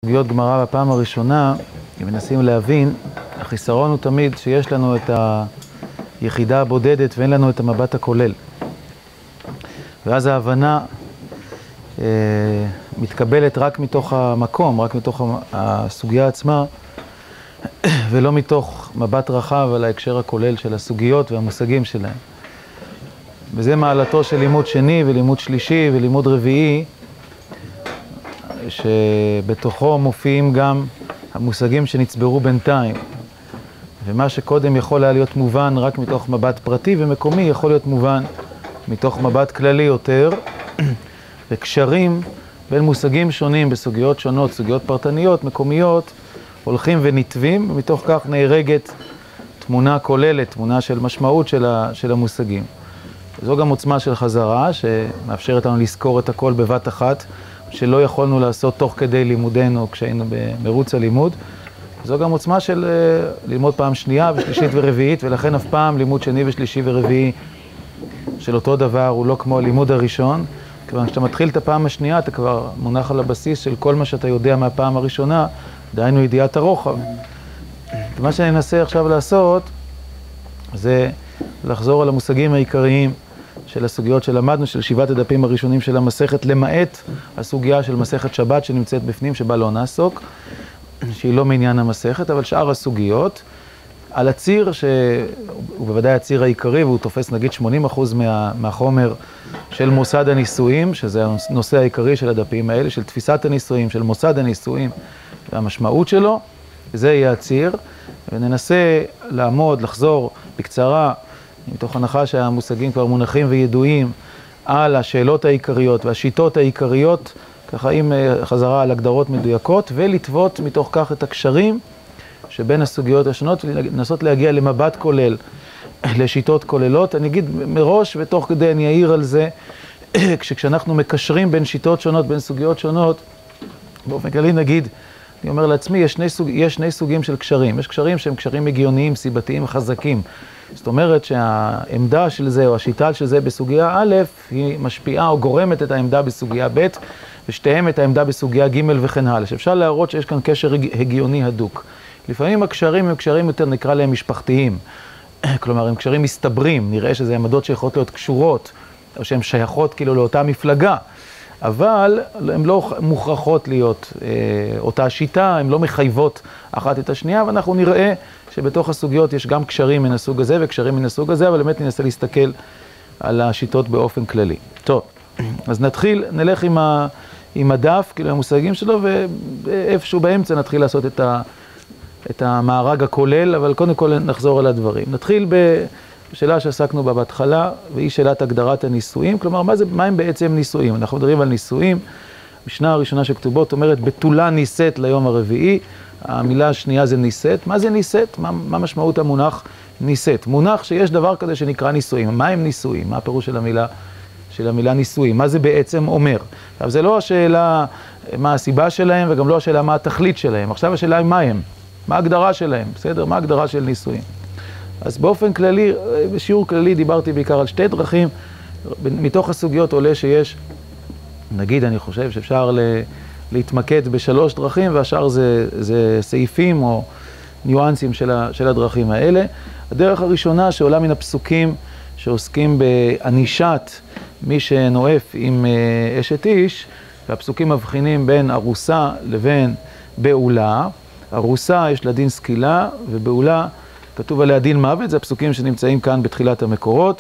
סוגיות גמרא בפעם הראשונה, אם מנסים להבין, החיסרון הוא תמיד שיש לנו את היחידה הבודדת ואין לנו את המבט הכולל. ואז ההבנה מתקבלת רק מתוך המקום, רק מתוך הסוגיה עצמה, ולא מתוך מבט רחב על ההקשר הכולל של הסוגיות והמושגים שלהם. וזה מעלתו של לימוד שני ולימוד שלישי ולימוד רביעי, שבתוכו מופיעים גם המושגים שנצברו בינתיים. ומה שקודם יכול היה להיות מובן רק מתוך מבט פרטי ומקומי, יכול להיות מובן מתוך מבט כללי יותר, וקשרים בין מושגים שונים בסוגיות שונות, סוגיות פרטניות, מקומיות, הולכים ונתווים, ומתוך כך נהרגת תמונה כוללת, תמונה של משמעות של המושגים. זו גם עוצמה של חזרה, שמאפשרת לנו לזכור את הכל בבת אחת, שלא יכולנו לעשות תוך כדי לימודנו כשהיינו במרוץ הלימוד. זו גם עוצמה של ללמוד פעם שנייה ושלישית ורביעית, ולכן אף פעם לימוד שני ושלישי ורביעי של אותו דבר הוא לא כמו הלימוד הראשון. כיוון כשאתה מתחיל את הפעם השנייה, אתה כבר מונח על הבסיס של כל מה שאתה יודע מהפעם הראשונה, דהיינו ידיעת הרוחב. ומה שאני אנסה עכשיו לעשות, זה לחזור על המושגים העיקריים של הסוגיות שלמדנו, של 7 הדפים הראשונים של המסכת, למעט הסוגיה של מסכת שבת שנמצאת בפנים, שבה לא נעסוק, שהיא לא מעניין המסכת, אבל שאר הסוגיות, על הציר, שהוא בוודאי הציר העיקרי, והוא תופס נגיד 80% מהחומר של מוסד הנישואים, שזה הנושא העיקרי של הדפים האלה, של תפיסת הנישואים, של מוסד הנישואים, והמשמעות שלו, זה יהיה הציר, וננסה לעמוד, לחזור בקצרה, מתוך הנחה שהמושגים כבר מונחים וידועים על השאלות העיקריות והשיטות העיקריות, ככה עם חזרה על הגדרות מדויקות, ולטוות מתוך כך את הקשרים שבין הסוגיות השונות, ולנסות להגיע למבט כולל, לשיטות כוללות. אני אגיד מראש, ותוך כדי אני אעיר על זה, כשאנחנו מקשרים בין שיטות שונות, בין סוגיות שונות, באופן כללי נגיד, אני אומר לעצמי, יש שני סוגים של קשרים. יש קשרים שהם קשרים הגיוניים, סיבתיים, חזקים. זאת אומרת שהעמדה של זה, או השיטה של זה בסוגיה א', היא משפיעה או גורמת את העמדה בסוגיה ב', ושתיהם את העמדה בסוגיה ג' וכן הלאה. שאפשר להראות שיש כאן קשר הגיוני הדוק. לפעמים הקשרים הם קשרים יותר, נקרא להם משפחתיים. כלומר, הם קשרים מסתברים. נראה שזה עמדות שיכולות להיות קשורות, או שהן שייכות כאילו לאותה מפלגה. אבל הן לא מוכרחות להיות אותה שיטה, הן לא מחייבות אחת את השנייה, ואנחנו נראה שבתוך הסוגיות יש גם קשרים מן הסוג הזה וקשרים מן הסוג הזה, אבל באמת ננסה להסתכל על השיטות באופן כללי. טוב, אז נתחיל, נלך עם הדף, כאילו המושגים שלו, ואיפשהו באמצע נתחיל לעשות את המארג הכולל, אבל קודם כל נחזור על הדברים. נתחיל בשאלה שעסקנו בה בהתחלה, והיא שאלת הגדרת הנישואים. כלומר, מה הם בעצם נישואים? אנחנו מדברים על נישואים. המשנה הראשונה שכתובות אומרת, בתולה נישאת ליום הרביעי. המילה השנייה זה נישאת. מה זה נישאת? מה משמעות המונח נישאת? מונח שיש דבר כזה שנקרא נישואים. מה הם נישואים? מה הפירוש של המילה נישואים? מה זה בעצם אומר? עכשיו, זה לא השאלה מה הסיבה שלהם, וגם לא השאלה מה התכלית שלהם. עכשיו השאלה היא מה הם. מה ההגדרה שלהם? בסדר? מה ההגדרה של נישואים? אז באופן כללי, בשיעור כללי דיברתי בעיקר על 2 דרכים. מתוך הסוגיות עולה שיש, נגיד, אני חושב שאפשר להתמקד ב3 דרכים, והשאר זה סעיפים או ניואנסים של הדרכים האלה. הדרך הראשונה שעולה מן הפסוקים שעוסקים בענישת מי שנואף עם אשת איש, והפסוקים מבחינים בין ארוסה לבין בעולה. ארוסה יש לה דין סקילה, ובעולה כתוב עליה דין מוות. זה הפסוקים שנמצאים כאן בתחילת המקורות,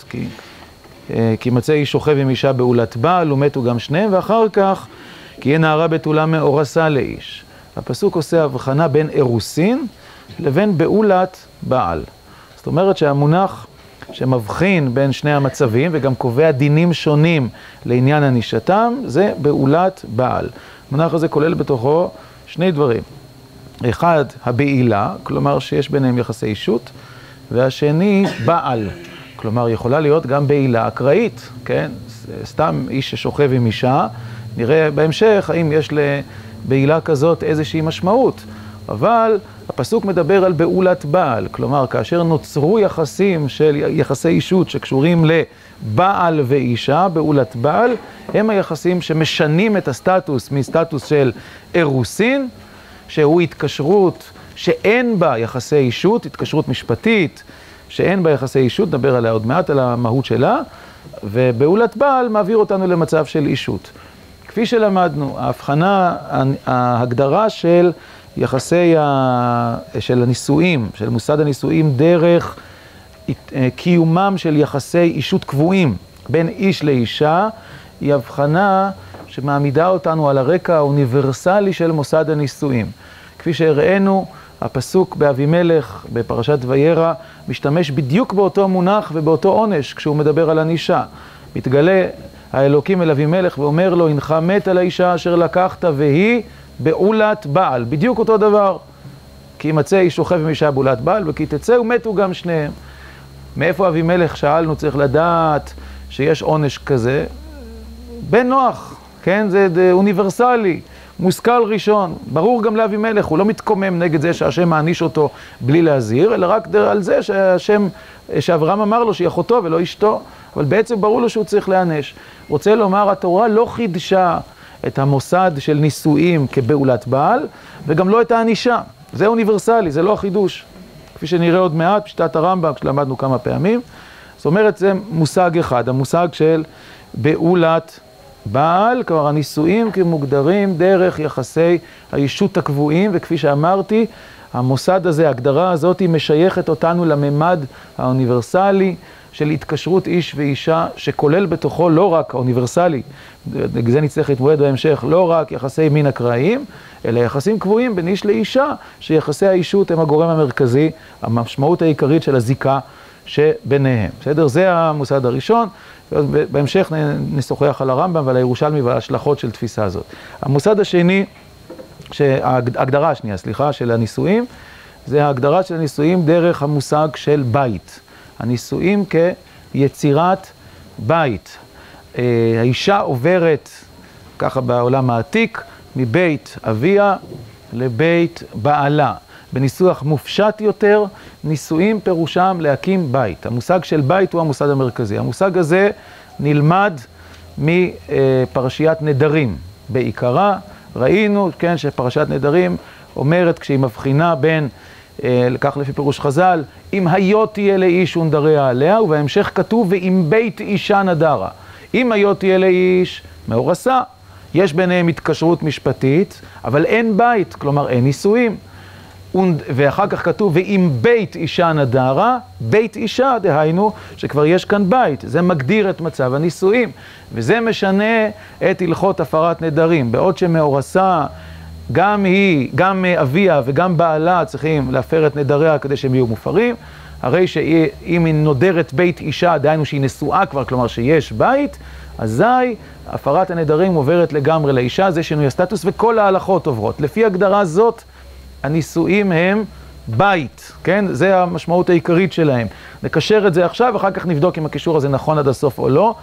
כי מצא איש שוכב עם אישה בעולת בעל, ומתו גם שניהם, ואחר כך, כי יהיה נערה בתולה מאורסה לאיש. הפסוק עושה הבחנה בין אירוסין לבין בעולת בעל. זאת אומרת שהמונח שמבחין בין שני המצבים, וגם קובע דינים שונים לעניין ענישתם, זה בעולת בעל. המונח הזה כולל בתוכו 2 דברים. אחד, הבעילה, כלומר שיש ביניהם יחסי אישות, והשני, בעל. כלומר, יכולה להיות גם בעילה אקראית, כן? סתם איש ששוכב עם אישה, נראה בהמשך האם יש לבעילה כזאת איזושהי משמעות. אבל הפסוק מדבר על בעולת בעל, כלומר, כאשר נוצרו יחסים של יחסי אישות שקשורים לבעל ואישה, בעולת בעל, הם היחסים שמשנים את הסטטוס מסטטוס של אירוסין שהוא התקשרות שאין בה יחסי אישות, התקשרות משפטית, שאין בה יחסי אישות, נדבר עליה עוד מעט, על המהות שלה, ובעולת בעל מעביר אותנו למצב של אישות. כפי שלמדנו, ההבחנה, ההגדרה של של הנישואים, של מוסד הנישואים דרך קיומם של יחסי אישות קבועים בין איש לאישה, היא הבחנה שמעמידה אותנו על הרקע האוניברסלי של מוסד הנישואים. כפי שהראינו, הפסוק באבימלך, בפרשת וירא, משתמש בדיוק באותו מונח ובאותו עונש כשהוא מדבר על הנישה. מתגלה האלוקים אל אבימלך ואומר לו, הנך מת על האישה אשר לקחת והיא בעולת בעל. בדיוק אותו דבר. כי ימצא איש שוכב עם אישה בעולת בעל וכי תצא ומתו גם שניהם. מאיפה אבימלך שאלנו, צריך לדעת שיש עונש כזה? בן נוח, כן? זה אוניברסלי. מושכל ראשון, ברור גם לאבימלך, הוא לא מתקומם נגד זה שהשם מעניש אותו בלי להזהיר, אלא רק על זה שאברהם אמר לו שהיא אחותו ולא אשתו, אבל בעצם ברור לו שהוא צריך להענש. רוצה לומר, התורה לא חידשה את המוסד של נישואים כבעולת בעל, וגם לא את הענישה. זה אוניברסלי, זה לא החידוש. כפי שנראה עוד מעט, פשיטת הרמב"ם, כשלמדנו כמה פעמים. זאת אומרת, זה מושג אחד, המושג של בעולת בעל, כלומר הנישואים כמוגדרים דרך יחסי האישות הקבועים, וכפי שאמרתי, המוסד הזה, ההגדרה הזאת, היא משייכת אותנו לממד האוניברסלי של התקשרות איש ואישה, שכולל בתוכו לא רק האוניברסלי, זה נצטרך להתמודד בהמשך, לא רק יחסי מין אקראיים, אלא יחסים קבועים בין איש לאישה, שיחסי האישות הם הגורם המרכזי, המשמעות העיקרית של הזיקה שביניהם. בסדר? זה המוסד הראשון. בהמשך נשוחח על הרמב"ם ועל הירושלמי ועל ההשלכות של תפיסה הזאת. המוסד השני, ההגדרה השנייה, של הנישואים, זה ההגדרה של הנישואים דרך המושג של בית. הנישואים כיצירת בית. האישה עוברת, ככה בעולם העתיק, מבית אביה לבית בעלה. בניסוח מופשט יותר, נישואים פירושם להקים בית. המושג של בית הוא המושג המרכזי. המושג הזה נלמד מפרשיית נדרים. בעיקרה ראינו, כן, שפרשת נדרים אומרת, כשהיא מבחינה בין, כך לפי פירוש חז"ל, אם היות תהיה לאיש ונדריה עליה, ובהמשך כתוב, ואם בית אישה נדרה. אם היות תהיה לאיש, מאורסה. יש ביניהם התקשרות משפטית, אבל אין בית, כלומר אין נישואים. ואחר כך כתוב, ואם בית אישה נדרה, בית אישה, דהיינו, שכבר יש כאן בית. זה מגדיר את מצב הנישואים, וזה משנה את הלכות הפרת נדרים. בעוד שמאורסה, גם היא, גם אביה וגם בעלה צריכים להפר את נדריה כדי שהם יהיו מופרים. הרי שאם היא נודרת בית אישה, דהיינו שהיא נשואה כבר, כלומר שיש בית, אזי הפרת הנדרים עוברת לגמרי לאישה, זה שינוי הסטטוס, וכל ההלכות עוברות. לפי הגדרה זאת, הנישואים הם בית, כן? זה המשמעות העיקרית שלהם. נקשר את זה עכשיו, אחר כך נבדוק אם הקישור הזה נכון עד הסוף או לא.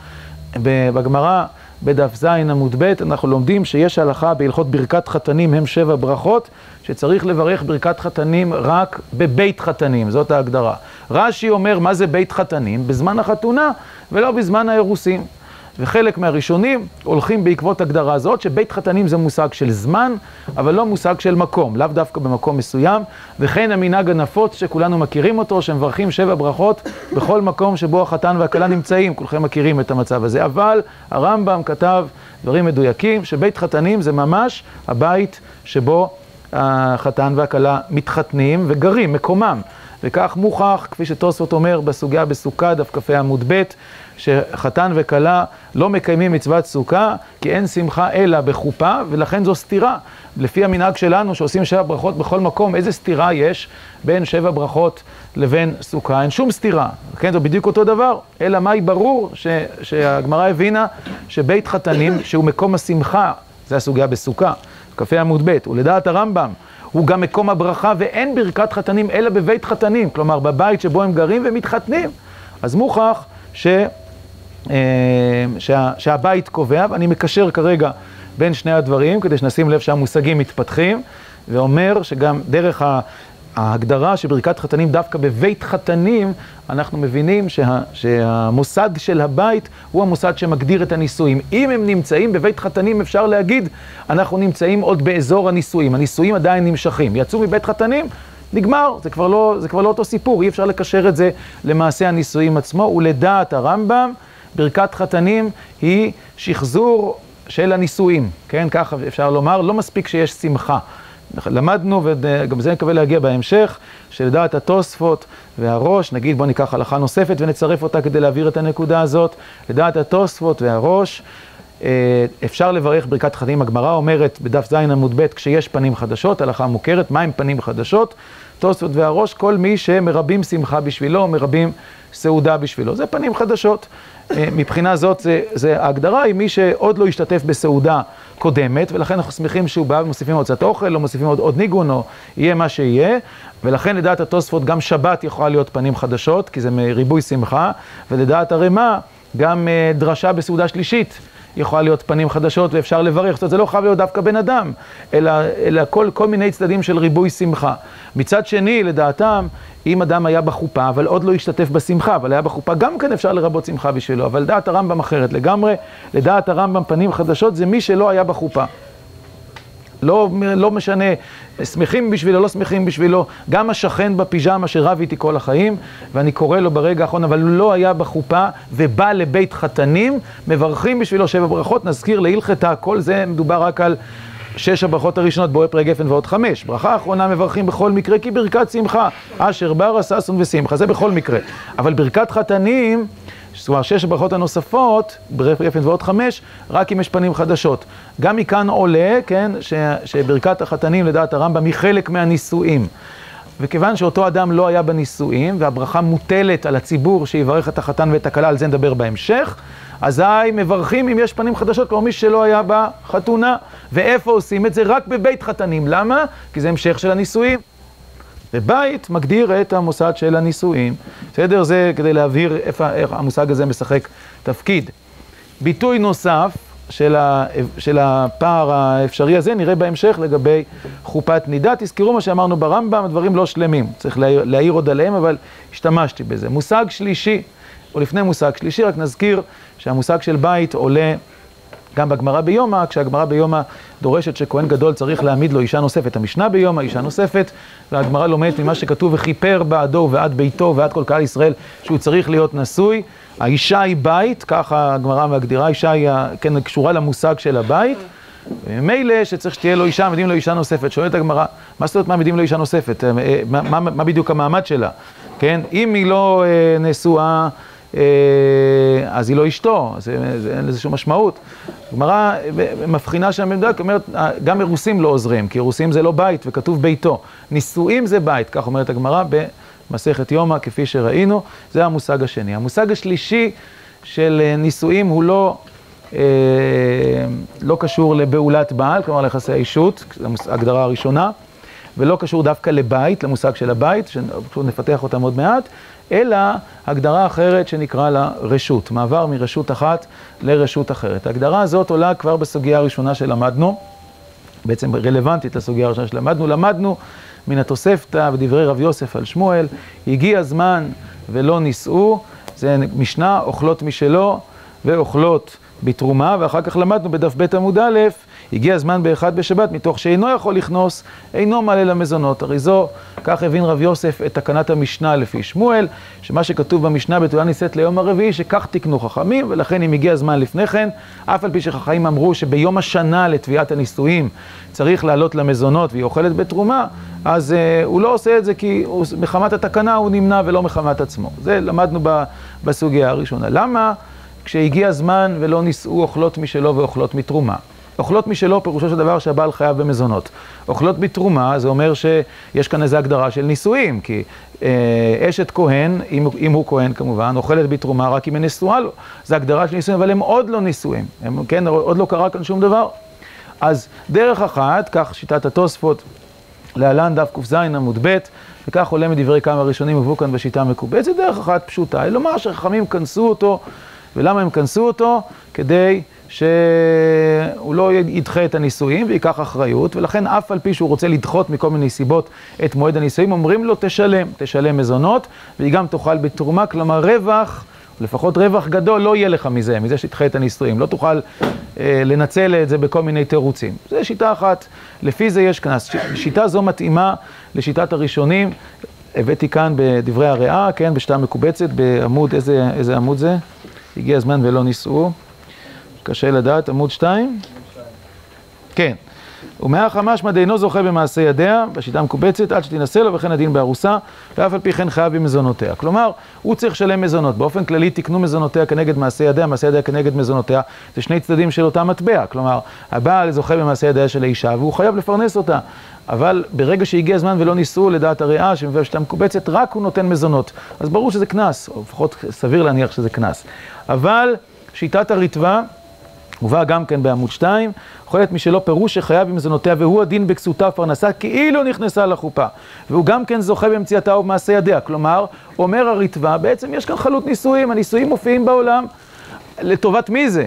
בגמרא, בדף ז עמוד ב', אנחנו לומדים שיש הלכה בהלכות ברכת חתנים הם 7 ברכות, שצריך לברך ברכת חתנים רק בבית חתנים, זאת ההגדרה. רש"י אומר, מה זה בית חתנים? בזמן החתונה ולא בזמן האירוסין. וחלק מהראשונים הולכים בעקבות הגדרה הזאת, שבית חתנים זה מושג של זמן, אבל לא מושג של מקום, לאו דווקא במקום מסוים, וכן המנהג הנפוץ שכולנו מכירים אותו, שמברכים 7 ברכות בכל מקום שבו החתן והכלה נמצאים, כולכם מכירים את המצב הזה, אבל הרמב"ם כתב דברים מדויקים, שבית חתנים זה ממש הבית שבו החתן והכלה מתחתנים וגרים, מקומם. וכך מוכח, כפי שתוספות אומר בסוגיה בסוכה, דף כ"ה עמוד ב', שחתן וכלה לא מקיימים מצוות סוכה, כי אין שמחה אלא בחופה, ולכן זו סתירה. לפי המנהג שלנו, שעושים 7 ברכות בכל מקום, איזה סתירה יש בין 7 ברכות לבין סוכה? אין שום סתירה. כן, זה בדיוק אותו דבר. אלא מהי ברור שהגמרא הבינה שבית חתנים, שהוא מקום השמחה, זה הסוגיה בסוכה, כ"ה עמוד ב', ולדעת הרמב"ם, הוא גם מקום הברכה, ואין ברכת חתנים אלא בבית חתנים, כלומר בבית שבו הם גרים ומתחתנים. אז מוכח שהבית קובע, ואני מקשר כרגע בין שני הדברים, כדי שנשים לב שהמושגים מתפתחים, ואומר שגם דרך ההגדרה של ברכת חתנים דווקא בבית חתנים, אנחנו מבינים שהמוסד של הבית הוא המוסד שמגדיר את הנישואים. אם הם נמצאים בבית חתנים, אפשר להגיד, אנחנו נמצאים עוד באזור הנישואים. הנישואים עדיין נמשכים. יצאו מבית חתנים, נגמר, זה כבר לא אותו סיפור. אי אפשר לקשר את זה למעשה הנישואים עצמו. ולדעת הרמב"ם, ברכת חתנים היא שחזור של הנישואים. כן, ככה אפשר לומר, לא מספיק שיש שמחה. למדנו, וגם זה נקווה להגיע בהמשך, שלדעת התוספות והראש, נגיד בוא ניקח הלכה נוספת ונצרף אותה כדי להעביר את הנקודה הזאת, לדעת התוספות והראש, אפשר לברך ברכת חתנים. הגמרא אומרת בדף ז עמוד ב' כשיש פנים חדשות, הלכה מוכרת, מה הם פנים חדשות? תוספות והראש, כל מי שמרבים שמחה בשבילו, מרבים סעודה בשבילו. זה פנים חדשות. מבחינה זאת, ההגדרה היא מי שעוד לא השתתף בסעודה קודמת, ולכן אנחנו שמחים שהוא בא ומוסיפים עוד קצת אוכל, או מוסיפים עוד ניגון, או יהיה מה שיהיה, ולכן לדעת התוספות גם שבת יכולה להיות פנים חדשות, כי זה מריבוי שמחה, ולדעת הרמ"א גם דרשה בסעודה שלישית יכולה להיות פנים חדשות, ואפשר לברך. זאת אומרת, זה לא חייב להיות דווקא בן אדם, אלא כל מיני צדדים של ריבוי שמחה. מצד שני, לדעתם, אם אדם היה בחופה, אבל עוד לא השתתף בשמחה, אבל היה בחופה, גם כן אפשר לרבות שמחה בשבילו, אבל לדעת הרמב"ם אחרת לגמרי, לדעת הרמב"ם פנים חדשות זה מי שלא היה בחופה. לא משנה, שמחים בשבילו, לא שמחים בשבילו, גם השכן בפיג'מה שרב איתי כל החיים, ואני קורא לו ברגע האחרון, אבל הוא לא היה בחופה ובא לבית חתנים, מברכים בשבילו 7 ברכות, נזכיר להלכתה, כל זה מדובר רק על 6 הברכות הראשונות, בורא פרי גפן ועוד 5. ברכה האחרונה מברכים בכל מקרה, כי ברכת שמחה, אשר בר ששון ושמחה, זה בכל מקרה. אבל ברכת חתנים, זאת אומרת 6 הברכות הנוספות, בורא פרי גפן ועוד 5, רק אם יש פנים חדשות. גם מכאן עולה, כן, שברכת החתנים לדעת הרמב"ם היא חלק מהנישואים. וכיוון שאותו אדם לא היה בנישואים, והברכה מוטלת על הציבור שיברך את החתן ואת הכלה, על זה נדבר בהמשך, אזי מברכים אם יש פנים חדשות, כמו מי שלא היה בחתונה. ואיפה עושים את זה? רק בבית חתנים. למה? כי זה המשך של הנישואים. ובית מגדיר את המוסד של הנישואים. בסדר? זה כדי להבהיר איך המושג הזה משחק תפקיד. ביטוי נוסף של הפער האפשרי הזה נראה בהמשך לגבי חופת נידה. תזכרו מה שאמרנו ברמב"ם, הדברים לא שלמים. צריך להעיר עוד עליהם, אבל השתמשתי בזה. מושג שלישי, או לפני מושג שלישי, רק נזכיר שהמושג של בית עולה גם בגמרא ביומא, כשהגמרא ביומא דורשת שכהן גדול צריך להעמיד לו אישה נוספת. המשנה ביומא, אישה נוספת, והגמרא לומדת ממה שכתוב, וכיפר בעדו ובעד ביתו ועד כל קהל ישראל, שהוא צריך להיות נשוי. האישה היא בית, ככה הגמרא מגדירה, האישה היא כן, קשורה למושג של הבית, ומילא שצריך שתהיה לו אישה, מעמידים לו אישה נוספת. שואלת הגמרא, מה זאת אומרת מעמידים לו אישה נוספת? מה בדיוק המעמד שלה? כן? אם היא לא נשואה, אז היא לא אשתו, אז אין לזה שום משמעות. הגמרא מבחינה שם במדויק, אומרת, גם אירוסים לא עוזרים, כי אירוסים זה לא בית, וכתוב ביתו. נישואים זה בית, כך אומרת הגמרא במסכת יומא, כפי שראינו, זה המושג השני. המושג השלישי של נישואים הוא לא קשור לבעולת בעל, כלומר ליחסי האישות, זו ההגדרה הראשונה, ולא קשור דווקא לבית, למושג של הבית, שנפתח אותם עוד מעט, אלא הגדרה אחרת שנקרא לה רשות, מעבר מרשות אחת לרשות אחרת. ההגדרה הזאת עולה כבר בסוגיה הראשונה שלמדנו, בעצם רלוונטית לסוגיה הראשונה שלמדנו, למדנו מן התוספתא ודברי רב יוסף על שמואל, הגיע הזמן ולא נישאו, זה משנה, אוכלות משלו ואוכלות בתרומה, ואחר כך למדנו בדף ב' עמוד א', הגיע הזמן באחד בשבת, מתוך שאינו יכול לכנוס, אינו מעלה למזונות. הרי זו, כך הבין רב יוסף את תקנת המשנה לפי שמואל, שמה שכתוב במשנה בתולה נישאת ליום הרביעי, שכך תקנו חכמים, ולכן אם הגיע הזמן לפני כן, אף על פי שחכמים אמרו שביום השנה לתביעת הנישואים צריך לעלות למזונות והיא אוכלת בתרומה, אז הוא לא עושה את זה כי מחמת התקנה הוא נמנע ולא מחמת עצמו. זה למדנו בסוגיה הראשונה. למה? כשהגיע הזמן ולא נישאו אוכלות משלו ואוכלות מתרומה. אוכלות משלו פירושו של דבר שהבעל חייב במזונות. אוכלות בתרומה זה אומר שיש כאן איזו הגדרה של נישואים, כי אשת כהן, אם הוא כהן כמובן, אוכלת בתרומה רק אם היא נשואה לו. זו הגדרה של נישואים, אבל הם עוד לא נישואים. כן, עוד לא קרה כאן שום דבר. אז דרך אחת, כך שיטת התוספות, להלן דף ק"ז עמוד ב', וכך עולה מדברי כמה ראשונים הובאו כאן בשיטה המקובלת. זה דרך אחת פשוטה, לומר שחכמים כנסו אותו, ולמה הם כנסו אותו? כדי שהוא לא ידחה את הנישואים ויקח אחריות, ולכן אף על פי שהוא רוצה לדחות מכל מיני סיבות את מועד הנישואים, אומרים לו תשלם מזונות, והיא גם תאכל בתרומה, כלומר רווח, לפחות רווח גדול לא יהיה לך מזה שתדחה את הנישואים, לא תוכל לנצל את זה בכל מיני תירוצים. זו שיטה אחת, לפי זה יש קנס. שיטה זו מתאימה לשיטת הראשונים, הבאתי כאן בדברי הריאה, כן, בשתה מקובצת, בעמוד, איזה עמוד זה? הגיע הזמן ולא נישאו. קשה לדעת, עמוד 2? כן. ומאח המשמע דאינו זוכה במעשה ידיה, בשיטה המקובצת, עד שתנסה לו וכן הדין בארוסה, ואף על פי כן חייב במזונותיה. כלומר, הוא צריך לשלם מזונות. באופן כללי תקנו מזונותיה כנגד מעשה ידיה, מעשה ידיה כנגד מזונותיה. זה שני צדדים של אותה מטבע. כלומר, הבעל זוכה במעשה ידיה של האישה, והוא חייב לפרנס אותה. אבל ברגע שהגיע הזמן ולא ניסו לדעת הריאה, שמביא בשיטה המקובצת, רק הוא נותן מזונות. אז ברור שזה קנס, או לפחות סביר להניח שזה קנס. אבל שיטת הריטב"א, הובא גם כן בעמוד 2, יכולת מי שלא פירוש שחייב במזונותיה והוא הדין בכסותה פרנסה כאילו נכנסה לחופה. והוא גם כן זוכה במציאתה ובמעשה ידיה. כלומר, אומר הריטב"א, בעצם יש כאן חלות נישואים, הנישואים מופיעים בעולם. לטובת מי זה?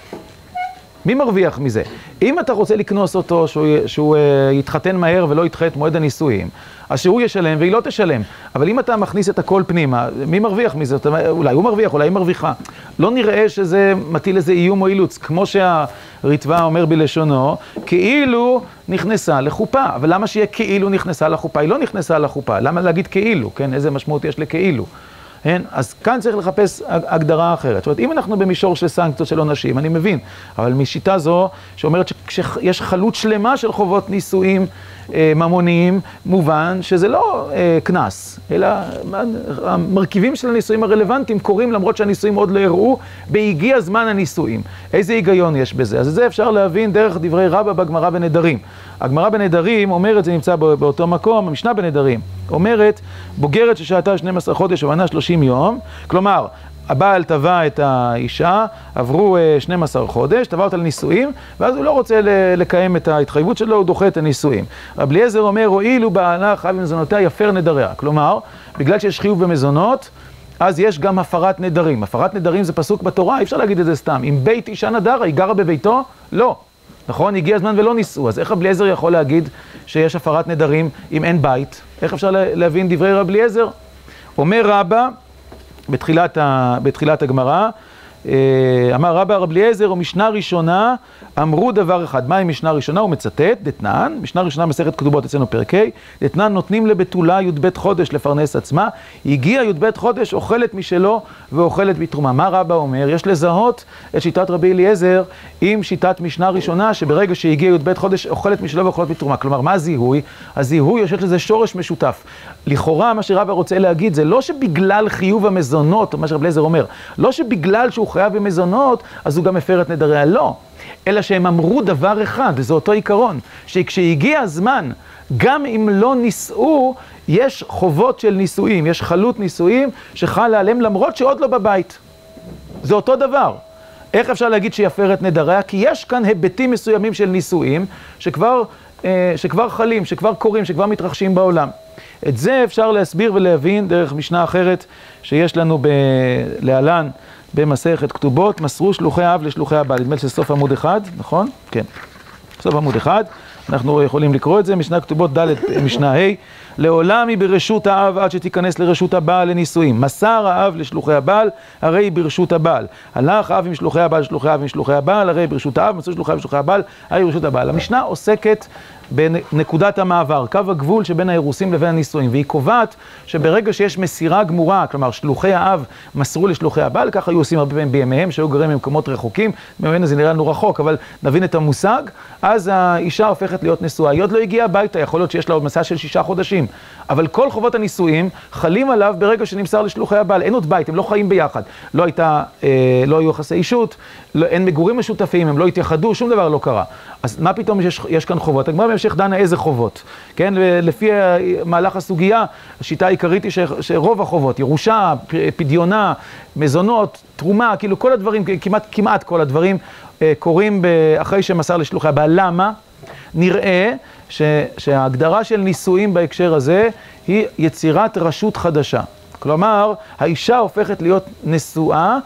מי מרוויח מזה? אם אתה רוצה לקנוס אותו שהוא יתחתן מהר ולא ידחה את מועד הנישואים, אז שהוא ישלם והיא לא תשלם. אבל אם אתה מכניס את הכל פנימה, מי מרוויח מזה? אולי הוא מרוויח, אולי היא מרוויחה. לא נראה שזה מטיל איזה איום או אילוץ, כמו שהריטב"א אומר בלשונו, כאילו נכנסה לחופה. אבל למה שיהיה כאילו נכנסה לחופה? היא לא נכנסה לחופה. למה להגיד כאילו? כן? איזה משמעות יש לכאילו? כן? אז כאן צריך לחפש הגדרה אחרת. זאת אומרת, אם אנחנו במישור של סנקציות של עונשים, אני מבין, אבל משיטה זו שאומרת שיש חלות שלמה של חובות נישואים ממוניים, מובן שזה לא קנס, אלא המרכיבים של הנישואים הרלוונטיים קורים למרות שהנישואים עוד לא הראו, בהגיע זמן הנישואים. איזה היגיון יש בזה? אז את זה אפשר להבין דרך דברי רבא בגמרא בנדרים. הגמרא בנדרים אומרת, זה נמצא באותו מקום, המשנה בנדרים, אומרת, בוגרת ששהתה 12 חודש ומנה 30 יום, כלומר, הבעל תבע את האישה, עברו 12 חודש, תבע אותה לנישואים, ואז הוא לא רוצה לקיים את ההתחייבות שלו, הוא דוחה את הנישואים. רבי אליעזר אומר, הואיל ובעלה חייב במזונותיה יפר נדריה. כלומר, בגלל שיש חיוב במזונות, אז יש גם הפרת נדרים. הפרת נדרים זה פסוק בתורה, אי אפשר להגיד את זה סתם. אם בית אישה נדרה, היא גרה בביתו? לא. נכון? הגיע הזמן ולא נישאו. אז איך רבי אליעזר יכול להגיד שיש הפרת נדרים אם אין בית? איך אפשר להבין דברי רבי אליעזר? אומר רבא, בתחילת הגמרא, אמר רבא רבי אליעזר, ומשנה ראשונה אמרו דבר אחד. מהי משנה ראשונה? הוא מצטט, דתנן, משנה ראשונה מסכת כתובות אצלנו פרק ה', דתנן נותנים לבתולה י"ב חודש לפרנס עצמה, הגיע י"ב חודש, אוכלת משלו ואוכלת בתרומה. מה רבא אומר? יש לזהות את שיטת רבי אליעזר עם שיטת משנה ראשונה, שברגע שהגיע י"ב חודש, אוכלת משלו ואוכלת בתרומה. כלומר, מה הזיהוי? הזיהוי יש לזה שורש משותף. לכאורה, מה שרבא רוצה להגיד, זה לא שבגלל חיוב המזונות, מה שרבי אליעזר אומר, לא שבגלל שהוא חייב במזונות, אז הוא גם הפר את נדריה, לא. אלא שהם אמרו דבר אחד, וזה אותו עיקרון, שכשהגיע הזמן, גם אם לא נישאו, יש חובות של נישואים, יש חלות נישואים שחלה עליהם למרות שעוד לא בבית. זה אותו דבר. איך אפשר להגיד שיפר את נדריה? כי יש כאן היבטים מסוימים של נישואים שכבר חלים, שכבר קורים, שכבר מתרחשים בעולם. את זה אפשר להסביר ולהבין דרך משנה אחרת שיש לנו להלן במסכת כתובות, מסרו שלוחי האב לשלוחי הבעל. נדמה לי שסוף עמוד 1, נכון? כן. סוף עמוד 1, אנחנו יכולים לקרוא את זה, משנה כתובות ד' משנה ה', לעולם היא ברשות האב עד שתיכנס לרשות הבעל לנישואים. מסר האב לשלוחי הבעל, הרי היא ברשות הבעל. הלך האב עם שלוחי הבעל, שלוחי האב עם שלוחי הבעל, הרי היא ברשות האב, מסרו שלוחי האב ושלוחי הבעל, הרי היא ברשות הבעל. המשנה עוסקת בנקודת המעבר, קו הגבול שבין האירוסים לבין הנישואים, והיא קובעת שברגע שיש מסירה גמורה, כלומר שלוחי האב מסרו לשלוחי הבעל, ככה היו עושים הרבה פעמים בימיהם, שהיו גרים במקומות רחוקים, ממנו זה נראה לנו רחוק, אבל נבין את המושג, אז האישה הופכת להיות נשואה, היא עוד לא הגיעה הביתה, יכול להיות שיש לה עוד מסע של 6 חודשים, אבל כל חובות הנישואים חלים עליו ברגע שנמסר לשלוחי הבעל, אין עוד בית, הם לא חיים ביחד, לא היו יחסי אישות, אין מגורים משותפים, הם לא התייחדו, שום דבר לא קרה. אז מה פתאום יש כאן חובות? הגמרא בהמשך דנה איזה חובות, כן? לפי מהלך הסוגיה, השיטה העיקרית היא שרוב החובות, ירושה, פדיונה, מזונות, תרומה, כאילו כל הדברים, כמעט כל הדברים קורים אחרי שמסר לשלוחי הבעל. למה? נראה שההגדרה של נישואים בהקשר הזה היא יצירת רשות חדשה. כלומר, האישה הופכת להיות נשואה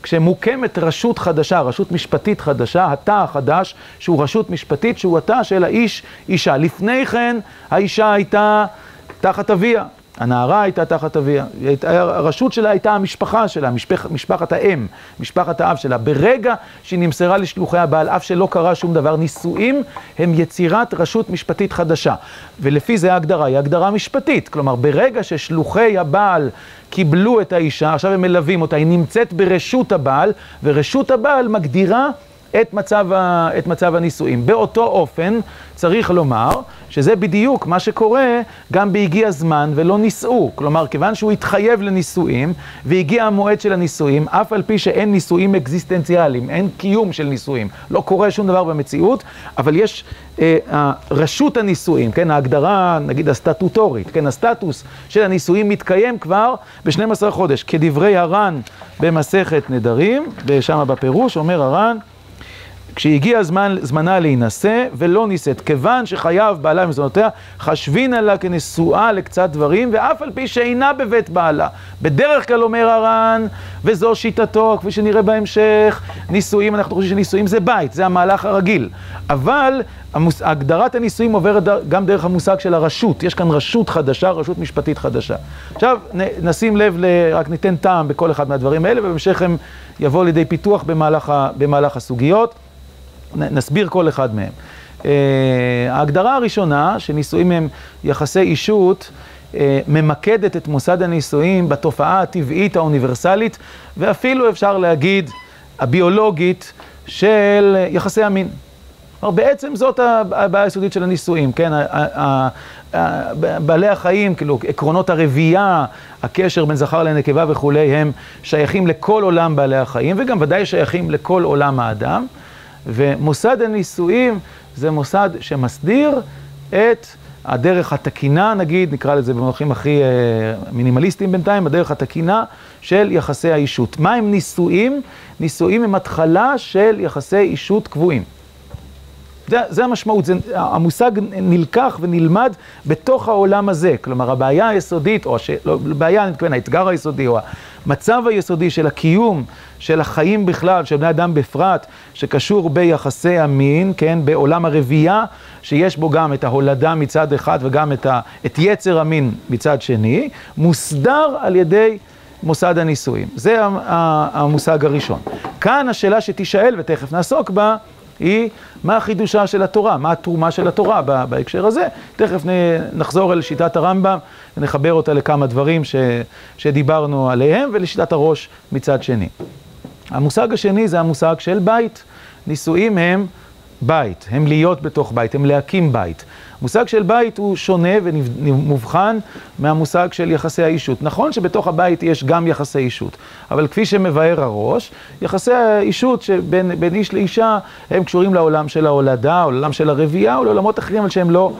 כשמוקמת רשות חדשה, רשות משפטית חדשה, התא החדש, שהוא רשות משפטית, שהוא התא של האיש, אישה. לפני כן, האישה הייתה תחת אביה. הנערה הייתה תחת אביה, הרשות שלה הייתה המשפחה שלה, משפחת האם, משפחת האב שלה. ברגע שהיא נמסרה לשלוחי הבעל, אף שלא קרה שום דבר, נישואים הם יצירת רשות משפטית חדשה. ולפי זה ההגדרה היא הגדרה משפטית. כלומר, ברגע ששלוחי הבעל קיבלו את האישה, עכשיו הם מלווים אותה, היא נמצאת ברשות הבעל, ורשות הבעל מגדירה את מצב הנישואים. באותו אופן צריך לומר שזה בדיוק מה שקורה גם בהגיע הזמן ולא נישאו. כלומר, כיוון שהוא התחייב לנישואים והגיע המועד של הנישואים, אף על פי שאין נישואים אקזיסטנציאליים, אין קיום של נישואים, לא קורה שום דבר במציאות, אבל יש רשות הנישואים, כן, ההגדרה, נגיד הסטטוטורית, כן, הסטטוס של הנישואים מתקיים כבר ב-12 חודש, כדברי הר"ן במסכת נדרים, ושם בפירוש אומר הר"ן, כשהגיע זמנה להינשא ולא נישאת, כיוון שחייב בעלה ומזונותיה, חשבין לה כנשואה לקצת דברים, ואף על פי שאינה בבית בעלה. בדרך כלל אומר הר"ן, וזו שיטתו, כפי שנראה בהמשך, נישואים, אנחנו חושבים שנישואים זה בית, זה המהלך הרגיל. אבל הגדרת הנישואים עוברת גם דרך המושג של הרשות. יש כאן רשות חדשה, רשות משפטית חדשה. עכשיו נשים לב, רק ניתן טעם בכל אחד מהדברים האלה, ובהמשך הם יבואו לידי פיתוח במהלך הסוגיות. נסביר כל אחד מהם. ההגדרה הראשונה, שנישואים הם יחסי אישות, ממקדת את מוסד הנישואים בתופעה הטבעית האוניברסלית, ואפילו אפשר להגיד הביולוגית של יחסי המין. בעצם זאת הבעיה היסודית של הנישואים, כן? בעלי החיים, כאילו עקרונות הרבייה, הקשר בין זכר לנקבה וכולי, הם שייכים לכל עולם בעלי החיים, וגם ודאי שייכים לכל עולם האדם. ומוסד הנישואים זה מוסד שמסדיר את הדרך התקינה, נגיד, נקרא לזה במונחים הכי מינימליסטיים בינתיים, הדרך התקינה של יחסי האישות. מה הם נישואים? נישואים הם התחלה של יחסי אישות קבועים. זה המשמעות, המושג נלקח ונלמד בתוך העולם הזה. כלומר, הבעיה היסודית, או הבעיה, אני מתכוון, האתגר היסודי, או המצב היסודי של הקיום, של החיים בכלל, של בני אדם בפרט, שקשור ביחסי המין, כן, בעולם הרבייה, שיש בו גם את ההולדה מצד אחד וגם את יצר המין מצד שני, מוסדר על ידי מוסד הנישואים. זה המושג הראשון. כאן השאלה שתשאל, ותכף נעסוק בה, היא מה החידושה של התורה, מה התרומה של התורה בהקשר הזה. תכף נחזור אל שיטת הרמב"ם ונחבר אותה לכמה דברים שדיברנו עליהם, ולשיטת הראש מצד שני. המושג השני זה המושג של בית. נישואים הם בית, הם להיות בתוך בית, הם להקים בית. המושג של בית הוא שונה ומובחן מהמושג של יחסי האישות. נכון שבתוך הבית יש גם יחסי אישות, אבל כפי שמבאר הראש, יחסי האישות שבין איש לאישה הם קשורים לעולם של ההולדה, או לעולם של הרבייה, או לעולמות אחרים, אבל שהם לא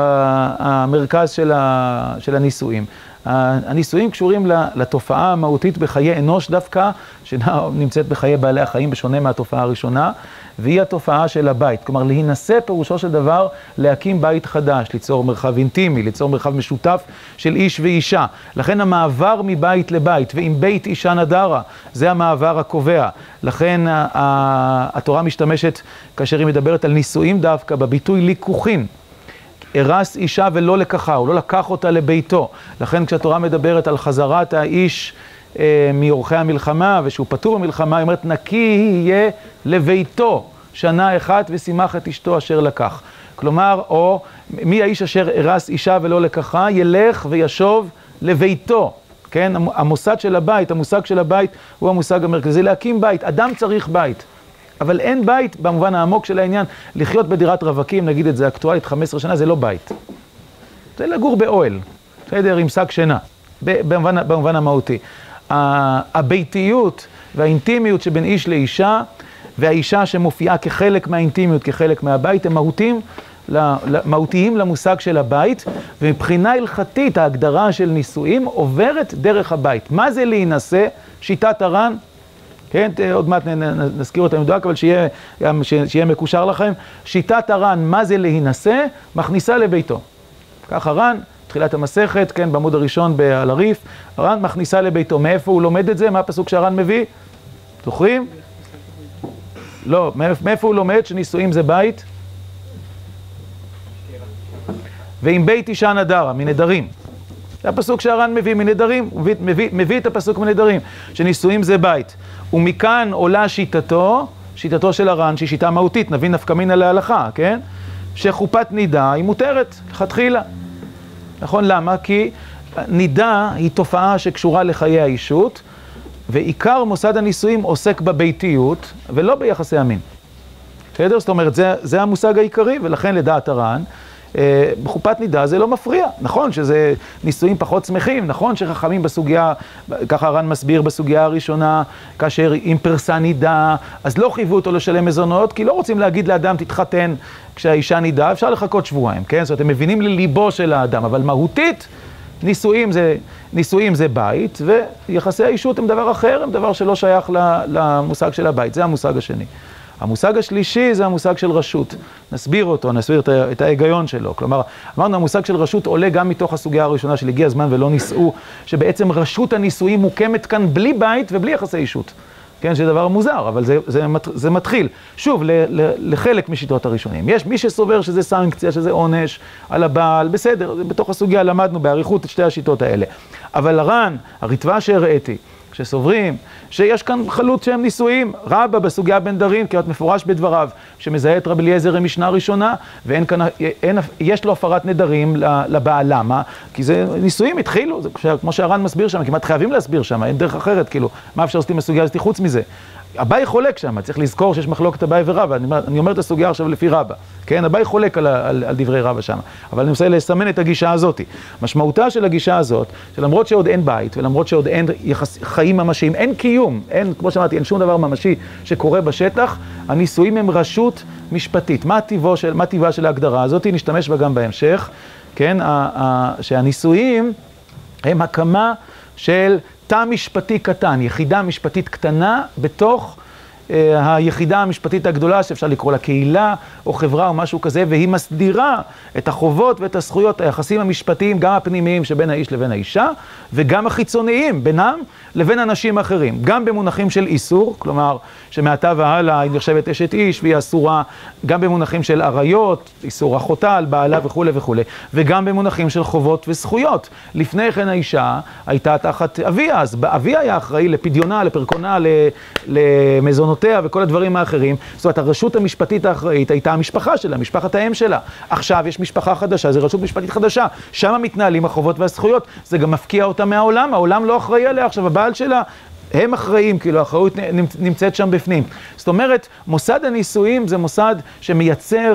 המרכז של הנישואים. הנישואים קשורים לתופעה המהותית בחיי אנוש דווקא, שנמצאת בחיי בעלי החיים בשונה מהתופעה הראשונה, והיא התופעה של הבית. כלומר, להינשא פירושו של דבר להקים בית חדש, ליצור מרחב אינטימי, ליצור מרחב משותף של איש ואישה. לכן המעבר מבית לבית, ועם בית אישה נדרה, זה המעבר הקובע. לכן התורה משתמשת, כאשר היא מדברת על נישואים דווקא, בביטוי ליקוחין. הרס אישה ולא לקחה, הוא לא לקח אותה לביתו. לכן כשהתורה מדברת על חזרת האיש מאורחי המלחמה, ושהוא פטור במלחמה, היא אומרת, נקי יהיה לביתו שנה אחת ושימח את אשתו אשר לקח. כלומר, או מי האיש אשר הרס אישה ולא לקחה, ילך וישוב לביתו. כן? המושג של הבית, המושג של הבית הוא המושג המרכזי. להקים בית, אדם צריך בית. אבל אין בית, במובן העמוק של העניין, לחיות בדירת רווקים, נגיד את זה אקטואלית, 15 שנה, זה לא בית. זה לגור באוהל, בסדר, עם שק שינה, במובן המהותי. הביתיות והאינטימיות שבין איש לאישה, והאישה שמופיעה כחלק מהאינטימיות, כחלק מהבית, הם מהותיים למושג של הבית, ומבחינה הלכתית, ההגדרה של נישואים עוברת דרך הבית. מה זה להינשא? שיטת הר"ן? כן, עוד מעט נזכיר אותה מדויק, אבל שיהיה מקושר לכם. שיטת הר"ן, מה זה להינשא? מכניסה לביתו. כך הר"ן, תחילת המסכת, כן, בעמוד הראשון על הריף, הר"ן מכניסה לביתו. מאיפה הוא לומד את זה? מה הפסוק שהר"ן מביא? זוכרים? לא, מאיפה הוא לומד שנישואים זה בית? ועם בית אישה נדרה, מנדרים. זה הפסוק שהר"ן מביא מנדרים, הוא מביא את הפסוק מנדרים, שנישואים זה בית. ומכאן עולה שיטתו של הר"ן, שהיא שיטה מהותית, נבין נפקא מינה להלכה, כן? שחופת נידה היא מותרת, לכתחילה. נכון? למה? כי נידה היא תופעה שקשורה לחיי האישות, ועיקר מוסד הנישואים עוסק בביתיות, ולא ביחסי המין. בסדר? זאת אומרת, זה המושג העיקרי, ולכן לדעת הר"ן, בחופת נידה זה לא מפריע. נכון שזה נישואים פחות שמחים, נכון שחכמים בסוגיה, ככה הר"ן מסביר בסוגיה הראשונה, כאשר אם פרסה נידה, אז לא חייבו אותו לשלם מזונות, כי לא רוצים להגיד לאדם תתחתן כשהאישה נידה, אפשר לחכות שבועיים, כן? זאת אומרת, הם מבינים לליבו של האדם, אבל מהותית, נישואים זה בית, ויחסי האישות הם דבר אחר, הם דבר שלא שייך למושג של הבית, זה המושג השני. המושג השלישי זה המושג של רשות. נסביר אותו, נסביר את ההיגיון שלו. כלומר, אמרנו, המושג של רשות עולה גם מתוך הסוגיה הראשונה של הגיע הזמן ולא נישאו, שבעצם רשות הנישואים מוקמת כאן בלי בית ובלי יחסי אישות. כן, זה דבר מוזר, אבל זה מתחיל. שוב, לחלק משיטות הראשונים. יש מי שסובר שזה סנקציה, שזה עונש על הבעל, בסדר, בתוך הסוגיה למדנו באריכות את שתי השיטות האלה. אבל הר"ן, הריטב"א שהראיתי, שסוברים שיש כאן חלוט שהם נישואים, רבא בסוגיה בן דרים, כמעט מפורש בדבריו, שמזהה את רבי אליעזר משנה ראשונה, יש לו הפרת נדרים לבעל. למה? כי זה נישואים התחילו, כמו שהר"ן מסביר שם, כמעט חייבים להסביר שם, אין דרך אחרת, כאילו, מה אפשר לעשות עם הסוגיה הזאת חוץ מזה? אביי חולק שם, צריך לזכור שיש מחלוקת אביי ורבא, אני אומר את הסוגיה עכשיו לפי רבא, כן? אביי חולק על דברי רבא שם, אבל אני רוצה לסמן את הגישה הזאת. משמעותה של הגישה הזאת, שלמרות שעוד אין בית, ולמרות שעוד אין חיים ממשיים, אין קיום, אין, כמו שאמרתי, אין שום דבר ממשי שקורה בשטח, הנישואים הם רשות משפטית. מה טיבה של ההגדרה הזאת? נשתמש בה גם בהמשך, כן? שהנישואים הם הקמה של תא משפטי קטן, יחידה משפטית קטנה בתוך היחידה המשפטית הגדולה שאפשר לקרוא לה קהילה או חברה או משהו כזה, והיא מסדירה את החובות ואת הזכויות, היחסים המשפטיים, גם הפנימיים שבין האיש לבין האישה, וגם החיצוניים בינם לבין אנשים אחרים, גם במונחים של איסור, כלומר שמעתה והלאה היא נחשבת אשת איש והיא אסורה, גם במונחים של עריות, איסור אחותה על בעלה וכו' וכו', וגם במונחים של חובות וזכויות. לפני כן האישה הייתה תחת אביה, אז אביה היה אחראי לפדיונה, לפרקונה, למזונותיה וכל הדברים האחרים. זאת אומרת, הרשות המשפטית האחראית הייתה המשפחה שלה, משפחת האם שלה. עכשיו יש משפחה חדשה, זו רשות משפטית חדשה, שם מתנהלים החובות והזכויות, זה גם מפקיע אותה מהעולם, העולם לא אחראי עליה, עכשיו הבעל שלה, הם אחראים, כאילו האחריות נמצאת שם בפנים. זאת אומרת, מוסד הנישואים זה מוסד שמייצר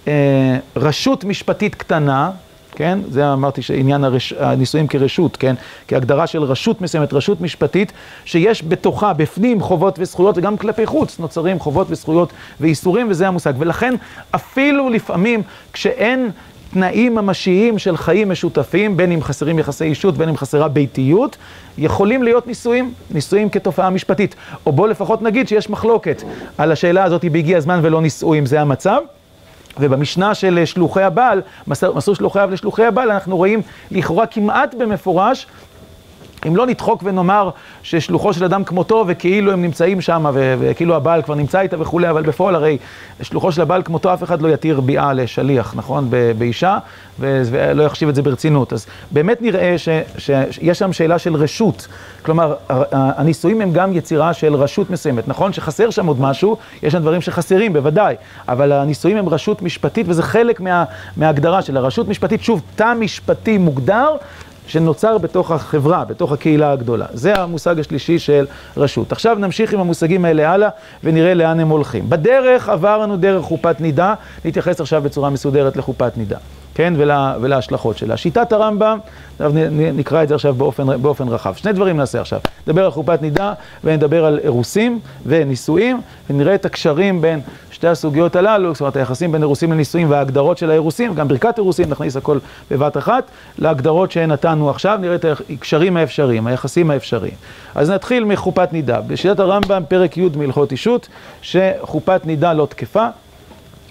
רשות משפטית קטנה, כן? זה אמרתי שעניין הנישואים כרשות, כן? כהגדרה של רשות מסוימת, רשות משפטית, שיש בתוכה, בפנים, חובות וזכויות, וגם כלפי חוץ נוצרים חובות וזכויות ואיסורים, וזה המושג. ולכן, אפילו לפעמים, כשאין תנאים ממשיים של חיים משותפים, בין אם חסרים יחסי אישות, בין אם חסרה ביתיות, יכולים להיות נישואים כתופעה משפטית. או בוא לפחות נגיד שיש מחלוקת על השאלה הזאת, בהגיע הזמן ולא נישאו אם זה המצב. ובמשנה של שלוחי הבעל, מסור שלוחי לשלוחי הבעל, אנחנו רואים לכאורה כמעט במפורש, אם לא נדחוק ונאמר ששלוחו של אדם כמותו וכאילו הם נמצאים שם וכאילו הבעל כבר נמצא איתה וכולי, אבל בפועל הרי שלוחו של הבעל כמותו אף אחד לא יתיר ביאה לשליח, נכון? באישה, ולא יחשיב את זה ברצינות. אז באמת נראה שיש שם שאלה של רשות, כלומר הנישואים הם גם יצירה של רשות מסוימת, נכון? שחסר שם עוד משהו, יש שם דברים שחסרים בוודאי, אבל הנישואים הם רשות משפטית וזה חלק מההגדרה של הרשות משפטית, שוב, תא משפטי מוגדר, שנוצר בתוך החברה, בתוך הקהילה הגדולה. זה המושג השלישי של רשות. עכשיו נמשיך עם המושגים האלה הלאה, ונראה לאן הם הולכים. בדרך עברנו דרך חופת נידה, נתייחס עכשיו בצורה מסודרת לחופת נידה, כן? ולהשלכות שלה. שיטת הרמב"ם, נקרא את זה עכשיו באופן רחב. שני דברים נעשה עכשיו. נדבר על חופת נידה, ונדבר על אירוסים ונישואים, ונראה את הקשרים בין שתי הסוגיות הללו, זאת אומרת, היחסים בין אירוסים לנישואים וההגדרות של האירוסים, גם ברכת אירוסים, נכניס הכל בבת אחת, להגדרות שנתנו עכשיו, נראה את הקשרים האפשריים, היחסים האפשריים. אז נתחיל מחופת נידה. בשיטת הרמב"ם, פרק י' מהלכות אישות, שחופת נידה לא תקפה,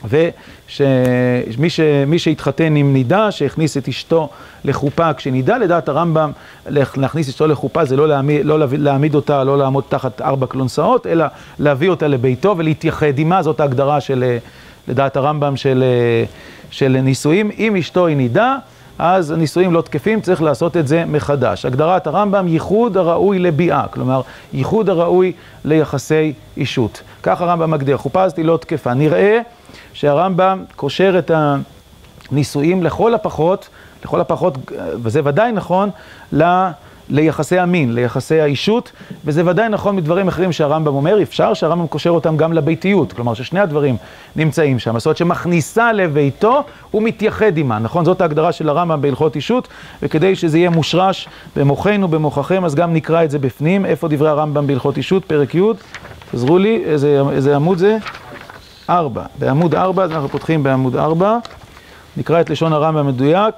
ושמי שהתחתן עם נידה, שהכניס את אשתו לחופה כשנידה, לדעת הרמב"ם, להכניס אשתו לחופה זה לא להעמיד אותה, לא לעמוד תחת 4 כלונסאות, אלא להביא אותה לביתו ולהתייחד עימה, זאת ההגדרה לדעת הרמב"ם של נישואים. אם אשתו היא נידה, אז הנישואים לא תקפים, צריך לעשות את זה מחדש. הגדרת הרמב"ם, ייחוד הראוי לביאה, כלומר, ייחוד הראוי ליחסי אישות. כך הרמב"ם מגדיר, חופה הזאת היא לא תקפה. נראה שהרמב"ם קושר את הנישואים לכל הפחות, וזה ודאי נכון, ליחסי המין, ליחסי האישות, וזה ודאי נכון מדברים אחרים שהרמב"ם אומר, אפשר שהרמב"ם קושר אותם גם לביתיות, כלומר ששני הדברים נמצאים שם, זאת אומרת שמכניסה לביתו ומתייחד עימה, נכון? זאת ההגדרה של הרמב"ם בהלכות אישות, וכדי שזה יהיה מושרש במוחנו, במוחכם, אז גם נקרא את זה בפנים. איפה דברי הרמב"ם בהלכות אישות? פרק י', תעזרו לי, איזה עמוד זה? 4. בעמוד 4, אז אנחנו פותחים בעמוד 4, נקרא את לשון הרמב"ם מדויק.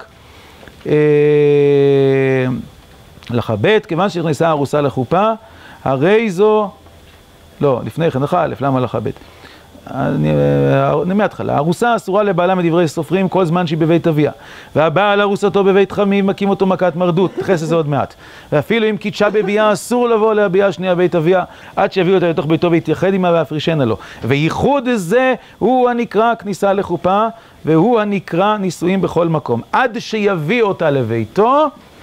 הלכה ב', כיוון שנכנסה הארוסה לחופה, הרי זו, לא, לפני כן, הלכה א', למה הלכה ב'? מההתחלה, הארוסה אסורה לבעלה מדברי סופרים כל זמן שהיא בבית אביה, והבעל ארוסתו בבית חמים מכים אותו מכת מרדות, תחס לזה עוד מעט, ואפילו אם קידשה בביאה אסור לבוא להביאה שנייה בית אביה, עד שיביאו אותה לתוך ביתו ויתייחד עמה והפרישנה לו, וייחוד זה הוא הנקרא כניסה לחופה, והוא הנקרא נישואים בכל מקום, עד שיביא אותה לביתו,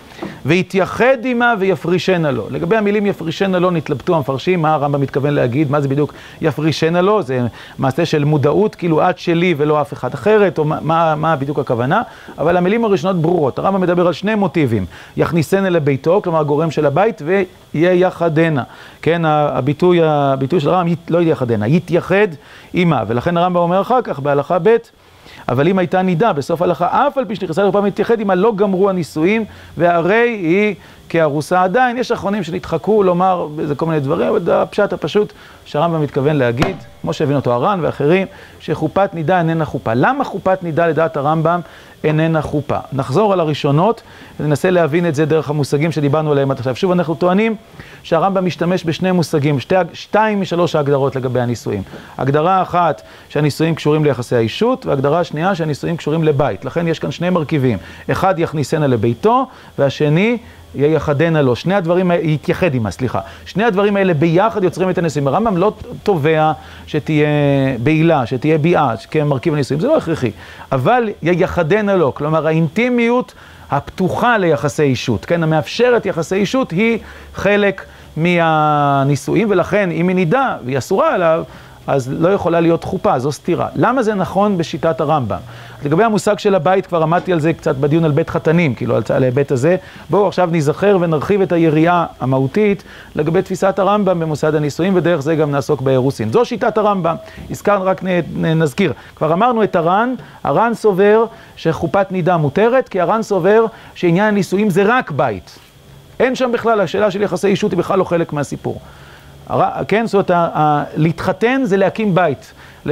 ויתייחד עמה ויפרישנה לו. לגבי המילים יפרישנה לו נתלבטו המפרשים, מה הרמב"ם מתכוון להגיד, מה זה בדיוק יפרישנה לו, זה מעשה של מודעות, כאילו את שלי ולא אף אחד אחרת, או מה בדיוק הכוונה, אבל המילים הראשונות ברורות. הרמב"ם מדבר על שני מוטיבים, יכניסנה לביתו, כלומר הגורם של הבית, וייחדנה. כן, הביטוי של הרמב"ם לא יחדנה, יתייחד עמה, ולכן הרמב"ם אומר אחר כך בהלכה ב', אבל אם הייתה נידה בסוף הלכה, אף על פי שנכנסה לחופה מתייחד עמה, לא גמרו הנישואים, והרי היא כארוסה עדיין. יש אחרונים שנתחקו לומר בזה כל מיני דברים, אבל הפשט הפשוט שהרמב"ם מתכוון להגיד, כמו שהבין אותו הר"ן ואחרים, שחופת נידה איננה חופה. למה חופת נידה לדעת הרמב"ם איננה חופה? נחזור על הראשונות וננסה להבין את זה דרך המושגים שדיברנו עליהם עד עכשיו. שוב, אנחנו טוענים שהרמב"ם משתמש בשני מושגים, 2 מ-3 ההגדרות לגבי הנישואים. הגדרה אחת שהנישואים קשורים ליחסי האישות, והגדרה השנייה שהנישואים קשורים לבית. לכן יש כאן שני מרכיבים. אחד יכניסנה לביתו, והשני ייחדנה לו. שני הדברים, יתייחד עמה, סליחה. שני הדברים האלה ביחד יוצרים את הנישואים. הרמב"ם לא תובע שתהיה בעילה, שתהיה ביאה, כמרכיב הנישואים. זה לא הכרחי. אבל ייחדנה לו. כלומר, האינטימיות הפתוחה ליחסי אישות, כן, המאפשרת יחסי אישות, היא חלק מהנישואים, ולכן אם היא נידה והיא אסורה עליו, אז לא יכולה להיות חופה, זו סתירה. למה זה נכון בשיטת הרמב"ם? לגבי המושג של הבית, כבר עמדתי על זה קצת בדיון על בית חתנים, כאילו על ההיבט הזה. בואו עכשיו נזכר ונרחיב את היריעה המהותית לגבי תפיסת הרמב"ם במוסד הנישואים, ודרך זה גם נעסוק באירוסין. זו שיטת הרמב"ם. הזכרנו, רק נזכיר. כבר אמרנו את הר"ן סובר שחופת נידה מותרת, כי הר"ן סובר שעניין הנישואים זה רק בית. אין שם בכלל, השאלה של יחסי אישות היא בכלל לא חלק מהסיפור. כן, זאת אומרת, להתחתן זה להקים בית,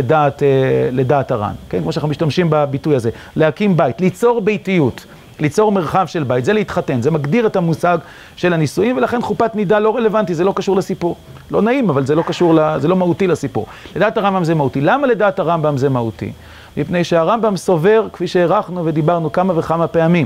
לדעת הר"ן. כן, כמו שאנחנו משתמשים בביטוי הזה. להקים בית, ליצור ביתיות, ליצור מרחב של בית, זה להתחתן. זה מגדיר את המושג של הנישואים, ולכן חופת נידה לא רלוונטי, זה לא קשור לסיפור. לא נעים, אבל זה לא קשור, זה לא מהותי לסיפור. לדעת הרמב"ם זה מהותי. למה לדעת הרמב"ם זה מהותי? מפני שהרמב"ם סובר, כפי שהערכנו ודיברנו כמה וכמה פעמים,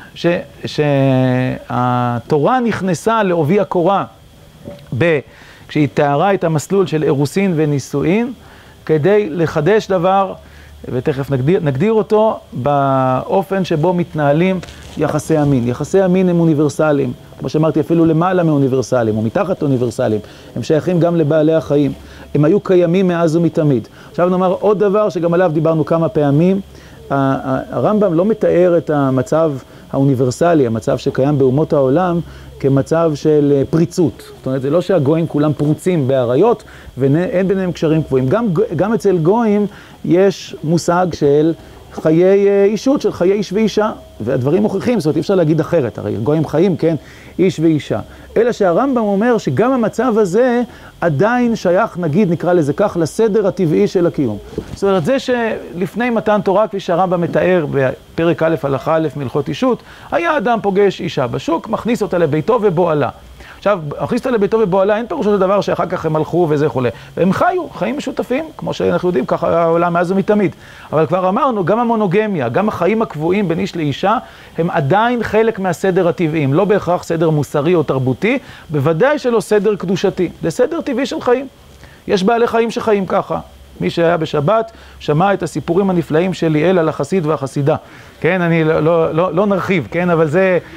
שהתורה נכנסה לעובי הקורה כשהיא תיארה את המסלול של אירוסין ונישואין, כדי לחדש דבר, ותכף נגדיר אותו, באופן שבו מתנהלים יחסי המין. יחסי המין הם אוניברסליים, כמו שאמרתי, אפילו למעלה מאוניברסליים, או מתחת אוניברסליים. הם שייכים גם לבעלי החיים. הם היו קיימים מאז ומתמיד. עכשיו נאמר עוד דבר שגם עליו דיברנו כמה פעמים. הרמב"ם לא מתאר את המצב האוניברסלי, המצב שקיים באומות העולם, כמצב של פריצות. זאת אומרת, זה לא שהגויים כולם פרוצים בעריות, ואין ביניהם קשרים קבועים. גם אצל גויים יש מושג של חיי אישות, של חיי איש ואישה, והדברים מוכיחים, זאת אומרת, אי אפשר להגיד אחרת, הרי גויים חיים, כן, איש ואישה. אלא שהרמב"ם אומר שגם המצב הזה עדיין שייך, נגיד, נקרא לזה כך, לסדר הטבעי של הקיום. זאת אומרת, זה שלפני מתן תורה, כפי שהרמב"ם מתאר בפרק א' הלכה א' מהלכות אישות, היה אדם פוגש אישה בשוק, מכניס אותה לביתו ובועלה. עכשיו, הכניסת לביתו ובועלה, אין פירושו של דבר שאחר כך הם הלכו וזה חולה. והם חיו, חיים משותפים, כמו שאנחנו יודעים, ככה העולם מאז ומתמיד. אבל כבר אמרנו, גם המונוגמיה, גם החיים הקבועים בין איש לאישה, הם עדיין חלק מהסדר הטבעיים, לא בהכרח סדר מוסרי או תרבותי, בוודאי שלא סדר קדושתי. זה סדר טבעי של חיים. יש בעלי חיים שחיים ככה. מי שהיה בשבת שמע את הסיפורים הנפלאים של ליאל על החסיד והחסידה. כן, אני לא נרחיב, כן, אבל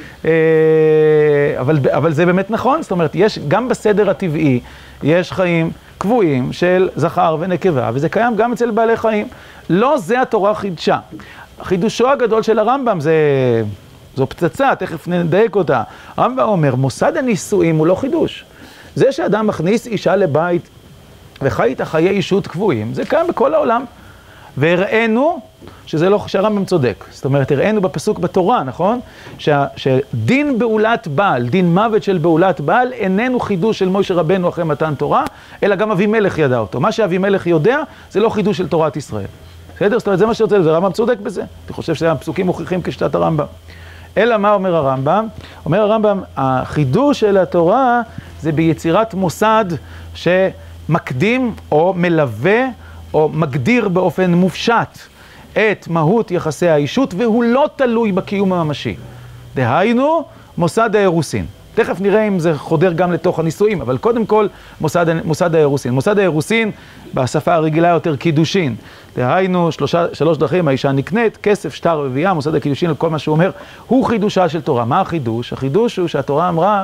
זה באמת נכון. זאת אומרת, יש גם בסדר הטבעי, יש חיים קבועים של זכר ונקבה, וזה קיים גם אצל בעלי חיים. לא זה התורה חידשה. חידושו הגדול של הרמב"ם זו פצצה, תכף נדייק אותה. הרמב"ם אומר, מוסד הנישואים הוא לא חידוש. זה שאדם מכניס אישה לבית וחי איתה חיי אישות קבועים, זה קיים בכל העולם. והראינו שזה לא, שהרמב"ם צודק. זאת אומרת, הראינו בפסוק בתורה, נכון? שדין בעולת בעל, דין מוות של בעולת בעל, איננו חידוש של מוישה רבנו אחרי מתן תורה, אלא גם אבימלך ידע אותו. מה שאבימלך יודע, זה לא חידוש של תורת ישראל. בסדר? זאת אומרת, זה מה שרוצה, הרמב"ם צודק בזה. אני חושב שהפסוקים מוכיחים כשיטת הרמב"ם. אלא מה אומר הרמב"ם? אומר הרמב"ם, החידוש של התורה זה ביצירת מוסד שמקדים או מלווה או מגדיר באופן מופשט את מהות יחסי האישות, והוא לא תלוי בקיום הממשי. דהיינו, מוסד האירוסין. תכף נראה אם זה חודר גם לתוך הנישואים, אבל קודם כל, מוסד האירוסין. מוסד האירוסין, בשפה הרגילה יותר קידושין. דהיינו, שלוש דרכים, האישה נקנית, כסף, שטר ורבייה, מוסד הקידושין, כל מה שהוא אומר, הוא חידושה של תורה. מה החידוש? החידוש הוא שהתורה אמרה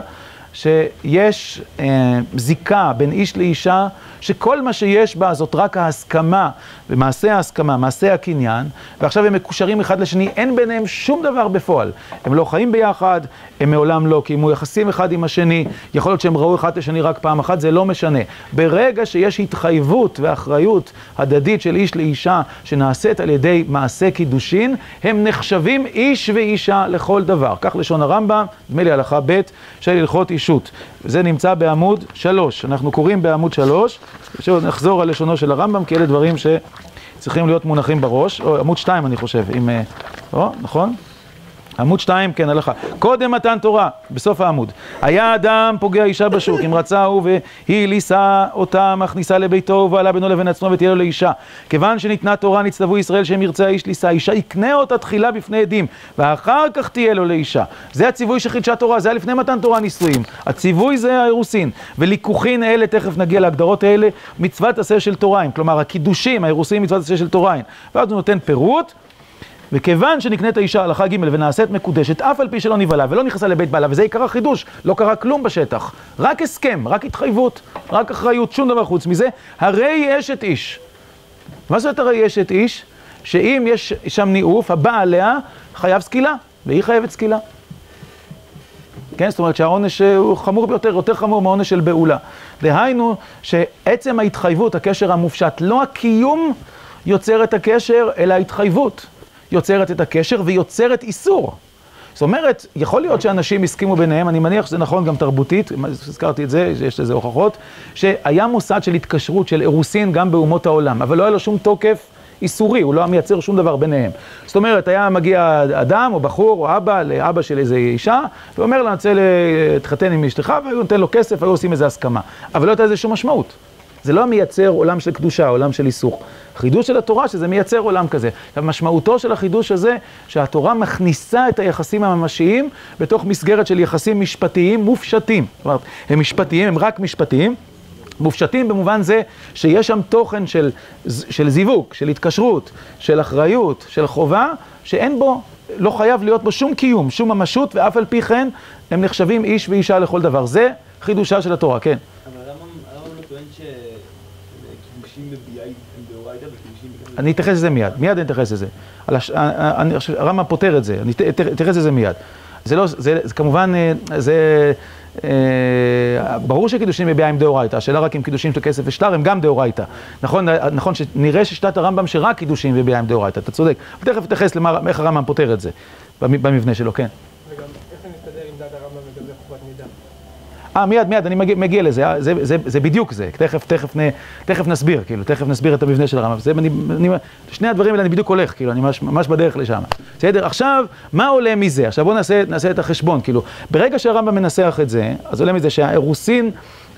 שיש זיקה בין איש לאישה, שכל מה שיש בה זאת רק ההסכמה, ומעשה ההסכמה, מעשה הקניין, ועכשיו הם מקושרים אחד לשני, אין ביניהם שום דבר בפועל. הם לא חיים ביחד, הם מעולם לא קיימו יחסים אחד עם השני, יכול להיות שהם ראו אחד לשני רק פעם אחת, זה לא משנה. ברגע שיש התחייבות ואחריות הדדית של איש לאישה, שנעשית על ידי מעשה קידושין, הם נחשבים איש ואישה לכל דבר. כך לשון הרמב"ם, נדמה לי הלכה ב' של הלכות אישות. זה נמצא בעמוד 3. אנחנו קוראים בעמוד 3. עכשיו נחזור על לשונו של הרמב"ם, כי אלה דברים שצריכים להיות מונחים בראש. או עמוד 2 אני חושב, נכון? עמוד 2, כן, הלכה. קודם מתן תורה, בסוף העמוד. היה אדם פוגע אישה בשוק, אם רצה הוא והיא ליסה אותה, מכניסה לביתו ובעלה בינו לבין עצמו ותהיה לו לאישה. כיוון שניתנה תורה, נצטוו ישראל שהם ירצה האיש ליסה, אישה יקנה אותה תחילה בפני עדים, ואחר כך תהיה לו לאישה. זה הציווי שחידשה תורה, זה היה לפני מתן תורה נישואים. הציווי זה האירוסין, וליקוחין אלה, תכף נגיע להגדרות האלה, מצוות עשה של תוריים, כלומר הקידושים, האירוסין מצוות עשה של תוריים. ואז הוא נותן פירוט, וכיוון שנקנית האישה הלכה ג' ונעשית מקודשת, אף על פי שלא נבהלה ולא נכנסה לבית בעלה, וזה עיקר החידוש, לא קרה כלום בשטח, רק הסכם, רק התחייבות, רק אחריות, שום דבר חוץ מזה, הרי אשת איש. מה זאת הרי אשת איש? שאם יש שם ניאוף, הבא עליה חייב סקילה, והיא חייבת סקילה. כן, זאת אומרת שהעונש הוא חמור ביותר, יותר חמור מהעונש של בעולה. דהיינו שעצם ההתחייבות, הקשר המופשט, לא הקיום יוצר את הקשר, אלא ההתחייבות. יוצרת את הקשר ויוצרת איסור. זאת אומרת, יכול להיות שאנשים הסכימו ביניהם, אני מניח שזה נכון גם תרבותית, הזכרתי את זה, יש לזה הוכחות, שהיה מוסד של התקשרות, של אירוסין גם באומות העולם, אבל לא היה לו שום תוקף איסורי, הוא לא מייצר שום דבר ביניהם. זאת אומרת, היה מגיע אדם או בחור או אבא לאבא של איזו אישה, ואומר לה, נצא להתחתן עם אשתך, והיו נותן לו כסף, והיו עושים איזו הסכמה. אבל לא הייתה איזה שום משמעות. זה לא מייצר עולם של קדושה, עולם של איסור. חידוש של התורה שזה מייצר עולם כזה. משמעותו של החידוש הזה, שהתורה מכניסה את היחסים הממשיים בתוך מסגרת של יחסים משפטיים מופשטים. זאת אומרת, הם משפטיים, הם רק משפטיים. מופשטים במובן זה שיש שם תוכן של זיווג, של התקשרות, של אחריות, של חובה, שאין בו, לא חייב להיות בו שום קיום, שום ממשות, ואף על פי כן הם נחשבים איש ואישה לכל דבר. זה חידושה של התורה, כן. אבל למה לא טוען שקידושים בביאה הם דאורייתא וקידושים בביאה? אני אתייחס לזה מיד אני אתייחס לזה. הרמב"ם פותר את זה, אני אתייחס לזה מיד. זה כמובן, זה ברור שקידושים בביאה הם דאורייתא, השאלה רק אם קידושים של כסף ושטר הם גם דאורייתא. נכון שנראה ששיטת הרמב"ם שרק קידושים בביאה הם דאורייתא, אתה צודק. ותכף אתייחס לאיך הרמב"ם פותר את זה, במבנה שלו, כן. וגם איך זה מסתדר עם דעת הרמב"ם לגבי חובת נידה? מיד, אני מגיע לזה, זה בדיוק זה, תכף נסביר, כאילו, תכף נסביר את המבנה של הרמב"ם. שני הדברים האלה אני בדיוק הולך, כאילו, אני ממש בדרך לשם. בסדר? עכשיו, מה עולה מזה? עכשיו בואו נעשה את החשבון, כאילו, ברגע שהרמב"ם מנסח את זה, אז עולה מזה שהאירוסין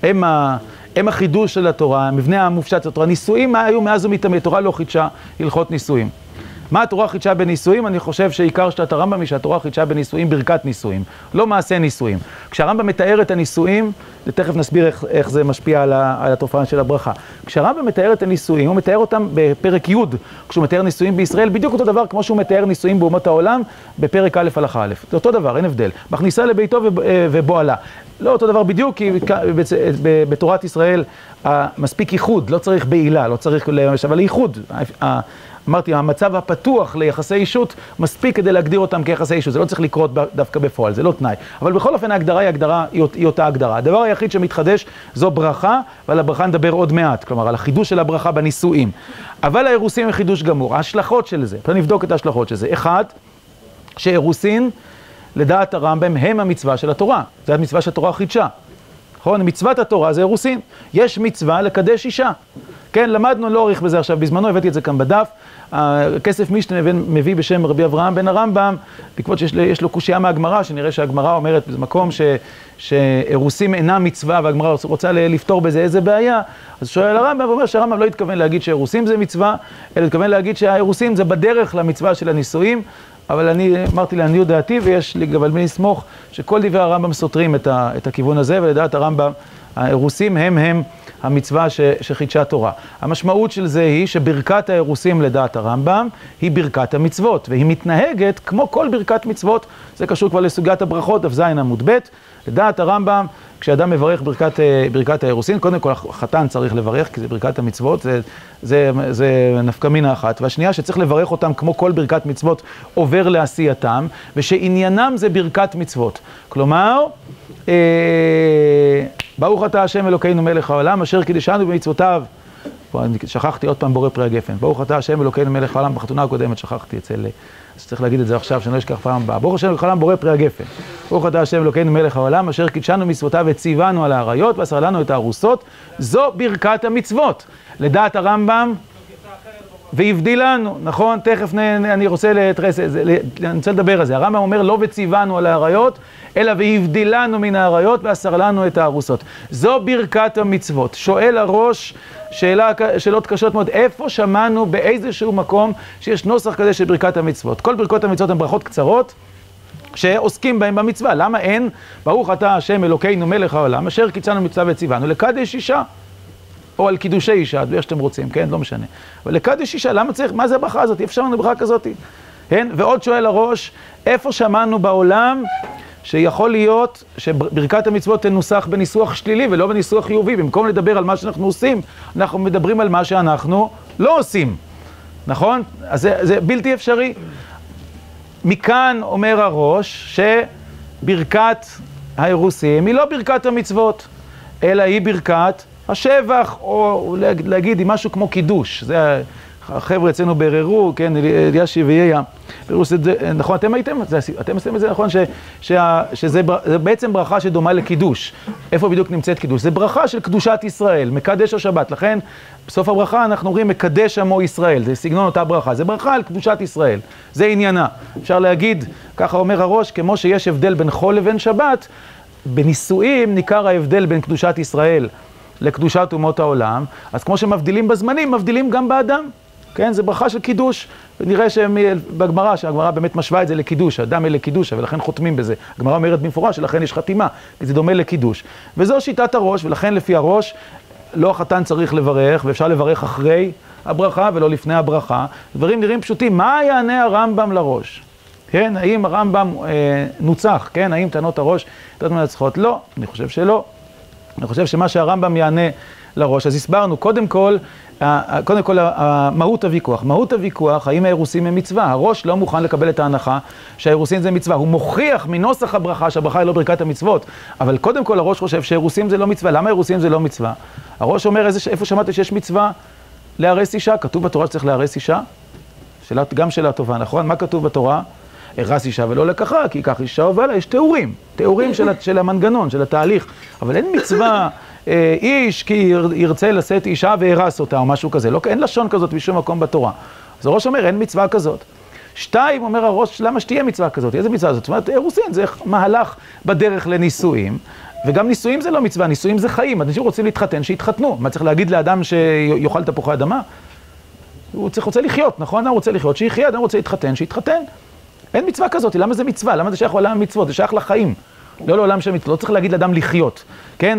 הם החידוש של התורה, המבנה המופשט של התורה. נישואים היו מאז ומתמיד, התורה לא חידשה הלכות נישואים. מה התורה חידשה בנישואים? אני חושב שעיקר שיטת הרמב"ם היא שהתורה חידשה בנישואים ברכת נישואים, לא מעשה נישואים. כשהרמב"ם מתאר את הנישואים, ותכף נסביר איך זה משפיע על התופעה של הברכה. כשהרמב"ם מתאר את הנישואים, הוא מתאר אותם בפרק י', כשהוא מתאר נישואים בישראל, בדיוק אותו דבר כמו שהוא מתאר נישואים באומות העולם, בפרק א' הלכה א'. זה אותו דבר, אין הבדל. מכניסה לביתו ובועלה. לא אותו דבר בדיוק, כי בתורת ישראל מספיק ייחוד, לא צריך בעילה, לא צריך אבל ייחוד. אמרתי, המצב הפתוח ליחסי אישות מספיק כדי להגדיר אותם כיחסי אישות, זה לא צריך לקרות דווקא בפועל, זה לא תנאי. אבל בכל אופן ההגדרה היא אותה הגדרה. הדבר היחיד שמתחדש זו ברכה, ועל הברכה נדבר עוד מעט, כלומר על החידוש של הברכה בנישואים. אבל האירוסין הם חידוש גמור, ההשלכות של זה, בוא נבדוק את ההשלכות של זה. אחד, שאירוסין, לדעת הרמב"ם, הם המצווה של התורה, זה המצווה שהתורה חידשה. נכון? מצוות התורה זה אירוסין. יש מצווה לקדש אישה. כן, למדנו, לא אוריך בזה עכשיו, בזמנו הבאתי את זה כאן בדף. כסף משנה מביא בשם רבי אברהם בן הרמב"ם, בעקבות שיש לו קושייה מהגמרא, שנראה שהגמרא אומרת במקום שאירוסין אינם מצווה, והגמרא רוצה לפתור בזה איזה בעיה, אז שואל הרמב"ם ואומר שהרמב"ם לא התכוון להגיד שאירוסין זה מצווה, אלא התכוון להגיד שהאירוסין זה בדרך למצווה של הנישואים, אבל אני אמרתי לעניות דעתי, ויש לי גם על מי לסמוך, שכל דברי הרמב"ם סותרים את הכיוון הזה, ולדעת הרמב"ם, האירוסין הם המצווה שחידשה תורה. המשמעות של זה היא שברכת האירוסין לדעת הרמב"ם היא ברכת המצוות, והיא מתנהגת כמו כל ברכת מצוות. זה קשור כבר לסוגיית הברכות, דף ז עמוד ב'. לדעת הרמב"ם, כשאדם מברך ברכת האירוסין, קודם כל החתן צריך לברך, כי זה ברכת המצוות, זה נפקא מינה אחת. והשנייה שצריך לברך אותם כמו כל ברכת מצוות עובר לעשייתם, ושעניינם זה ברכת מצוות. כלומר, ברוך אתה השם אלוקינו מלך העולם, אשר קידשנו במצוותיו. שכחתי עוד פעם בורא פרי הגפן. ברוך אתה השם אלוקינו מלך העולם, בחתונה הקודמת שכחתי אז צריך להגיד את זה עכשיו, שאני לא אשכח פעם הבאה. ברוך השם אלוקינו העולם בורא פרי הגפן. ברוך אתה השם אלוקינו מלך העולם, אשר קידשנו מצוותיו וציוונו על האריות, ואסר לנו את הארוסות. זו ברכת המצוות. לדעת הרמב"ם, והבדילנו, נכון? תכף אני רוצה לדבר על זה. הרמב"ם אומר לא וציוונו על האריות, אלא והבדילנו מן האריות ואסר לנו את הארוסות. זו ברכת המצוות. שואל הראש שאלות קשות מאוד, איפה שמענו באיזשהו מקום שיש נוסח כזה של ברכת המצוות? כל ברכות המצוות הן ברכות קצרות שעוסקים בהן במצווה. למה אין? ברוך אתה השם אלוקינו מלך העולם, אשר קידשנו מצווה וציוונו לקדש אישה. או על קידושי אישה, איך שאתם רוצים, כן? לא משנה. אבל לקדש אישה, למה צריך? מה זה הברכה הזאת? איפה שמענו ברכה כזאת? כן? ועוד שואל הראש, איפה שמענו בעולם שיכול להיות שברכת המצוות תנוסח בניסוח שלילי ולא בניסוח חיובי? במקום לדבר על מה שאנחנו עושים, אנחנו מדברים על מה שאנחנו לא עושים. נכון? אז זה בלתי אפשרי. מכאן אומר הראש שברכת האירוסין היא לא ברכת המצוות, אלא היא ברכת השבח, או להגיד, היא משהו כמו קידוש. זה החבר'ה אצלנו בררו, כן, אלישיב ויהיה. נכון, אתם עשיתם את זה, נכון, שזה בעצם ברכה שדומה לקידוש. איפה בדיוק נמצאת קידוש? זה ברכה של קדושת ישראל, מקדש השבת. לכן, בסוף הברכה אנחנו אומרים, מקדש עמו ישראל. זה סגנון אותה ברכה. זה ברכה על קדושת ישראל. זה עניינה. אפשר להגיד, ככה אומר הראש, כמו שיש הבדל בין חול לבין שבת, בנישואים ניכר ההבדל בין קדושת ישראל לקדושת אומות העולם, אז כמו שמבדילים בזמנים, מבדילים גם באדם. כן, זה ברכה של קידוש, ונראה שבגמרא, שהגמרא באמת משווה את זה לקידוש, האדם אלה קידוש, ולכן חותמים בזה. הגמרא אומרת במפורש, שלכן יש חתימה, כי זה דומה לקידוש. וזו שיטת הראש, ולכן לפי הראש, לא החתן צריך לברך, ואפשר לברך אחרי הברכה ולא לפני הברכה. דברים נראים פשוטים. מה יענה הרמב"ם לראש? כן, האם הרמב"ם נוצח? כן, האם טענות הראש טענות מנצחות? לא, אני חושב שלא. אני חושב שמה שהרמב"ם יענה לראש, אז הסברנו, קודם כל, מהות הוויכוח. מהות הוויכוח, האם האירוסין הם מצווה? הראש לא מוכן לקבל את ההנחה שהאירוסין זה מצווה. הוא מוכיח מנוסח הברכה שהברכה היא לא ברכת המצוות, אבל קודם כל הראש חושב שאירוסין זה לא מצווה. למה אירוסין זה לא מצווה? הראש אומר, איפה שמעת שיש מצווה לארס אישה? כתוב בתורה שצריך לארס אישה? גם שאלה טובה, נכון? מה כתוב בתורה? הרס אישה ולא לקחה, כי ייקח אישה ובעלה, יש תיאורים של המנגנון, של התהליך, אבל אין מצווה איש כי ירצה לשאת אישה והרס אותה או משהו כזה, לא, אין לשון כזאת בשום מקום בתורה. אז הראש אומר, אין מצווה כזאת. 2, אומר הראש, למה שתהיה מצווה כזאת? איזה מצווה זאת? זאת אומרת, אירוסין זה מהלך בדרך לנישואים, וגם נישואים זה לא מצווה, נישואים זה חיים. אנשים רוצים להתחתן, שיתחתנו. מה צריך להגיד לאדם שיאכל תפוחי אדמה? הוא רוצה לחיות, נכון? אדם רוצה לחיות, שיחיה, אדם רוצה להתחתן, שיתחתן. אין מצווה כזאת, למה זה מצווה? למה זה שייך לעולם המצוות? זה שייך לחיים. לא לעולם של מצוות, לא צריך להגיד לאדם לחיות. כן,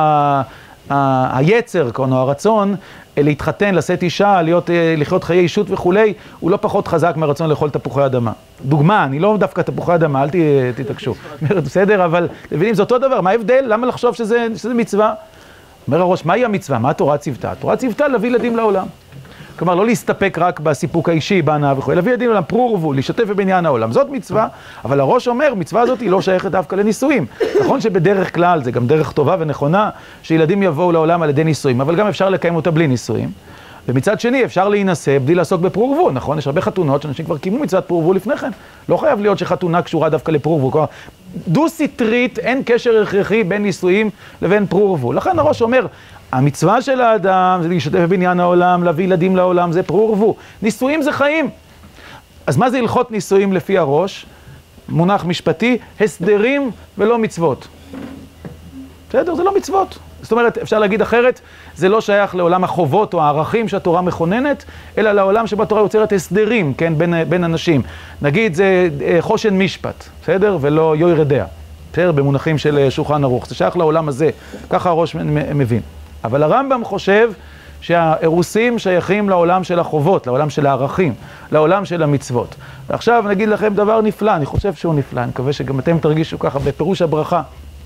היצר, או הרצון להתחתן, לשאת אישה, לחיות חיי אישות וכולי, הוא לא פחות חזק מהרצון לאכול תפוחי אדמה. דוגמה, אני לא דווקא תפוחי אדמה, אל תתעקשו. בסדר, אבל מבינים, זה אותו דבר, מה ההבדל? למה לחשוב שזה מצווה? אומר הראש, מהי המצווה? מה התורה ציוותה? התורה ציוותה להביא ילדים לעולם. כלומר, לא להסתפק רק בסיפוק האישי, בהנאה וכו', להביא ילדים לעולם, פרו ורבו, להשתתף בבניין העולם. זאת מצווה, אבל הראש אומר, מצווה הזאת היא לא שייכת דווקא לנישואים. נכון שבדרך כלל, זה גם דרך טובה ונכונה, שילדים יבואו לעולם על ידי נישואים, אבל גם אפשר לקיים אותה בלי נישואים. ומצד שני, אפשר להינשא בלי לעסוק בפרו ורבו, נכון? יש הרבה חתונות שאנשים כבר קיימו מצוות פרו ורבו לפני כן. לא חייב להיות שחתונה קשורה דווקא לפרו ורבו. כלומר, דו-סטרית, אין קשר הכרחי בין נישואים לבין פרו ורבו. לכן הראש אומר, המצווה של האדם זה להשתתף בבניין העולם, להביא ילדים לעולם, זה פרו ורבו. נישואים זה חיים. אז מה זה הלכות נישואים לפי הראש? מונח משפטי, הסדרים ולא מצוות. בסדר? זה לא מצוות. זאת אומרת, אפשר להגיד אחרת, זה לא שייך לעולם החובות או הערכים שהתורה מכוננת, אלא לעולם שבו התורה יוצרת הסדרים, כן, בין אנשים. נגיד, זה חושן משפט, בסדר? ולא יויר ידע. בסדר? במונחים של שולחן ערוך. זה שייך לעולם הזה. ככה הראש מבין. אבל הרמב"ם חושב שהאירוסים שייכים לעולם של החובות, לעולם של הערכים, לעולם של המצוות. ועכשיו נגיד לכם דבר נפלא, אני חושב שהוא נפלא, אני מקווה שגם אתם תרגישו ככה בפירוש הברכה.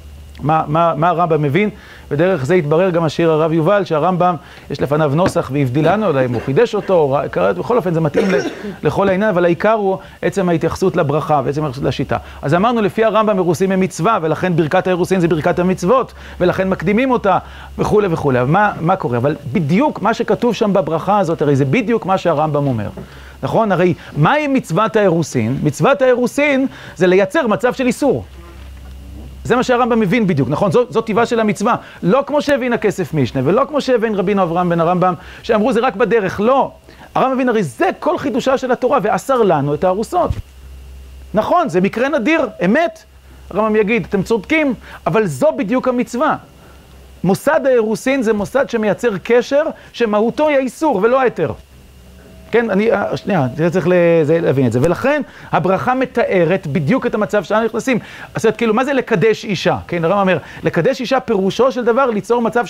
מה הרמב"ם מבין, ודרך זה יתברר גם השיר הרב יובל, שהרמב"ם יש לפניו נוסח והבדילנו, אולי הוא חידש אותו, בכל אופן זה מתאים לכל העניין, אבל העיקר הוא עצם ההתייחסות לברכה ועצם ההתייחסות לשיטה. אז אמרנו, לפי הרמב"ם אירוסים הם מצווה, ולכן ברכת האירוסין זה ברכת המצוות, ולכן מקדימים אותה, וכו' וכו'. מה קורה? אבל בדיוק מה שכתוב שם בברכה הזאת, הרי זה בדיוק מה שהרמב"ם אומר. נכון? הרי מהי מצוות האירוסין? מצוות האירוסין זה לייצר מצב של איסור. זה מה שהרמב"ם מבין בדיוק, נכון? זאת טבעה של המצווה. לא כמו שהבין הכסף משנה, ולא כמו שהבין רבינו אברהם בן הרמב"ם, שאמרו זה רק בדרך. לא. הרמב"ם מבין, הרי זה כל חידושה של התורה, ואסר לנו את הארוסות. נכון, זה מקרה נדיר, אמת. הרמב"ם יגיד, אתם צודקים, אבל זו בדיוק המצווה. מוסד האירוסין זה מוסד שמייצר קשר, שמהותו היא האיסור ולא היתר. כן, שנייה, צריך להבין את זה. ולכן הברכה מתארת בדיוק את המצב שאנחנו נכנסים. אז כאילו, מה זה לקדש אישה? כן, הרמב"ם אומר, לקדש אישה פירושו של דבר ליצור מצב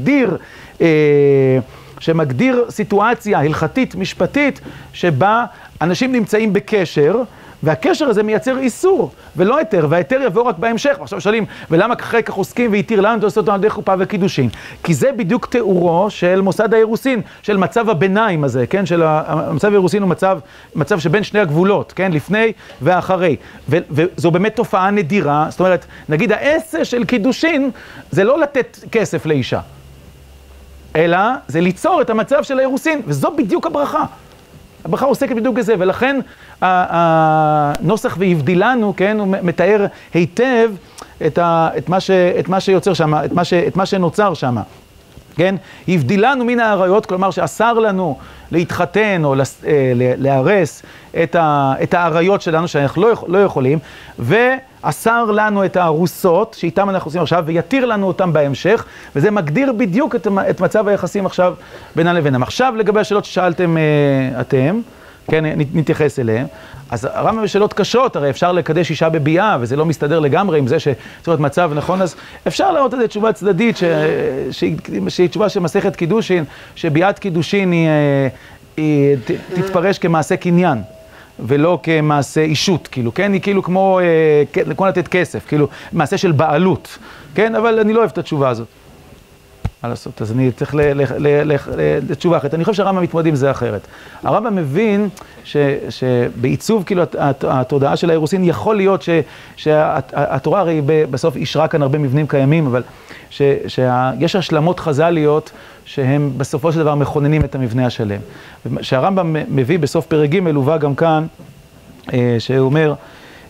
שמגדיר סיטואציה הלכתית, משפטית, שבה אנשים נמצאים בקשר, והקשר הזה מייצר איסור, ולא היתר, וההיתר יבוא רק בהמשך. ועכשיו שואלים, ולמה אחרי כך עוסקים והתיר לנו לעשות אותנו על ידי חופה וקידושין? כי זה בדיוק תיאורו של מוסד האירוסין, של מצב הביניים הזה, כן? של המצב האירוסין הוא מצב שבין שני הגבולות, כן? לפני ואחרי. וזו באמת תופעה נדירה, זאת אומרת, נגיד העשה של קידושין, זה לא לתת כסף לאישה, אלא זה ליצור את המצב של האירוסין, וזו בדיוק הברכה. הברכה עוסקת בדיוק בזה, ולכן הנוסח והבדילנו, כן, הוא מתאר היטב את מה שיוצר שם, את מה שנוצר שם. כן? הבדילנו מן העריות, כלומר שאסר לנו להתחתן או להרס את העריות שלנו שאנחנו לא יכולים, ואסר לנו את הארוסות שאיתם אנחנו עושים עכשיו, ויתיר לנו אותם בהמשך, וזה מגדיר בדיוק את מצב היחסים עכשיו בינם לבינם. עכשיו לגבי השאלות ששאלתם אתם, כן, נתייחס אליהם. אז הרמב"ם בשאלות קשות, הרי אפשר לקדש אישה בביאה, וזה לא מסתדר לגמרי עם זה שצריך להיות מצב נכון, אז אפשר לראות את זה תשובה צדדית, שהיא תשובה של מסכת קידושין, שביאת קידושין היא תתפרש כמעשה קניין, ולא כמעשה אישות, כאילו, כן? היא כאילו כמו לתת כסף, כאילו, מעשה של בעלות, כן? אבל אני לא אוהב את התשובה הזאת. מה לעשות? אז אני צריך לתשובה אחרת. אני חושב שהרמב"ם מתמודד עם זה אחרת. הרמב"ם מבין שבעיצוב כאילו התודעה של האירוסין יכול להיות שהתורה הרי בסוף אישרה כאן הרבה מבנים קיימים, אבל שיש השלמות חז"ליות שהם בסופו של דבר מכוננים את המבנה השלם. שהרמב"ם מביא בסוף פרק ג' מלווה גם כאן, שהוא אומר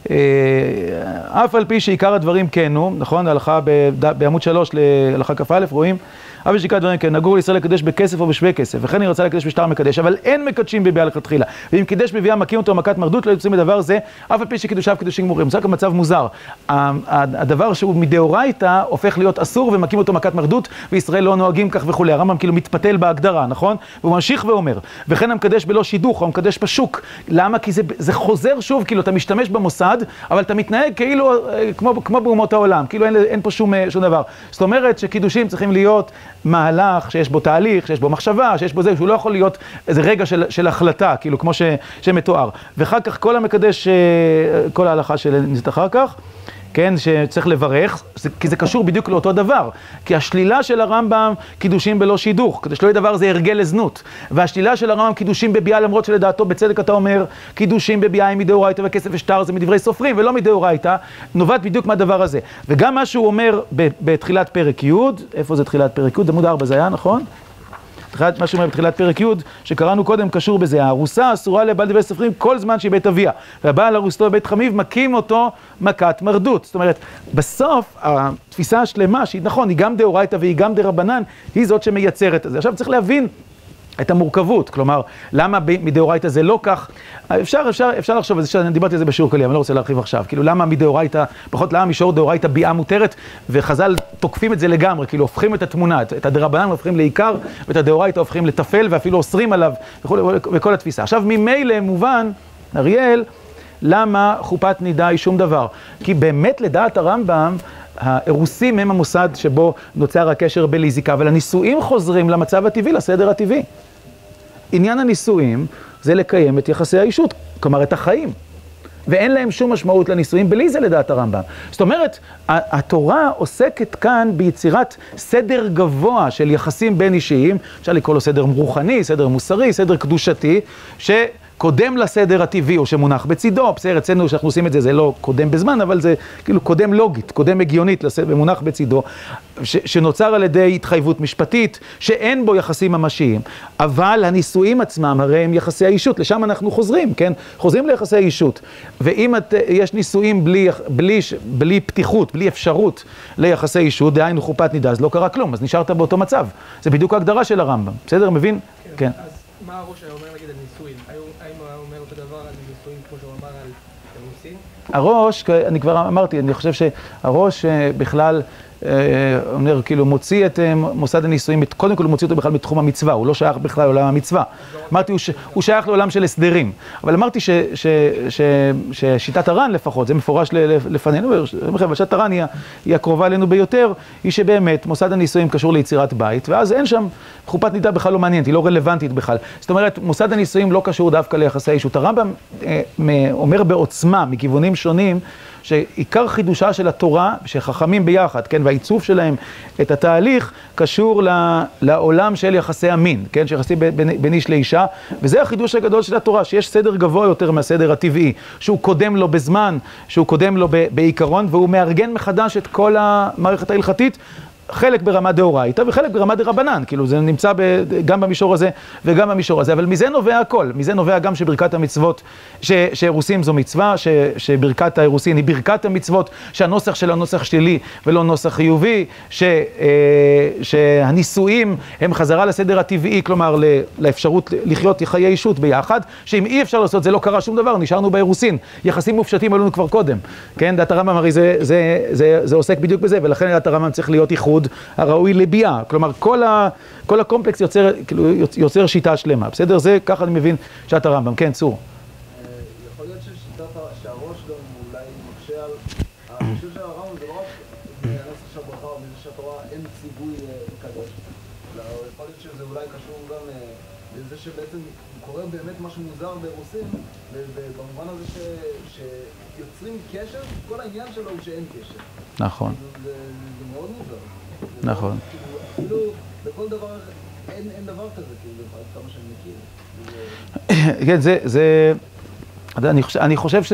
אף על פי שעיקר הדברים כן הוא, נכון? הלכה בעמוד 3 להלכה כ"א, רואים? אף על פי שעיקר הדברים כן, נגור לישראל לקדש בכסף או בשווה כסף, וכן היא רצה לקדש בשטר מקדש, אבל אין מקדשים בביאה לכתחילה. ואם קידש בביאה מכים אותו מכת מרדות, לא יוצאים בדבר זה, אף על פי שקידושיו קידושים גמורים. זה רק מצב מוזר. הדבר שהוא מדאורייתא הופך להיות אסור ומכים אותו מכת מרדות, וישראל לא נוהגים כך וכולי. הרמב"ם כאילו מתפתל בהגדרה, נכון? והוא ממשיך ואומר, וכן המקדש בלא שידוך, או המקדש בשוק. למה? כי זה חוזר שוב, כאילו אתה משתמש במוסד, אבל אתה מתנהג כאילו כמו באומות העולם, כאילו אין פה שום דבר. זאת אומרת שקידושים צריכים להיות מהלך שיש בו תהליך, שיש בו מחשבה, שיש בו זה, שהוא לא יכול להיות איזה רגע של החלטה, כאילו כמו שמתואר. ואחר כך כל המקדש, כל ההלכה שנזית אחר כך, כן, שצריך לברך, כי זה קשור בדיוק לאותו דבר. כי השלילה של הרמב"ם, קידושים בלא שידוך, כדי שלא יהיה דבר זה הרגל לזנות. והשלילה של הרמב"ם, קידושים בביאה, למרות שלדעתו בצדק אתה אומר, קידושים בביאה עם מדאורייתא וכסף ושטר, זה מדברי סופרים ולא מדאורייתא, נובעת בדיוק מהדבר הזה. וגם מה שהוא אומר בתחילת פרק י', איפה זה תחילת פרק י'? עמוד 4 זה היה, נכון? מה שאומר בתחילת פרק י' שקראנו קודם קשור בזה, הארוסה אסורה לבעל דברי סופרים כל זמן שהיא בית אביה, והבעל ארוסתו בבית חמיו מכים אותו מכת מרדות. זאת אומרת, בסוף התפיסה השלמה שהיא נכון, היא גם דאורייתא והיא גם דרבנן, היא זאת שמייצרת את זה. עכשיו צריך להבין את המורכבות, כלומר, למה מדאורייתא זה לא כך? אפשר לחשוב, אני דיברתי על זה בשיעור כללי, אבל אני לא רוצה להרחיב עכשיו. כאילו, למה מדאורייתא, פחות למה מישור דאורייתא ביאה מותרת, וחז"ל תוקפים את זה לגמרי, כאילו, הופכים את התמונה, את הדרבנן הופכים לעיקר, ואת הדאורייתא הופכים לטפל, ואפילו אוסרים עליו, וכל התפיסה. עכשיו, ממילא מובן, אריאל, למה חופת נידה היא שום דבר? כי באמת לדעת הרמב"ם, האירוסים הם המוסד שבו נוצר הקשר בלי זיקה, אבל הנישואים חוזרים למצב הטבעי, לסדר הטבעי. עניין הנישואים זה לקיים את יחסי האישות, כלומר את החיים. ואין להם שום משמעות לנישואים בלי זה לדעת הרמב"ם. זאת אומרת, התורה עוסקת כאן ביצירת סדר גבוה של יחסים בין אישיים, אפשר לקרוא לו סדר רוחני, סדר מוסרי, סדר קדושתי, קודם לסדר הטבעי, או שמונח בצידו, בסדר, אצלנו שאנחנו עושים את זה, זה לא קודם בזמן, אבל זה כאילו קודם לוגית, קודם הגיונית, ומונח בצידו, שנוצר על ידי התחייבות משפטית, שאין בו יחסים ממשיים, אבל הנישואים עצמם, הרי הם יחסי האישות, לשם אנחנו חוזרים, כן? חוזרים ליחסי האישות, ואם יש נישואים בלי פתיחות, בלי אפשרות ליחסי אישות, דהיינו חופת נידה, אז לא קרה כלום, אז נשארת באותו מצב. זה בדיוק ההגדרה של הרמב"ם, בסדר? מבין? כן. מה הראש היה אומר נגיד על נישואים? האם הוא היה אומר אותו דבר על נישואים כמו שהוא אמר על אירוסין? הראש, אני כבר אמרתי, אני חושב שהראש בכלל אומר, כאילו מוציא את מוסד הנישואים, קודם כל הוא מוציא אותו בכלל מתחום המצווה, הוא לא שייך בכלל לעולם המצווה. אמרתי, הוא שייך לעולם של הסדרים. אבל אמרתי ששיטת הר"ן לפחות, זה מפורש לפנינו, אבל שיטת הר"ן היא הקרובה אלינו ביותר, היא שבאמת מוסד הנישואים קשור ליצירת בית, ואז אין שם, חופת נידה בכלל לא מעניינת, היא לא רלוונטית בכלל. זאת אומרת, מוסד הנישואים לא קשור דווקא ליחסי אישות. הרמב"ם אומר בעוצמה, מכיוונים שונים, שעיקר חידושה של התורה, שחכמים ביחד, כן, והעיצוב שלהם את התהליך, קשור לעולם של יחסי המין, כן, שיחסי בין איש לאישה, וזה החידוש הגדול של התורה, שיש סדר גבוה יותר מהסדר הטבעי, שהוא קודם לו בזמן, שהוא קודם לו בעיקרון, והוא מארגן מחדש את כל המערכת ההלכתית, חלק ברמה דאורייתא וחלק ברמה דרבנן, כאילו זה נמצא גם במישור הזה וגם במישור הזה, אבל מזה נובע הכל, מזה נובע גם שברכת המצוות, שאירוסין זו מצווה, שברכת האירוסין היא ברכת המצוות, שהנוסח של הנוסח שלילי ולא נוסח חיובי, שהנישואים הם חזרה לסדר הטבעי, כלומר לאפשרות לחיות חיי אישות ביחד, שאם אי אפשר לעשות זה לא קרה שום דבר, נשארנו באירוסין, יחסים מופשטים עלינו כבר קודם, כן, דעת הרמב"ם הרי זה עוסק בדיוק בזה, ולכן דעת הרמב"ם צריך להיות איחוד הראוי לביאה, כלומר כל הקומפלקס יוצר שיטה שלמה, בסדר? זה ככה אני מבין שעת הרמב"ם, כן, צור. יכול להיות שהראש גם אולי מקשה על החישוב של הרמב"ם, זה לא רק הנוסח של הברכה או בזה שהתורה אין ציווי לקדוש, אלא יכול להיות שזה אולי קשור גם לזה שבעצם קורה באמת משהו מוזר באירוסין, במובן הזה שיוצרים קשר, כל העניין שלו הוא שאין קשר. נכון. זה מאוד מוזר. נכון. כאילו, בכל דבר, אין דבר כזה, כאילו, כמה שאני מכיר. כן, אני חושב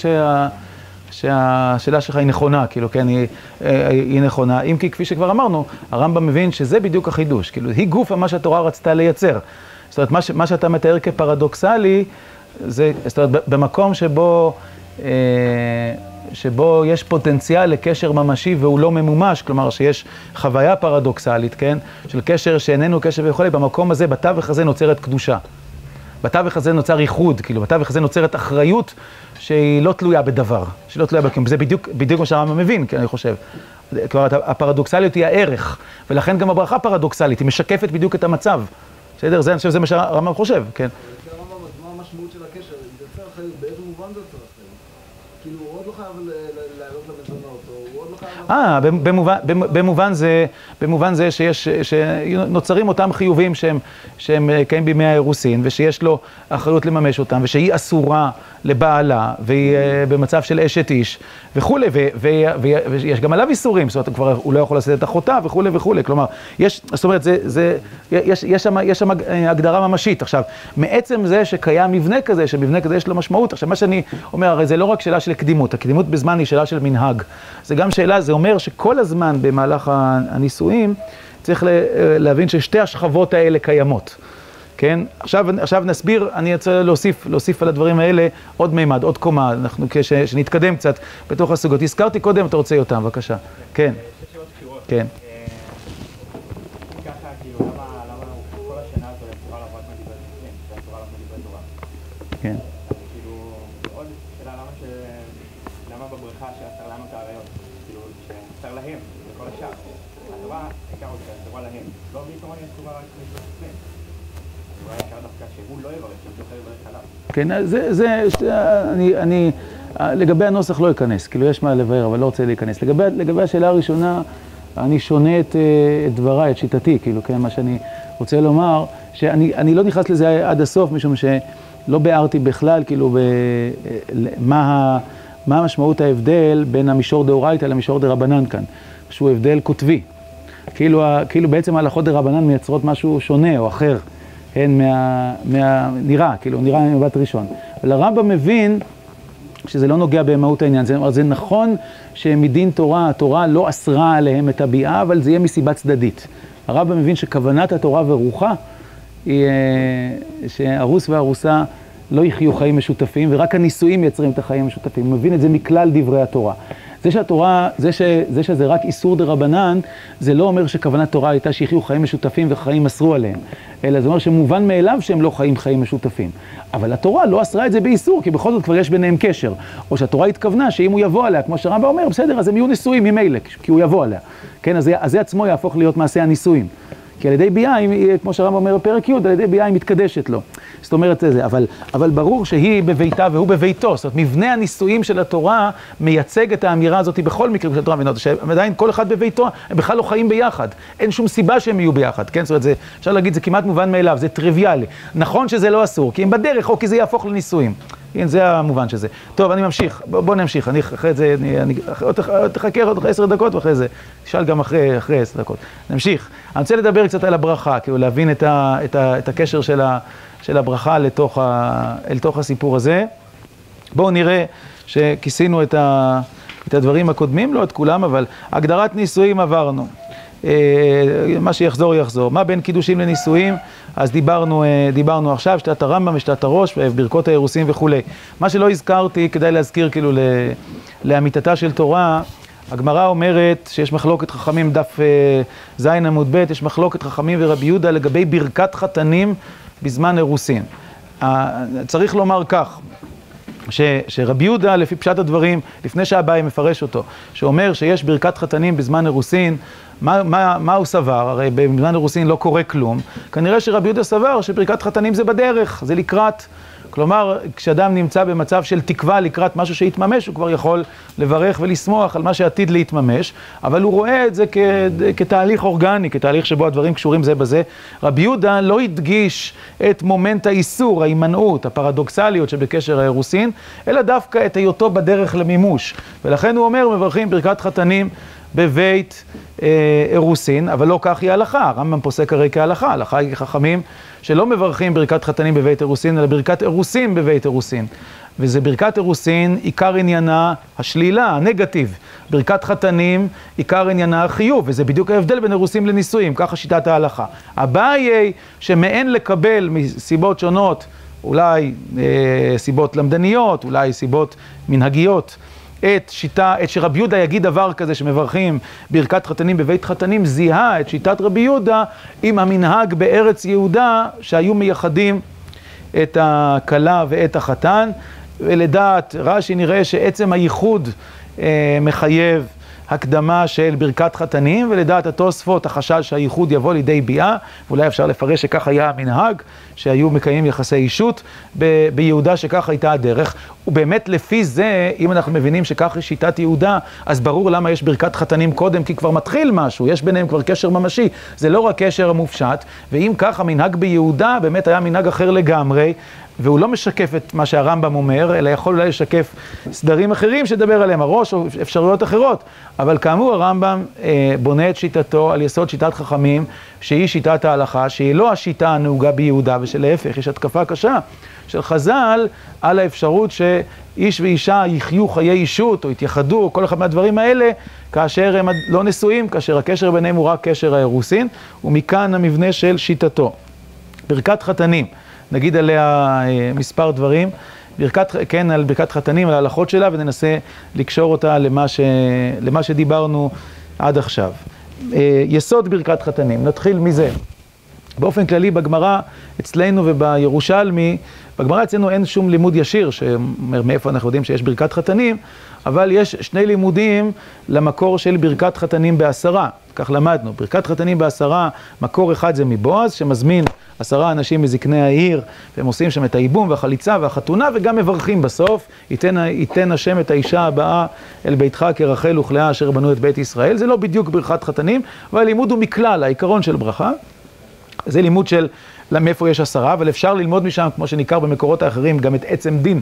שהשאלה שלך היא נכונה, כאילו, כן, היא נכונה. אם כי, כפי שכבר אמרנו, הרמב"ם מבין שזה בדיוק החידוש, כאילו, היא גוף מה שהתורה רצתה לייצר. זאת אומרת, מה שאתה מתאר כפרדוקסלי, זאת אומרת, במקום שבו שבו יש פוטנציאל לקשר ממשי והוא לא ממומש, כלומר שיש חוויה פרדוקסלית, כן? של קשר שאיננו קשר ויכול, במקום הזה, בתווך הזה נוצרת קדושה. בתווך הזה נוצר ייחוד, כאילו, בתווך הזה נוצרת אחריות שהיא לא תלויה בדבר, שהיא לא תלויה בקיום. זה בדיוק מה שהרמב"ם מבין, כי אני חושב. כלומר, הפרדוקסליות היא הערך, ולכן גם הברכה פרדוקסלית, היא משקפת בדיוק את המצב. בסדר? אני חושב שזה מה שהרמב"ם חושב, כן. מה המשמעות של הקשר? זה יוצר אחריות, באיזה מובן זה יוצר אחריות? כאילו, הוא עוד לא חייב לעלות למזונות, הוא עוד לא חייב... במובן זה שנוצרים אותם חיובים שהם קיים בימי האירוסין, ושיש לו אחריות לממש אותם, ושהיא אסורה לבעלה, והיא במצב של אשת איש, וכולי, ויש גם עליו איסורים, זאת אומרת, הוא לא יכול לשאת את אחותה, וכולי וכולי, כלומר, זאת אומרת, יש שם הגדרה ממשית. עכשיו, מעצם זה שקיים מבנה כזה, שמבנה כזה יש לו משמעות, עכשיו, מה שאני אומר, הרי זה לא רק שאלה של קדימות, הקדימות בזמן היא שאלה של מנהג, זה גם שאלה, זה אומר שכל הזמן במהלך הנישואים, צריך להבין ששתי השכבות האלה קיימות. כן? עכשיו נסביר, אני רוצה להוסיף על הדברים האלה עוד מימד, עוד קומה, אנחנו שנתקדם קצת בתוך הסוגות. הזכרתי קודם, אתה רוצה אותם, בבקשה. כן. כן. ככה, כאילו, למה כל השנה הזו התורה לא רק מדיבת נישואים, והתורה לא מדיבת תורה? כן. כאילו, עוד שאלה, למה בברכה שאסר לנו את העריות? כאילו, שאסר להם, לכל השאר. התורה, העיקר עוד שאסרה להם. לא בעיקרון יש תורה רק מדיבת נישואים. אולי העיקר דווקא שהוא לא יברך, שהוא לא יברך עליו. כן, לגבי הנוסח לא ייכנס, כאילו יש מה לבאר, אבל לא רוצה להיכנס. לגבי השאלה הראשונה, אני שונה את דבריי, את שיטתי, כאילו, כן, מה שאני רוצה לומר, שאני לא נכנס לזה עד הסוף, משום שלא ביארתי בכלל, כאילו, מה המשמעות ההבדל בין המישור דאורייתא למישור דרבנן כאן, שהוא הבדל כותבי. כאילו בעצם ההלכות דרבנן מייצרות משהו שונה או אחר, כן, נראה ממבט ראשון. אבל הרמב"ם מבין שזה לא נוגע במהות העניין. זה נכון שמדין תורה, התורה לא אסרה עליהם את הביאה, אבל זה יהיה מסיבה צדדית. הרמב"ם מבין שכוונת התורה ורוחה היא שהרוס והרוסה לא יחיו חיים משותפים, ורק הנישואים יצרים את החיים המשותפים. הוא מבין את זה מכלל דברי התורה. זה שזה רק איסור דרבנן, זה לא אומר שכוונת תורה הייתה שיחיו חיים משותפים וחיים אסרו עליהם, אלא זה אומר שמובן מאליו שהם לא חיים משותפים. אבל התורה לא אסרה את זה באיסור, כי בכל זאת כבר יש ביניהם קשר. או שהתורה התכוונה שאם הוא יבוא עליה, כמו שהרמב"ם אומר, בסדר, אז הם יהיו נישואים ממילא, כי הוא יבוא עליה. כן, אז זה עצמו יהפוך להיות מעשה הנישואים. כי על ידי ביאה, כמו שהרמב"ם אומר בפרק י', על ידי ביאה היא מתקדשת לו. זאת אומרת, אבל ברור שהיא בביתה והוא בביתו. זאת אומרת, מבנה הנישואים של התורה מייצג את האמירה הזאת בכל מקרה של התורה, שעדיין כל אחד בביתו, הם בכלל לא חיים ביחד. אין שום סיבה שהם יהיו ביחד, כן? זאת אומרת, אפשר להגיד, זה כמעט מובן מאליו, זה טריוויאלי. נכון שזה לא אסור, כי הם בדרך, או כי זה יהפוך לנישואים. כן, זה המובן שזה. טוב, אני ממשיך. בוא נמשיך. אני אחרי זה, תחכה עוד 10 דקות ואחרי זה. תשאל גם אחרי 10 דקות. נמשיך. אני רוצה לדבר קצת על הברכה, כאילו להבין את הקשר של הברכה אל תוך הסיפור הזה. בואו נראה שכיסינו את הדברים הקודמים, לא את כולם, אבל הגדרת נישואים עברנו. מה שיחזור יחזור. מה בין קידושים לנישואים? אז דיברנו עכשיו, שתת הרמב"ם ושתת הראש, ברכות האירוסין וכו'. מה שלא הזכרתי, כדאי להזכיר כאילו לאמיתתה של תורה, הגמרא אומרת שיש מחלוקת חכמים, דף ז' עמוד ב', יש מחלוקת חכמים ורבי יהודה לגבי ברכת חתנים בזמן אירוסין. צריך לומר כך, שרבי יהודה, לפי פשט הדברים, לפני שהבאי מפרש אותו, שאומר שיש ברכת חתנים בזמן אירוסין, מה הוא סבר? הרי בזמן אירוסין לא קורה כלום. כנראה שרבי יהודה סבר שברכת חתנים זה בדרך, זה לקראת. כלומר, כשאדם נמצא במצב של תקווה לקראת משהו שהתממש, הוא כבר יכול לברך ולשמוח על מה שעתיד להתממש, אבל הוא רואה את זה כתהליך אורגני, כתהליך שבו הדברים קשורים זה בזה. רבי יהודה לא הדגיש את מומנט האיסור, ההימנעות, הפרדוקסליות שבקשר האירוסין, אלא דווקא את היותו בדרך למימוש. ולכן הוא אומר, מברכים ברכת חתנים בבית אירוסין, אבל לא כך היא ההלכה. הרמב"ם פוסק הרי כהלכה, ההלכה היא חכמים שלא מברכים ברכת חתנים בבית אירוסין, אלא ברכת אירוסין בבית אירוסין. וזה ברכת אירוסין, עיקר עניינה השלילה, הנגטיב. ברכת חתנים, עיקר עניינה החיוב, וזה בדיוק ההבדל בין אירוסין לנישואים, ככה שיטת ההלכה. הבעיה היא שמעין לקבל מסיבות שונות אולי סיבות למדניות, אולי סיבות מנהגיות, את שרבי יהודה יגיד דבר כזה שמברכים ברכת חתנים בבית חתנים, זיהה את שיטת רבי יהודה עם המנהג בארץ יהודה שהיו מייחדים את הכלה ואת החתן, ולדעת רש"י נראה שעצם הייחוד מחייב הקדמה של ברכת חתנים, ולדעת התוספות החשש שהייחוד יבוא לידי ביאה, ואולי אפשר לפרש שכך היה המנהג, שהיו מקיימים יחסי אישות ביהודה, שכך הייתה הדרך. ובאמת לפי זה, אם אנחנו מבינים שכך היא שיטת יהודה, אז ברור למה יש ברכת חתנים קודם, כי כבר מתחיל משהו, יש ביניהם כבר קשר ממשי, זה לא רק קשר המופשט, ואם כך המנהג ביהודה באמת היה מנהג אחר לגמרי, והוא לא משקף את מה שהרמב"ם אומר, אלא יכול אולי לשקף סדרים אחרים שדבר עליהם הראש או אפשרויות אחרות. אבל כאמור הרמב"ם בונה את שיטתו על יסוד שיטת חכמים, שהיא שיטת ההלכה, שהיא לא השיטה הנהוגה ביהודה, ושלהפך יש התקפה קשה של חז"ל על האפשרות שאיש ואישה יחיו חיי אישות או יתייחדו, או כל אחד מהדברים האלה, כאשר הם לא נשואים, כאשר הקשר ביניהם הוא רק קשר האירוסין, ומכאן המבנה של שיטתו. ברכת חתנים. נגיד עליה מספר דברים, כן, על ברכת חתנים, על ההלכות שלה, וננסה לקשור אותה למה שדיברנו עד עכשיו. יסוד ברכת חתנים, נתחיל מזה. באופן כללי בגמרא אצלנו ובירושלמי, בגמרא אצלנו אין שום לימוד ישיר, שאומר מאיפה אנחנו יודעים שיש ברכת חתנים, אבל יש שני לימודים למקור של ברכת חתנים בעשרה. כך למדנו, ברכת חתנים בעשרה, מקור אחד זה מבועז, שמזמין 10 אנשים מזקני העיר, והם עושים שם את הייבום והחליצה והחתונה, וגם מברכים בסוף, ייתן השם את האישה הבאה אל ביתך כרחל וכלאה אשר בנו את בית ישראל. זה לא בדיוק ברכת חתנים, אבל הלימוד הוא מכלל, העיקרון של ברכה. זה לימוד של מאיפה יש 10, אבל אפשר ללמוד משם, כמו שניכר במקורות האחרים, גם את עצם דין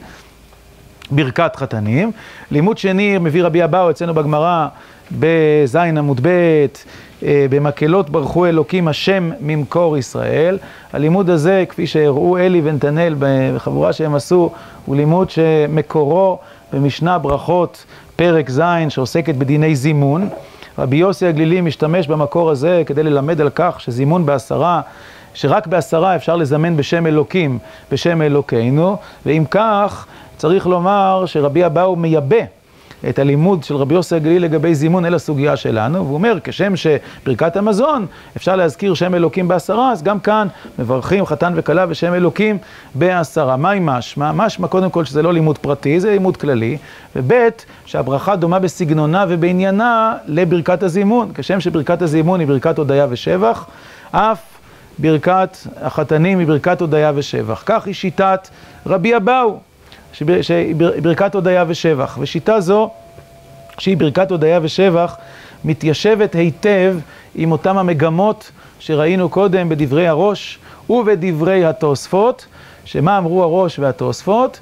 ברכת חתנים. לימוד שני מביא רבי אבאו אצלנו בגמרא, בזין עמוד ב', במקהלות ברכו אלוקים השם ממקור ישראל. הלימוד הזה, כפי שהראו אלי ונתנאל בחבורה שהם עשו, הוא לימוד שמקורו במשנה ברכות פרק ז' שעוסקת בדיני זימון. רבי יוסי הגלילי משתמש במקור הזה כדי ללמד על כך שזימון בעשרה, שרק בעשרה אפשר לזמן בשם אלוקים, בשם אלוקינו, ואם כך צריך לומר שרבי אבאו מייבא את הלימוד של רבי יוסי הגלילי לגבי זימון אל הסוגיה שלנו, והוא אומר, כשם שברכת המזון אפשר להזכיר שם אלוקים בעשרה, אז גם כאן מברכים חתן וכלה בשם אלוקים בעשרה. מה עם משמע? משמע קודם כל שזה לא לימוד פרטי, זה לימוד כללי, ובית שהברכה דומה בסגנונה ובעניינה לברכת הזימון, כשם שברכת הזימון היא ברכת הודיה ושבח, אף ברכת החתנים היא ברכת הודיה ושבח. כך היא שיטת רבי אבאו, שהיא ברכת הודיה ושבח, ושיטה זו, שהיא ברכת הודיה ושבח, מתיישבת היטב עם אותם המגמות שראינו קודם בדברי הראש ובדברי התוספות, שמה אמרו הראש והתוספות,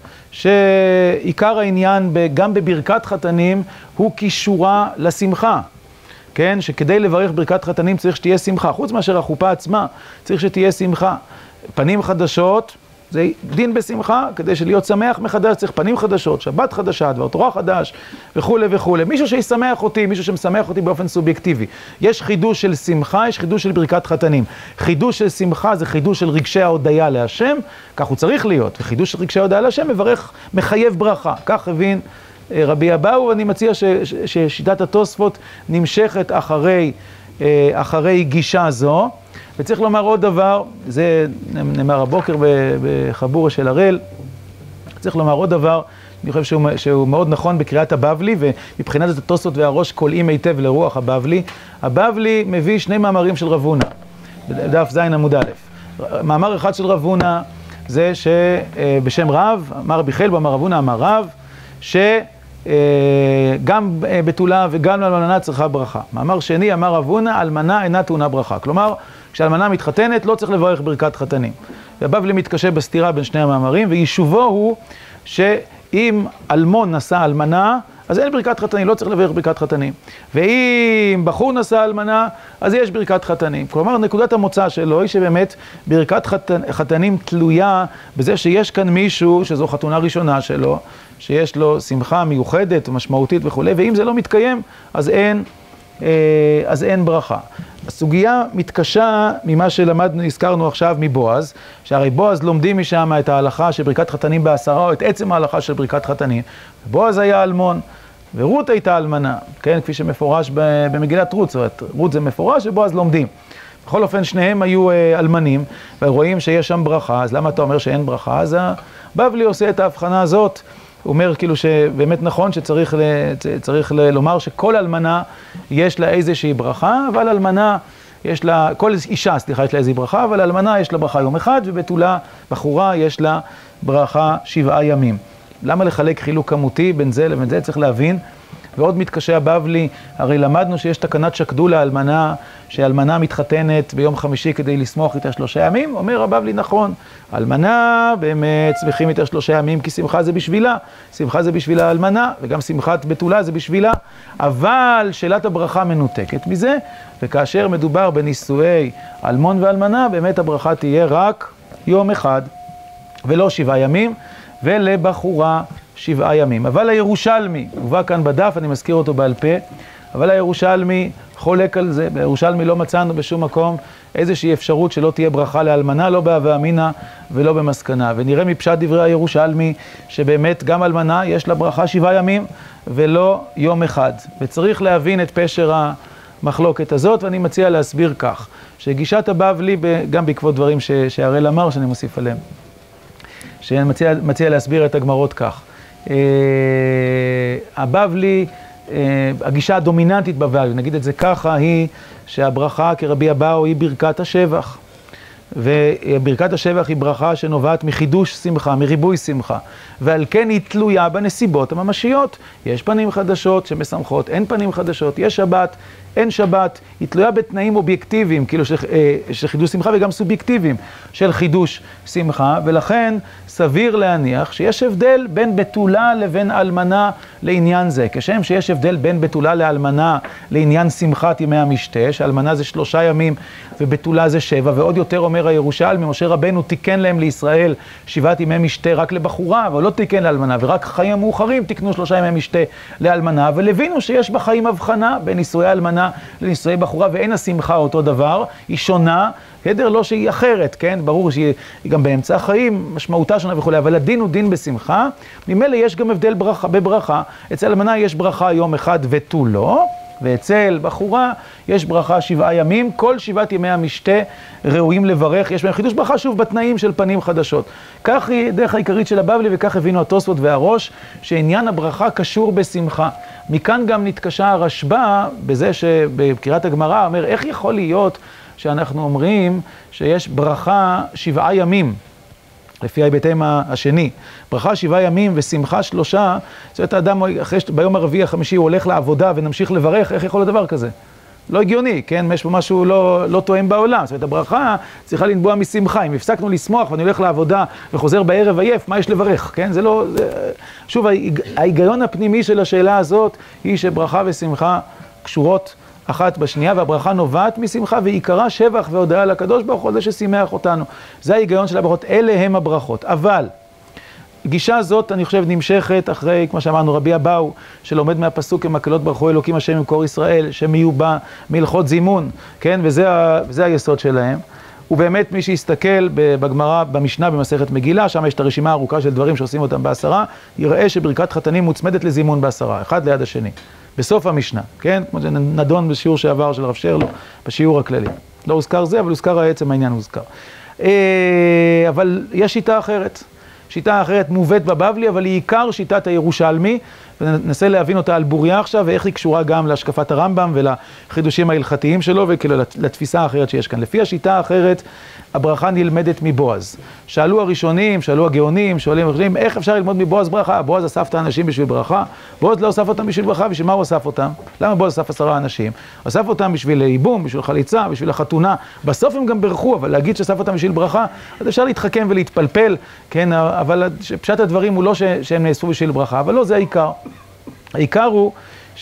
שעיקר העניין גם בברכת חתנים הוא קישורה לשמחה, כן? שכדי לברך ברכת חתנים צריך שתהיה שמחה, חוץ מאשר החופה עצמה, צריך שתהיה שמחה. פנים חדשות, זה דין בשמחה, כדי שלהיות שמח מחדש צריך פנים חדשות, שבת חדשה, דבר תורה חדש, וכו' וכו'. מישהו שישמח אותי, מישהו שמשמח אותי באופן סובייקטיבי. יש חידוש של שמחה, יש חידוש של ברכת חתנים. חידוש של שמחה זה חידוש של רגשי ההודיה להשם, כך הוא צריך להיות, וחידוש של רגשי ההודיה להשם מברך, מחייב ברכה. כך הבין רבי אבאו, ואני מציע ששיטת התוספות נמשכת אחרי גישה זו. וצריך לומר עוד דבר, זה נאמר הבוקר בחבורה של הראל, צריך לומר עוד דבר, אני חושב שהוא מאוד נכון בקריאת הבבלי, ומבחינת התוספות והראש קולעים היטב לרוח הבבלי. הבבלי מביא 2 מאמרים של רב הונא, בדף ז עמוד א'. מאמר אחד של רב הונא זה שבשם רב, אמר רבי חלבה, אמר רב הונא, אמר רב, גם בתולה וגם אלמנה צריכה ברכה. מאמר שני, אמר רב הונא, אלמנה אינה טעונה ברכה. כלומר, כשאלמנה מתחתנת לא צריך לברך ברכת חתנים. והבבלי מתקשה בסתירה בין שני המאמרים, ויישובו הוא שאם אלמון נשא אלמנה, אז אין ברכת חתנים, לא צריך לברך ברכת חתנים. ואם בחור נשא אלמנה, אז יש ברכת חתנים. כלומר, נקודת המוצא שלו היא שבאמת ברכת חתנים תלויה בזה שיש כאן מישהו, שזו חתונה ראשונה שלו, שיש לו שמחה מיוחדת ומשמעותית וכו', ואם זה לא מתקיים, אז אין ברכה. הסוגיה מתקשה ממה שלמדנו, הזכרנו עכשיו מבועז, שהרי בועז לומדים משם את ההלכה של ברכת חתנים בעשרה, או את עצם ההלכה של ברכת חתנים. בועז היה אלמון, ורות הייתה אלמנה, כן, כפי שמפורש במגילת רות, זאת אומרת, רות זה מפורש ובועז לומדים. בכל אופן, שניהם היו אלמנים, ורואים שיש שם ברכה, אז למה אתה אומר שאין ברכה? אז הבבלי עושה את ההבחנה הזאת, הוא אומר כאילו שבאמת נכון שצריך לומר שכל אלמנה יש לה איזושהי ברכה, אבל אלמנה יש לה, כל אישה, סליחה, יש לה איזושהי ברכה, אבל אלמנה יש לה ברכה יום אחד, ובתולה, בחורה, יש לה ברכה 7 ימים. למה לחלק חילוק כמותי בין זה לבין זה? צריך להבין. ועוד מתקשה הבבלי, הרי למדנו שיש תקנת שקדול לאלמנה, שהאלמנה מתחתנת ביום חמישי כדי לשמוח איתה 3 ימים, אומר הבבלי נכון, אלמנה באמת שמחים איתה 3 ימים כי שמחה זה בשבילה, שמחה זה בשבילה האלמנה, וגם שמחת בתולה זה בשבילה, אבל שאלת הברכה מנותקת מזה, וכאשר מדובר בנישואי אלמון ואלמנה, באמת הברכה תהיה רק יום אחד, ולא 7 ימים, ולבחורה 7 ימים. אבל הירושלמי, הובא כאן בדף, אני מזכיר אותו בעל פה, אבל הירושלמי חולק על זה, בירושלמי לא מצאנו בשום מקום איזושהי אפשרות שלא תהיה ברכה לאלמנה, לא בהווה אמינא ולא במסקנה. ונראה מפשט דברי הירושלמי שבאמת גם אלמנה יש לה ברכה 7 ימים ולא יום אחד. וצריך להבין את פשר המחלוקת הזאת, ואני מציע להסביר כך, שגישת הבבלי, גם בעקבות דברים שהראל אמר, שאני מוסיף עליהם, שאני מציע להסביר את הגמרות כך. הבבלי, הגישה הדומיננטית בבבלי, נגיד את זה ככה, היא שהברכה כרבי אבאו היא ברכת השבח. וברכת השבח היא ברכה שנובעת מחידוש שמחה, מריבוי שמחה. ועל כן היא תלויה בנסיבות הממשיות. יש פנים חדשות שמשמחות, אין פנים חדשות, יש שבת, אין שבת. היא תלויה בתנאים אובייקטיביים, כאילו של חידוש שמחה וגם סובייקטיביים של חידוש שמחה. ולכן סביר להניח שיש הבדל בין בתולה לבין אלמנה לעניין זה. כשם שיש הבדל בין בתולה לאלמנה לעניין שמחת ימי המשתה, שאלמנה זה 3 ימים ובתולה זה 7, ועוד יותר אומר הירושלמי, משה רבנו תיקן להם לישראל 7 ימי משתה רק לבחורה, אבל לא תיקן לאלמנה, ורק חיים המאוחרים תיקנו 3 ימי משתה לאלמנה, אבל הבינו שיש בחיים הבחנה בין נישואי אלמנה לנישואי בחורה, ואין השמחה אותו דבר, היא שונה, כדר לא שהיא אחרת, כן? ברור שהיא גם באמצע החיים, משמעותה שונה וכו', אבל הדין הוא דין בשמחה, ממילא יש גם הבדל בברכה, אצל אלמנה יש ברכה יום אחד ותו לא, ואצל בחורה יש ברכה 7 ימים, כל 7 ימי המשתה ראויים לברך, יש בהם חידוש ברכה שוב בתנאים של פנים חדשות. כך היא דרך העיקרית של הבבלי, וכך הבינו התוספות והראש, שעניין הברכה קשור בשמחה. מכאן גם נתקשה הרשב"א בזה שבקריאת הגמרא אומר, איך יכול להיות שאנחנו אומרים שיש ברכה 7 ימים, לפי ההיבטים השני, ברכה 7 ימים ושמחה 3, זאת אומרת, האדם ביום הרביעי החמישי הוא הולך לעבודה ונמשיך לברך, איך יכול להיות דבר כזה? לא הגיוני, כן? יש פה משהו לא תואם בעולם. זאת אומרת, הברכה צריכה לנבוע משמחה. אם הפסקנו לשמוח ואני הולך לעבודה וחוזר בערב עייף, מה יש לברך? כן? זה לא... שוב, ההיגיון הפנימי של השאלה הזאת היא שברכה ושמחה קשורות אחת בשנייה, והברכה נובעת משמחה, ועיקרה שבח והודאה לקדוש ברוך הוא, זה ששימח אותנו. זה ההיגיון של הברכות, אלה הם הברכות. אבל גישה הזאת, אני חושב, נמשכת אחרי, כמו שאמרנו, רבי אבאו, שלומד מהפסוק כמקלות ברכו אלוקים השם ממקור ישראל, שמיובא מהלכות זימון, כן? וזה היסוד שלהם. ובאמת מי שיסתכל בגמרא, במשנה, במסכת מגילה, שם יש את הרשימה הארוכה של דברים שעושים אותם בעשרה, יראה שברכת חתנים מוצמדת לזימון בעשרה, אחד ליד השני. בסוף המשנה, כן? כמו זה נדון בשיעור שעבר של הרב שרלו, בשיעור הכללי. לא הוזכר זה, אבל הוזכר העצם העניין הוזכר. אבל יש שיטה אחרת. שיטה אחרת מובאת בבבלי, אבל היא עיקר שיטת הירושלמי, וננסה להבין אותה על בוריה עכשיו, ואיך היא קשורה גם להשקפת הרמב"ם ולחידושים ההלכתיים שלו, וכאילו לתפיסה האחרת שיש כאן. לפי השיטה האחרת, הברכה נלמדת מבועז. שאלו הראשונים, שאלו הגאונים, שואלים, איך אפשר ללמוד מבועז ברכה? בועז אסף את האנשים בשביל ברכה, בועז לא אסף אותם בשביל ברכה, בשביל מה הוא אסף אותם? למה בועז אסף 10 אנשים? אסף אותם בשביל ייבום, בשביל חליצה, בשביל החתונה. בסוף הם גם ברכו, אבל להגיד שאסף אותם בשביל ברכה, אז אפשר להתחכם ולהתפלפל, כן? אבל פשט הדברים הוא לא שהם נאספו בשביל ברכה, אבל לא, זה העיקר. העיקר הוא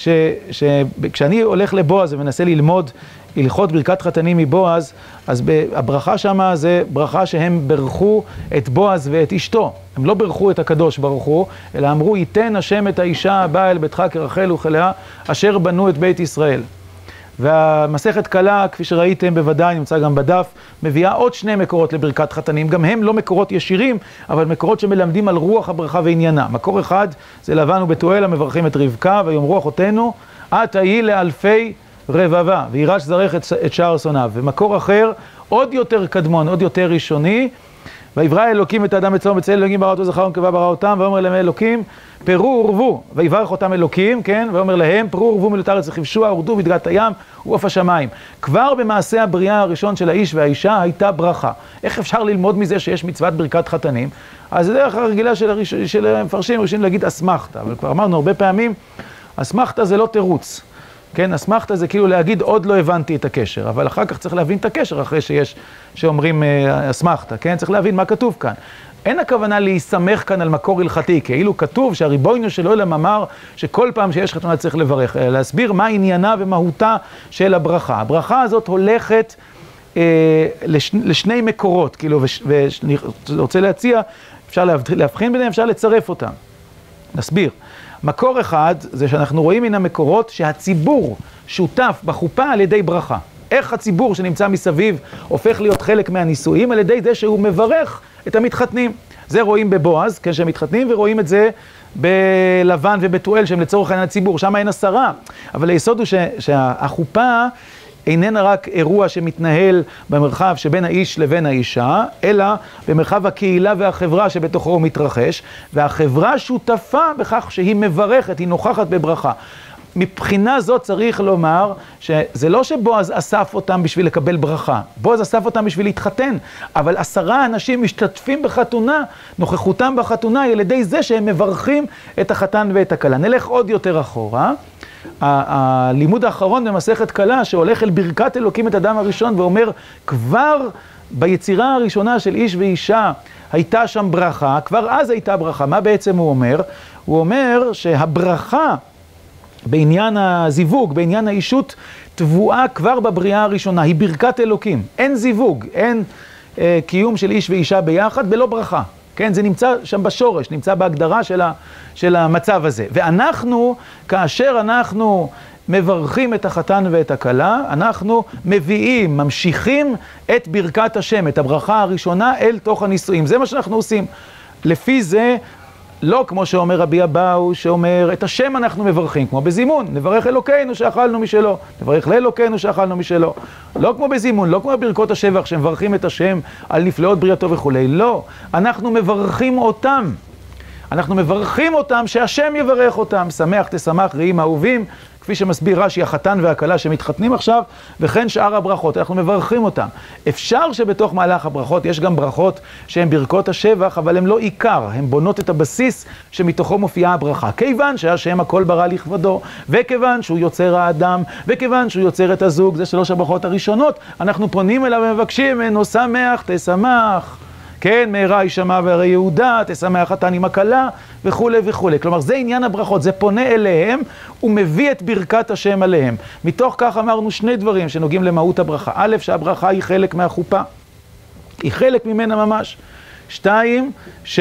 שכשאני הולך לבועז ומנסה ללמוד הלכות ברכת חתנים מבועז, אז הברכה שמה זה ברכה שהם ברכו את בועז ואת אשתו. הם לא ברכו את הקדוש ברוך הוא, אלא אמרו, ייתן השם את האישה הבאה אל ביתך כרחל וכלאה, אשר בנו את בית ישראל. והמסכת קלה, כפי שראיתם בוודאי, נמצא גם בדף, מביאה עוד 2 מקורות לברכת חתנים, גם הם לא מקורות ישירים, אבל מקורות שמלמדים על רוח הברכה ועניינה. מקור אחד זה לבן ובתואל המברכים את רבקה, ויאמרו אחותינו, את היי לאלפי רבבה, וירש זרח את שער שונאיו. ומקור אחר, עוד יותר קדמון, עוד יותר ראשוני, ויברא אלוקים את האדם בצלמו בצלם אלוקים ברא אותו זכר ונקבה ברא אותם, ואומר להם אלוקים פרו ורבו, ויברך אותם אלוקים, כן, ואומר להם פרו ורבו מילאת הארץ וכבשוה ורדו בדגת הים ועוף השמיים. כבר במעשה הבריאה הראשון של האיש והאישה הייתה ברכה. איך אפשר ללמוד מזה שיש מצוות ברכת חתנים? אז זה דרך הרגילה של המפרשים ראשונים להגיד אסמכתא, אבל כבר אמרנו הרבה פעמים, אסמכתא זה לא תירוץ. כן, אסמכתא זה כאילו להגיד עוד לא הבנתי את הקשר, אבל אחר כך צריך להבין את הקשר אחרי שאומרים אסמכתא, כן? צריך להבין מה כתוב כאן. אין הכוונה להיסמך כאן על מקור הלכתי, כאילו כתוב שהריבונו של עולם אמר שכל פעם שיש חתונה צריך לברך, להסביר מה עניינה ומהותה של הברכה. הברכה הזאת הולכת לשני מקורות, כאילו, ואני רוצה להציע, אפשר להבחין ביניהם, אפשר לצרף אותם. נסביר. מקור אחד זה שאנחנו רואים מן המקורות שהציבור שותף בחופה על ידי ברכה. איך הציבור שנמצא מסביב הופך להיות חלק מהנישואים? על ידי זה שהוא מברך את המתחתנים. זה רואים בבועז, כן, שהם מתחתנים, ורואים את זה בלבן ובתואל, שהם לצורך העניין הציבור. שם אין 10. אבל היסוד הוא שהחופה איננה רק אירוע שמתנהל במרחב שבין האיש לבין האישה, אלא במרחב הקהילה והחברה שבתוכו הוא מתרחש, והחברה שותפה בכך שהיא מברכת, היא נוכחת בברכה. מבחינה זאת צריך לומר שזה לא שבועז אסף אותם בשביל לקבל ברכה, בועז אסף אותם בשביל להתחתן, אבל 10 אנשים משתתפים בחתונה, נוכחותם בחתונה היא על ידי זה שהם מברכים את החתן ואת הכלה. נלך עוד יותר אחורה. הלימוד האחרון במסכת קלה שהולך אל ברכת אלוקים את אדם הראשון ואומר כבר ביצירה הראשונה של איש ואישה הייתה שם ברכה, כבר אז הייתה ברכה. מה בעצם הוא אומר? הוא אומר שהברכה בעניין הזיווג, בעניין האישות, תבואה כבר בבריאה הראשונה, היא ברכת אלוקים. אין זיווג, אין קיום של איש ואישה ביחד בלא ברכה. כן, זה נמצא שם בשורש, נמצא בהגדרה של המצב הזה. ואנחנו, כאשר אנחנו מברכים את החתן ואת הכלה, אנחנו מביאים, ממשיכים את ברכת השם, את הברכה הראשונה אל תוך הנישואים. זה מה שאנחנו עושים. לפי זה, לא כמו שאומר רבי אבאו, שאומר את השם אנחנו מברכים, כמו בזימון, נברך אלוקינו שאכלנו משלו, נברך לאלוקינו שאכלנו משלו. לא כמו בזימון, לא כמו בברכות השבח שמברכים את השם על נפלאות בריאתו וכו'. לא, אנחנו מברכים אותם. אנחנו מברכים אותם שהשם יברך אותם. שמח תשמח רעים אהובים, כפי שמסביר רש"י, החתן והכלה שמתחתנים עכשיו, וכן שאר הברכות, אנחנו מברכים אותם. אפשר שבתוך מהלך הברכות יש גם ברכות שהן ברכות השבח, אבל הן לא עיקר, הן בונות את הבסיס שמתוכו מופיעה הברכה. כיוון שהשם הכל ברא לכבודו, וכיוון שהוא יוצר האדם, וכיוון שהוא יוצר את הזוג, זה 3 הברכות הראשונות, אנחנו פונים אליו ומבקשים ממנו, שמח תשמח. כן, מהרה ישמע והרי יהודה, תשמח חתן עם הכלה, וכו' וכו'. כלומר, זה עניין הברכות, זה פונה אליהם, ומביא את ברכת השם עליהם. מתוך כך אמרנו 2 דברים שנוגעים למהות הברכה. א', שהברכה היא חלק מהחופה. היא חלק ממנה ממש. 2,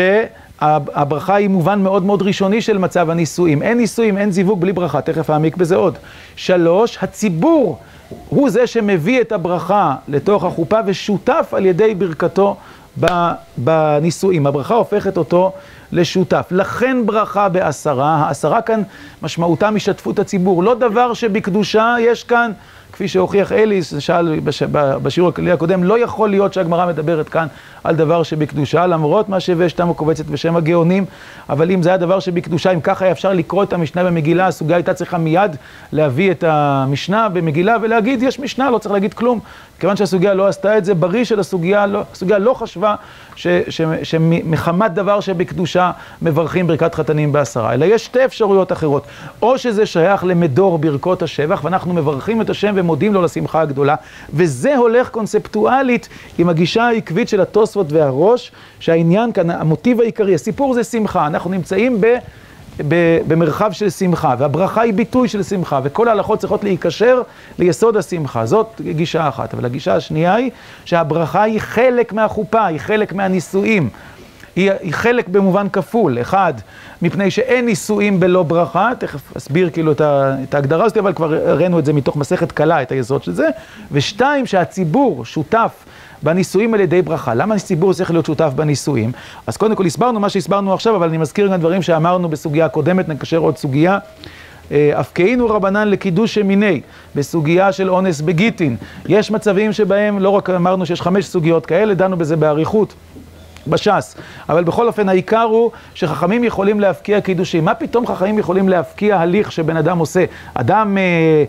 שהברכה היא מובן מאוד מאוד ראשוני של מצב הנישואים. אין נישואים, אין זיווג בלי ברכה, תכף אעמיק בזה עוד. 3, הציבור הוא זה שמביא את הברכה לתוך החופה, ושותף על ידי ברכתו בנישואים. הברכה הופכת אותו לשותף. לכן ברכה ב10, ה10 כאן משמעותה משתפות הציבור. לא דבר שבקדושה יש כאן, כפי שהוכיח אלי, שאל בשיעור הכללי הקודם, לא יכול להיות שהגמרא מדברת כאן על דבר שבקדושה, למרות מה שהבאתם הקובצת בשם הגאונים, אבל אם זה היה דבר שבקדושה, אם ככה היה אפשר לקרוא את המשנה במגילה, הסוגיה הייתה צריכה מיד להביא את המשנה במגילה ולהגיד, יש משנה, לא צריך להגיד כלום. כיוון שהסוגיה לא עשתה את זה, בריא של הסוגיה לא חשבה שמחמת דבר שבקדושה מברכים ברכת חתנים ב10, אלא יש 2 אפשרויות אחרות. או שזה שייך למדור ברכות השבח, ואנחנו מברכים את השם ומודים לו לשמחה הגדולה, וזה הולך קונספטואלית עם הגישה העקבית של התוספות והראש, שהעניין כאן, המוטיב העיקרי, הסיפור זה שמחה, אנחנו נמצאים במרחב של שמחה, והברכה היא ביטוי של שמחה, וכל ההלכות צריכות להיקשר ליסוד השמחה. זאת גישה אחת, אבל הגישה השנייה היא שהברכה היא חלק מהחופה, היא חלק מהנישואים. היא חלק במובן כפול. אחד, מפני שאין נישואים בלא ברכה, תכף אסביר כאילו את ההגדרה הזאת, אבל כבר הראינו את זה מתוך מסכת קלה, את היסוד של זה. ושתיים, שהציבור שותף בנישואים על ידי ברכה. למה הציבור צריך להיות שותף בנישואים? אז קודם כל הסברנו מה שהסברנו עכשיו, אבל אני מזכיר גם דברים שאמרנו בסוגיה הקודמת, נקשר עוד סוגיה. הפקעינו רבנן לקידוש מיני, בסוגיה של אונס בגיטין. יש מצבים שבהם, לא רק אמרנו שיש 5 סוגיות כאלה, דנו בזה באריכות בש"ס, אבל בכל אופן העיקר הוא שחכמים יכולים להפקיע קידושים. מה פתאום חכמים יכולים להפקיע הליך שבן אדם עושה? אדם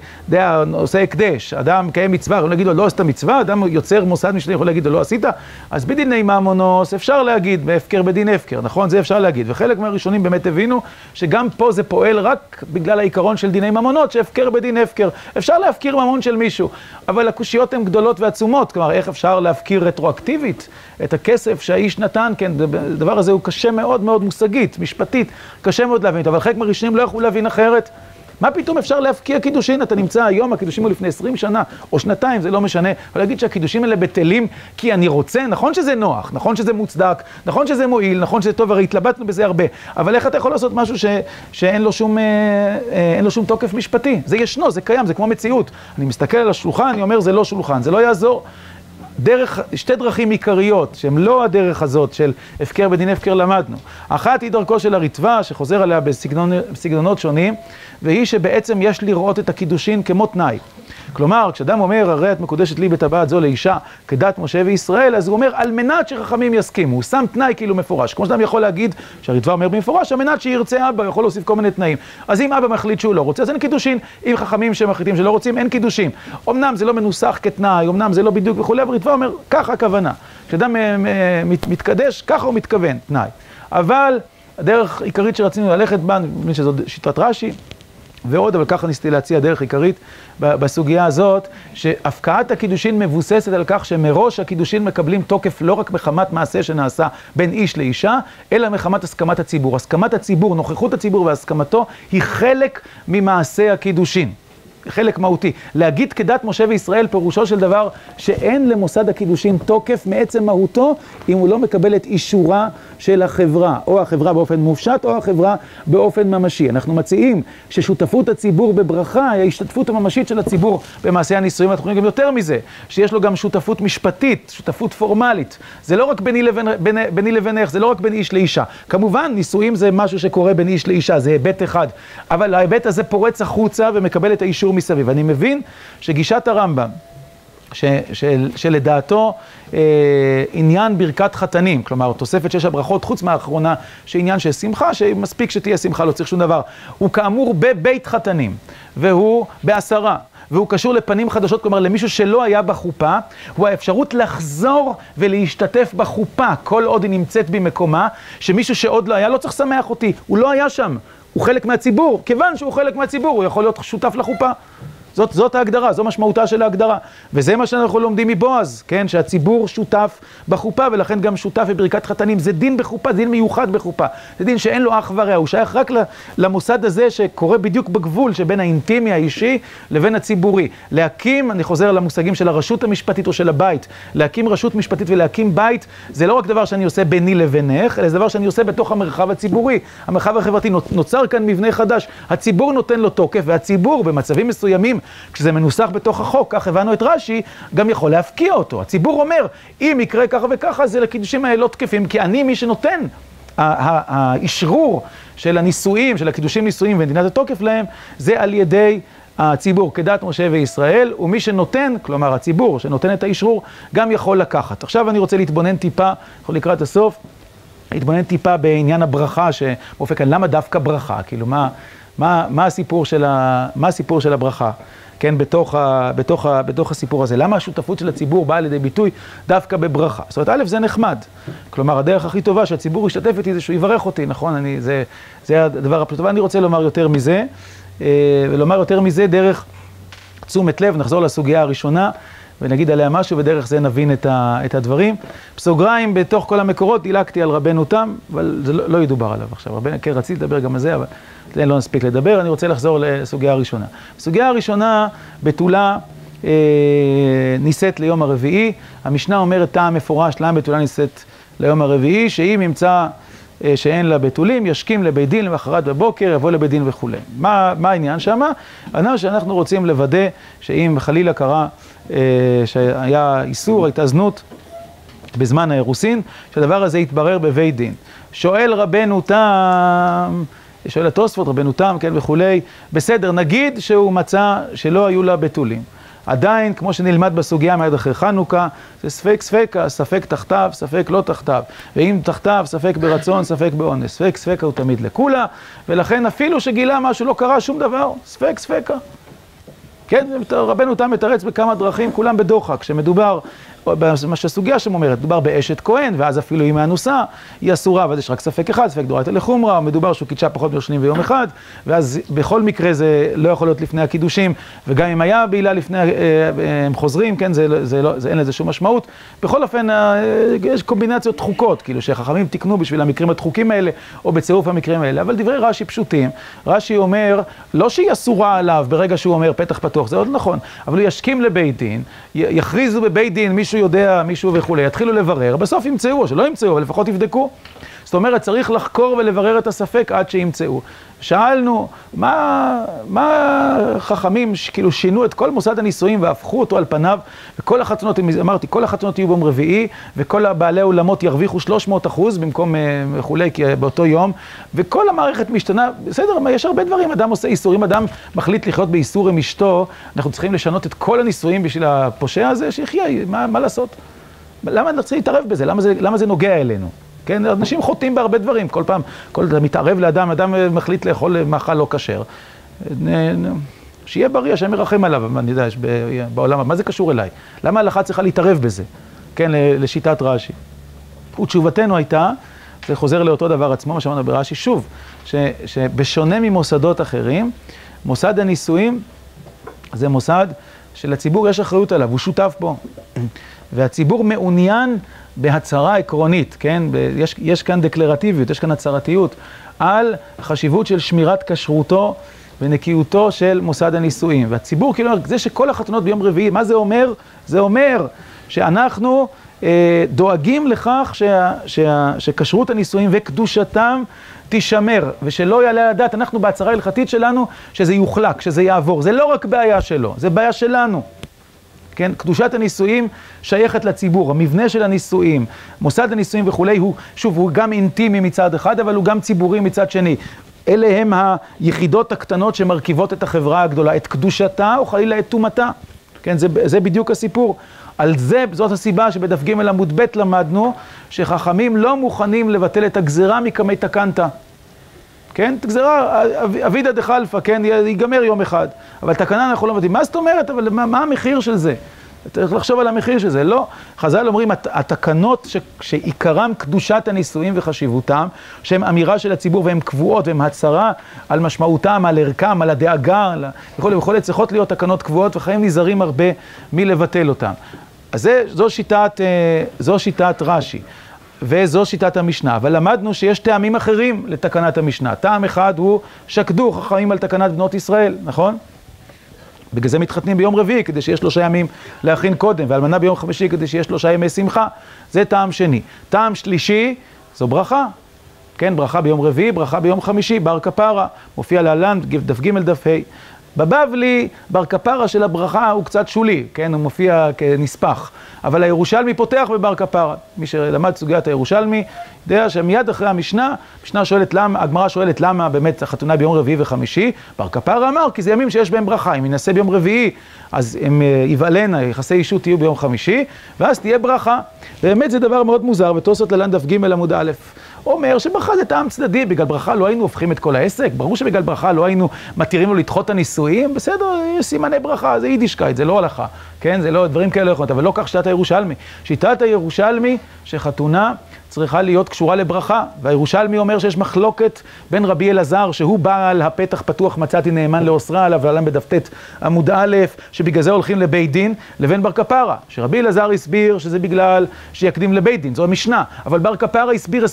עושה הקדש, אדם קיים מצווה, יכול להגיד לו לא עשית מצווה, אדם יוצר מוסד משלי, יכול להגיד לו לא עשית, אז בדיני ממונוס אפשר להגיד, בהפקר בדין הפקר, נכון? זה אפשר להגיד, וחלק מהראשונים באמת הבינו שגם פה זה פועל רק בגלל העיקרון של דיני ממונות, שהפקר בדין הפקר, אפשר להפקיר ממון של מישהו, אבל הקושיות הן גדולות ועצומות, כלומר איך אפשר להפקיר רטרואקטיבית את הכסף שהאיש נתן, כן, הדבר הזה הוא קשה מאוד מאוד מושגית, משפטית, קשה מאוד להבין, אבל חלק מהראשונים לא יכולו להבין אחרת. מה פתאום אפשר להפקיע קידושין? אתה נמצא היום, הקידושים הוא לפני 20 שנה או שנתיים, זה לא משנה. אבל להגיד שהקידושים האלה בטלים כי אני רוצה, נכון שזה נוח, נכון שזה מוצדק, נכון שזה מועיל, נכון שזה טוב, הרי התלבטנו בזה הרבה. אבל איך אתה יכול לעשות משהו שאין לו שום תוקף משפטי? זה ישנו, זה קיים, זה כמו מציאות. אני מסתכל על השולחן, אני אומר זה לא שולחן, זה לא יעזור. שתי דרכים עיקריות, שהן לא הדרך הזאת של הפקר בדין הפקר למדנו. אחת היא דרכו של הריטב"א, שחוזר עליה בסגנונות שונים, והיא שבעצם יש לראות את הקידושין כמו תנאי. כלומר, כשאדם אומר, הרי את מקודשת לי בטבעת זו לאישה כדת משה וישראל, אז הוא אומר, על מנת שחכמים יסכימו, הוא שם תנאי כאילו מפורש. כמו שאדם יכול להגיד, שהריטב"א אומר במפורש, על מנת שירצה אבא, יכול להוסיף כל מיני תנאים. אז אם אבא מחליט שהוא לא רוצה, אז אין קידושין. אם חכמים שמחליטים שלא רוצים, אין קידושין. אמנם זה לא מנוסח כתנאי, אמנם זה לא בדיוק וכולי, אבל הריטב"א אומר, ככה הכוונה. כשאדם מתקדש, ככה הוא מתכוון, תנאי. אבל הדרך עיקרית שרצינו ללכת בה, שזו שיטת רש"י, ועוד, אבל ככה ניסיתי להציע דרך עיקרית בסוגיה הזאת, שהפקעת הקידושין מבוססת על כך שמראש הקידושין מקבלים תוקף לא רק מחמת מעשה שנעשה בין איש לאישה, אלא מחמת הסכמת הציבור. הסכמת הציבור, נוכחות הציבור והסכמתו היא חלק ממעשה הקידושין. חלק מהותי. להגיד כדת משה וישראל פירושו של דבר שאין למוסד הקידושין תוקף מעצם מהותו אם הוא לא מקבל את אישורה של החברה, או החברה באופן מופשט או החברה באופן ממשי. אנחנו מציעים ששותפות הציבור בברכה היא ההשתתפות הממשית של הציבור במעשה הנישואים. אנחנו יכולים גם יותר מזה, שיש לו גם שותפות משפטית, שותפות פורמלית. זה לא רק ביני לבינך, זה לא רק בין איש לאישה. כמובן, נישואים זה משהו שקורה בין איש לאישה, זה היבט אחד. אבל ההיבט הזה פורץ החוצה ומקבל את האישור מסביב. אני מבין שגישת הרמב"ם, שלדעתו עניין ברכת חתנים, כלומר תוספת 6 הברכות חוץ מהאחרונה, שעניין של שמחה, שמספיק שתהיה שמחה, לא צריך שום דבר, הוא כאמור בבית חתנים, והוא בעשרה, והוא קשור לפנים חדשות, כלומר למישהו שלא היה בחופה, הוא האפשרות לחזור ולהשתתף בחופה, כל עוד היא נמצאת במקומה, שמישהו שעוד לא היה, לא צריך לשמח אותי, הוא לא היה שם, הוא חלק מהציבור, כיוון שהוא חלק מהציבור, הוא יכול להיות שותף לחופה. זאת ההגדרה, זו משמעותה של ההגדרה. וזה מה שאנחנו לומדים מבועז, כן? שהציבור שותף בחופה, ולכן גם שותף בברכת חתנים. זה דין בחופה, דין מיוחד בחופה. זה דין שאין לו אח ורע, הוא שייך רק למוסד הזה שקורה בדיוק בגבול שבין האינטימי האישי לבין הציבורי. להקים, אני חוזר למושגים של הרשות המשפטית או של הבית, להקים רשות משפטית ולהקים בית, זה לא רק דבר שאני עושה ביני לבינך, אלא זה דבר שאני עושה בתוך המרחב הציבורי. המרחב החברתי נוצר כאן מבנה חדש. הציבור נותן לו תוקף, והציבור במצבים מסוימים, כשזה מנוסח בתוך החוק, כך הבנו את רש"י, גם יכול להפקיע אותו. הציבור אומר, אם יקרה ככה וככה, זה לקידושים האלה לא תקפים, כי אני מי שנותן. האשרור של הנישואים, של הקידושים נישואים ונתינת התוקף להם, זה על ידי הציבור, כדת משה וישראל, ומי שנותן, כלומר הציבור שנותן את האשרור, גם יכול לקחת. עכשיו אני רוצה להתבונן טיפה, יכול לקראת הסוף, להתבונן טיפה בעניין הברכה, שמופיע כאן, למה דווקא ברכה? כאילו, מה הסיפור של הברכה? כן, בתוך הסיפור הזה. למה השותפות של הציבור באה לידי ביטוי דווקא בברכה? זאת אומרת, א', זה נחמד. כלומר, הדרך הכי טובה שהציבור ישתף איתי זה שהוא יברך אותי, נכון? זה הדבר הפשוט. אבל אני רוצה לומר יותר מזה, ולומר יותר מזה דרך תשומת לב, נחזור לסוגיה הראשונה, ונגיד עליה משהו, ודרך זה נבין את הדברים. בסוגריים, בתוך כל המקורות, דילגתי על רבנו תם, אבל זה לא ידובר עליו עכשיו. כן, רציתי לדבר גם על זה, אבל לא נספיק לדבר. אני רוצה לחזור לסוגיה הראשונה. הסוגיה הראשונה, בתולה נישאת ליום הרביעי. המשנה אומרת טעם מפורש, למה בתולה נישאת ליום הרביעי, שאם ימצא שאין לה בתולים, ישכים לבית דין למחרת בבוקר, יבוא לבית דין וכו'. מה העניין שמה? העניין שאנחנו רוצים לוודא שאם חלילה קרה שהיה איסור, הייתה זנות בזמן האירוסין, שהדבר הזה יתברר בבית דין. שואל רבנו תם, שואל התוספות, רבנו תם, כן וכולי, בסדר, נגיד שהוא מצא שלא היו לה בתולים. עדיין, כמו שנלמד בסוגיה מיד אחרי חנוכה, זה ספק ספקה, ספק תחתיו, ספק לא תחתיו. ואם תחתיו, ספק ברצון, ספק באונס. ספק ספקה הוא תמיד לכולה, ולכן אפילו שגילה משהו לא קרה שום דבר, ספק ספקה. כן, רבנו תם מתרץ בכמה דרכים, כולם בדוחק, שמדובר, מה שהסוגיה שמומרת, מדובר באשת כהן, ואז אפילו אם האנוסה, היא אסורה, ואז יש רק ספק אחד, ספק דורייתא לחומרא, או מדובר שהוא קידשה פחות מ-2 ויום אחד, ואז בכל מקרה זה לא יכול להיות לפני הקידושים, וגם אם היה בעילה לפני, הם חוזרים, כן, אין לזה שום משמעות. בכל אופן, יש קומבינציות דחוקות, כאילו שחכמים תיקנו בשביל המקרים הדחוקים האלה, או בצירוף המקרים האלה, אבל דברי רש"י פשוטים. רש"י אומר, לא שהיא אסורה עליו ברגע שהוא אומר פתח פתוח, זה עוד נכון, אבל הוא ישכים לבית דין, יכריזו בבית דין, מישהו יודע, מישהו וכולי, יתחילו לברר, בסוף ימצאו, או שלא ימצאו, אבל לפחות יבדקו. זאת אומרת, צריך לחקור ולברר את הספק עד שימצאו. שאלנו, מה חכמים כאילו שינו את כל מוסד הנישואים והפכו אותו על פניו, וכל החתונות, אמרתי, כל החתונות יהיו ביום רביעי, וכל הבעלי האולמות ירוויחו 300% במקום וכולי, כי באותו יום, וכל המערכת משתנה, בסדר, יש הרבה דברים, אדם עושה איסורים, אדם מחליט לחיות באיסור עם אשתו, אנחנו צריכים לשנות את כל הנישואים בשביל הפושע הזה, שיחיה, מה לעשות? למה אנחנו צריכים להתערב בזה? למה זה נוגע אלינו? כן, אנשים חוטאים בהרבה דברים, כל פעם, אתה מתערב לאדם, אדם מחליט לאכול מאכל לא כשר. שיהיה בריא, השם ירחם עליו, אני יודע, בעולם, מה זה קשור אליי? למה ההלכה צריכה להתערב בזה? כן, לשיטת רש"י. ותשובתנו הייתה, זה חוזר לאותו דבר עצמו, מה שאמרנו ברש"י, שוב, שבשונה ממוסדות אחרים, מוסד הנישואים זה מוסד שלציבור יש אחריות עליו, הוא שותף בו. והציבור מעוניין בהצהרה עקרונית, כן? יש כאן דקלרטיביות, יש כאן הצהרתיות על החשיבות של שמירת כשרותו ונקיותו של מוסד הנישואים. והציבור כאילו, זה שכל החתונות ביום רביעי, מה זה אומר? זה אומר שאנחנו דואגים לכך שכשרות הנישואים וקדושתם תישמר, ושלא יעלה על הדעת, אנחנו בהצהרה ההלכתית שלנו, שזה יוחלק, שזה יעבור. זה לא רק בעיה שלו, זה בעיה שלנו. כן, קדושת הנישואים שייכת לציבור, המבנה של הנישואים, מוסד הנישואים וכולי, הוא, שוב, הוא גם אינטימי מצד אחד, אבל הוא גם ציבורי מצד שני. אלה הם היחידות הקטנות שמרכיבות את החברה הגדולה, את קדושתה או חלילה את תומתה. כן, זה בדיוק הסיפור. על זה, זאת הסיבה שבדף ג' עמוד ב' למדנו, שחכמים לא מוכנים לבטל את הגזרה מקמי תקנתא. כן, גזרה, אבידא דחלפא, כן, ייגמר יום אחד. אבל תקנה אנחנו לא מבטלים. מה זאת אומרת? אבל מה המחיר של זה? צריך לחשוב על המחיר של זה. לא, חז"ל אומרים, התקנות שעיקרם קדושת הנישואים וחשיבותם, שהן אמירה של הציבור והן קבועות, והן הצהרה על משמעותם, על ערכם, על הדאגה, וכולי, צריכות להיות תקנות קבועות, וחיים נזהרים הרבה מלבטל אותם. אז זו שיטת רש"י. וזו שיטת המשנה, אבל למדנו שיש טעמים אחרים לתקנת המשנה. טעם אחד הוא שקדו חכמים על תקנת בנות ישראל, נכון? בגלל זה מתחתנים ביום רביעי, כדי שיש 3 ימים להכין קודם, ואלמנה ביום חמישי, כדי שיש 3 ימי שמחה. זה טעם שני. טעם שלישי, זו ברכה. כן, ברכה ביום רביעי, ברכה ביום חמישי, בר כפרה. מופיע להלן, דף ג' דף ה'. בבבלי, בר כפרה של הברכה הוא קצת שולי, כן? הוא מופיע כנספח. אבל הירושלמי פותח בבר כפרה. מי שלמד סוגיית הירושלמי, יודע שמיד אחרי המשנה, הגמרא שואלת למה באמת החתונה ביום רביעי וחמישי, בר כפרה אמר, כי זה ימים שיש בהם ברכה. אם ינסה ביום רביעי, אז הם יבעלנה, יחסי אישות יהיו ביום חמישי, ואז תהיה ברכה. באמת זה דבר מאוד מוזר, ותוספות להלן דף ג' עמוד א'. אומר שברכה זה טעם צדדי, בגלל ברכה לא היינו הופכים את כל העסק, ברור שבגלל ברכה לא היינו מתירים לו לדחות את הנישואים, בסדר, יש סימני ברכה, זה יידישקייט, זה לא הלכה, כן, זה לא, דברים כאלה יכולים, אבל לא כך שיטת הירושלמי. שיטת הירושלמי שחתונה צריכה להיות קשורה לברכה, והירושלמי אומר שיש מחלוקת בין רבי אלעזר, שהוא בעל הפתח פתוח מצאתי נאמן לאוסרה עליו, ועלם בדף ט' עמוד א', שבגלל זה הולכים לבית דין, לבין בר כפרה, שרבי אלעזר הסביר שזה בגלל שיקדים לבית דין, זו המשנה, אבל בר כפרה הסביר הסבר אחר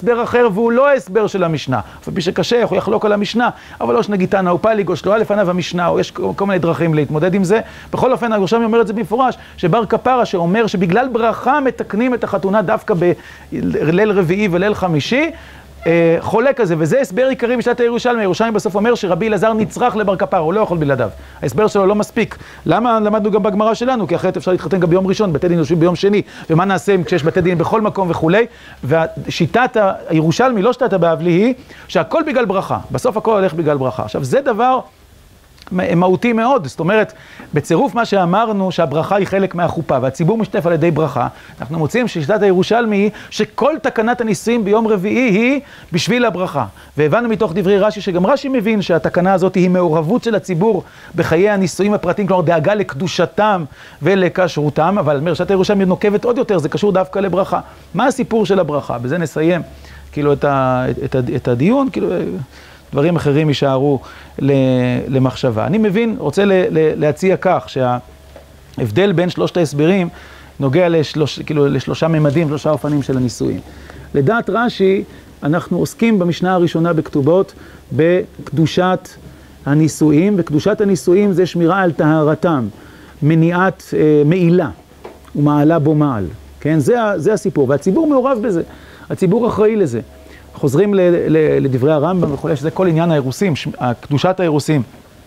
הסבר והוא לא ההסבר של המשנה. ומי שקשה, הוא יחלוק על המשנה, אבל לא שנגיתנה או פליג, או שלואה לפניו המשנה, או יש כל מיני דרכים להתמודד עם זה. בכל אופן, הירושלמי אומר את זה במפורש, שבר כפרה שאומר שבגלל ברכה מתקנים את החתונה דווקא בליל רביעי וליל חמישי, חולק על זה, וזה הסבר עיקרי בשיטת הירושלמי. הירושלמי בסוף אומר שרבי אלעזר נצרך לבר כפרה, הוא לא יכול בלעדיו. ההסבר שלו לא מספיק. למה למדנו גם בגמרא שלנו? כי אחרת אפשר להתחתן גם ביום ראשון, בתי דין יושבים ביום שני, ומה נעשה כשיש בתי דין בכל מקום וכולי. ושיטת הירושלמי, לא שיטת הבבלי, היא שהכל בגלל ברכה. בסוף הכל הולך בגלל ברכה. עכשיו, זה דבר מהותי מאוד, זאת אומרת, בצירוף מה שאמרנו שהברכה היא חלק מהחופה והציבור משתתף על ידי ברכה, אנחנו מוצאים ששיטת הירושלמי היא שכל תקנת הנישואים ביום רביעי היא בשביל הברכה. והבנו מתוך דברי רש"י שגם רש"י מבין שהתקנה הזאת היא מעורבות של הציבור בחיי הנישואים הפרטיים, כלומר דאגה לקדושתם ולכשרותם, אבל שיטת הירושלמי נוקבת עוד יותר, זה קשור דווקא לברכה. מה הסיפור של הברכה? בזה נסיים כאילו את הדיון, כאילו דברים אחרים יישארו למחשבה. אני מבין, רוצה להציע כך, שההבדל בין שלושת ההסברים נוגע לשלושה ממדים, שלושה אופנים של הנישואים. לדעת רש"י, אנחנו עוסקים במשנה הראשונה בכתובות בקדושת הנישואים, וקדושת הנישואים זה שמירה על טהרתם, מניעת מעילה ומעלה בו מעל. כן? זה הסיפור, והציבור מעורב בזה, הציבור אחראי לזה. חוזרים לדברי הרמב"ם וכולי, שזה כל עניין האירוסים, קדושת האירוסים.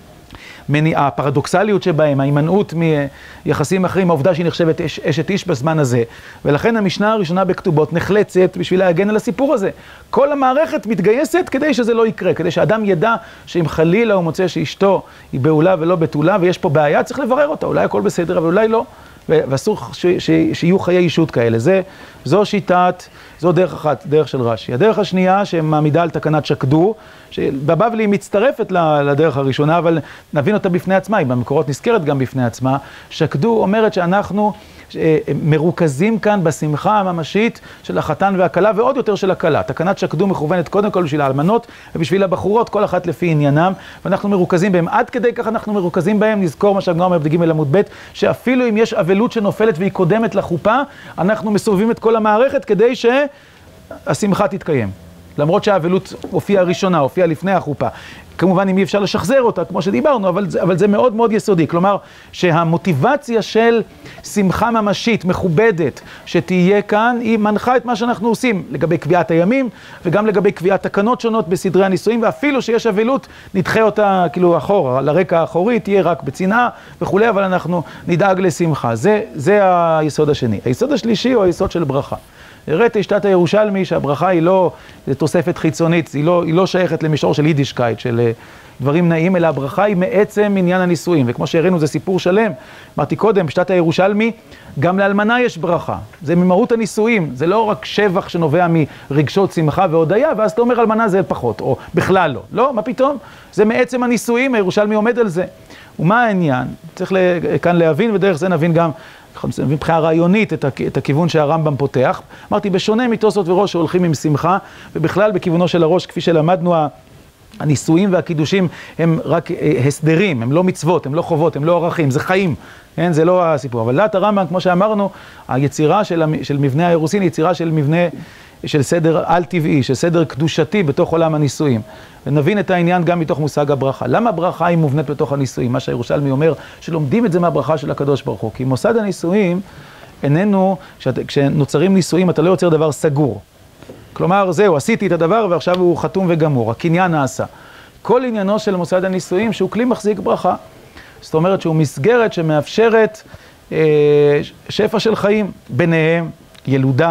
הפרדוקסליות שבהם, ההימנעות מיחסים אחרים, העובדה שהיא נחשבת אשת איש בזמן הזה. ולכן המשנה הראשונה בכתובות נחלצת בשביל להגן על הסיפור הזה. כל המערכת מתגייסת כדי שזה לא יקרה, כדי שאדם ידע שאם חלילה הוא מוצא שאשתו היא בעולה ולא בתולה, ויש פה בעיה, צריך לברר אותה. אולי הכל בסדר, אבל אולי לא. ואסור שיהיו חיי אישות כאלה. זו דרך אחת, דרך של רש"י. הדרך השנייה שמעמידה על תקנת שקדו, שבבבלי היא מצטרפת לדרך הראשונה, אבל נבין אותה בפני עצמה, היא במקורות נזכרת גם בפני עצמה. שקדו אומרת שאנחנו מרוכזים כאן בשמחה הממשית של החתן והכלה, ועוד יותר של הכלה. תקנת שקדו מכוונת קודם כל בשביל האלמנות, ובשביל הבחורות, כל אחת לפי עניינם, ואנחנו מרוכזים בהם. עד כדי כך אנחנו מרוכזים בהם, נזכור מה שהגמרא אומר בג' עמוד ב', שאפילו אם יש אבלות שנופלת והיא קודמת לחופה, אנחנו מסובבים את כל המערכת כדי שהשמחה תתקיים. למרות שהאבלות הופיעה ראשונה, הופיעה לפני החופה. כמובן, אם אי אפשר לשחזר אותה, כמו שדיברנו, אבל זה מאוד מאוד יסודי. כלומר, שהמוטיבציה של שמחה ממשית, מכובדת, שתהיה כאן, היא מנחה את מה שאנחנו עושים, לגבי קביעת הימים, וגם לגבי קביעת תקנות שונות בסדרי הנישואים, ואפילו שיש אבלות, נדחה אותה כאילו אחורה, לרקע האחורי, תהיה רק בצנעה וכולי, אבל אנחנו נדאג לשמחה. זה היסוד השני. היסוד השלישי הוא היסוד של ברכה. הראיתי שיטת הירושלמי שהברכה היא לא תוספת חיצונית, היא לא שייכת למישור של יידישקייט, של דברים נעים, אלא הברכה היא מעצם עניין הנישואים, וכמו שהראינו זה סיפור שלם. אמרתי קודם, בשיטת הירושלמי, גם לאלמנה יש ברכה, זה ממהות הנישואים, זה לא רק שבח שנובע מרגשות שמחה והודיה, ואז אתה אומר אלמנה זה פחות, או בכלל לא. לא, מה פתאום? זה מעצם הנישואים, הירושלמי עומד על זה. ומה העניין? צריך כאן להבין, ודרך זה נבין גם, מבחינה רעיונית את הכיוון שהרמב"ם פותח. אמרתי, בשונה מתוספות וראש שהולכים עם שמחה, ובכלל בכיוונו של הראש, כפי שלמדנו, הנישואים והקידושים הם רק הסדרים, הם לא מצוות, הם לא חובות, הם לא ערכים, זה חיים, כן? זה לא הסיפור. אבל דעת הרמב"ם, כמו שאמרנו, היצירה של מבנה האירוסין היא יצירה של מבנה של סדר על-טבעי, של סדר קדושתי בתוך עולם הנישואים. ונבין את העניין גם מתוך מושג הברכה. למה הברכה היא מובנית בתוך הנישואים? מה שהירושלמי אומר, שלומדים את זה מהברכה של הקדוש ברוך הוא. כי מוסד הנישואים איננו, כשנוצרים נישואים, אתה לא יוצר דבר סגור. כלומר, זהו, עשיתי את הדבר ועכשיו הוא חתום וגמור, הקניין נעשה. כל עניינו של מוסד הנישואים שהוא כלי מחזיק ברכה. זאת אומרת שהוא מסגרת שמאפשרת שפע של חיים, ביניהם ילודה,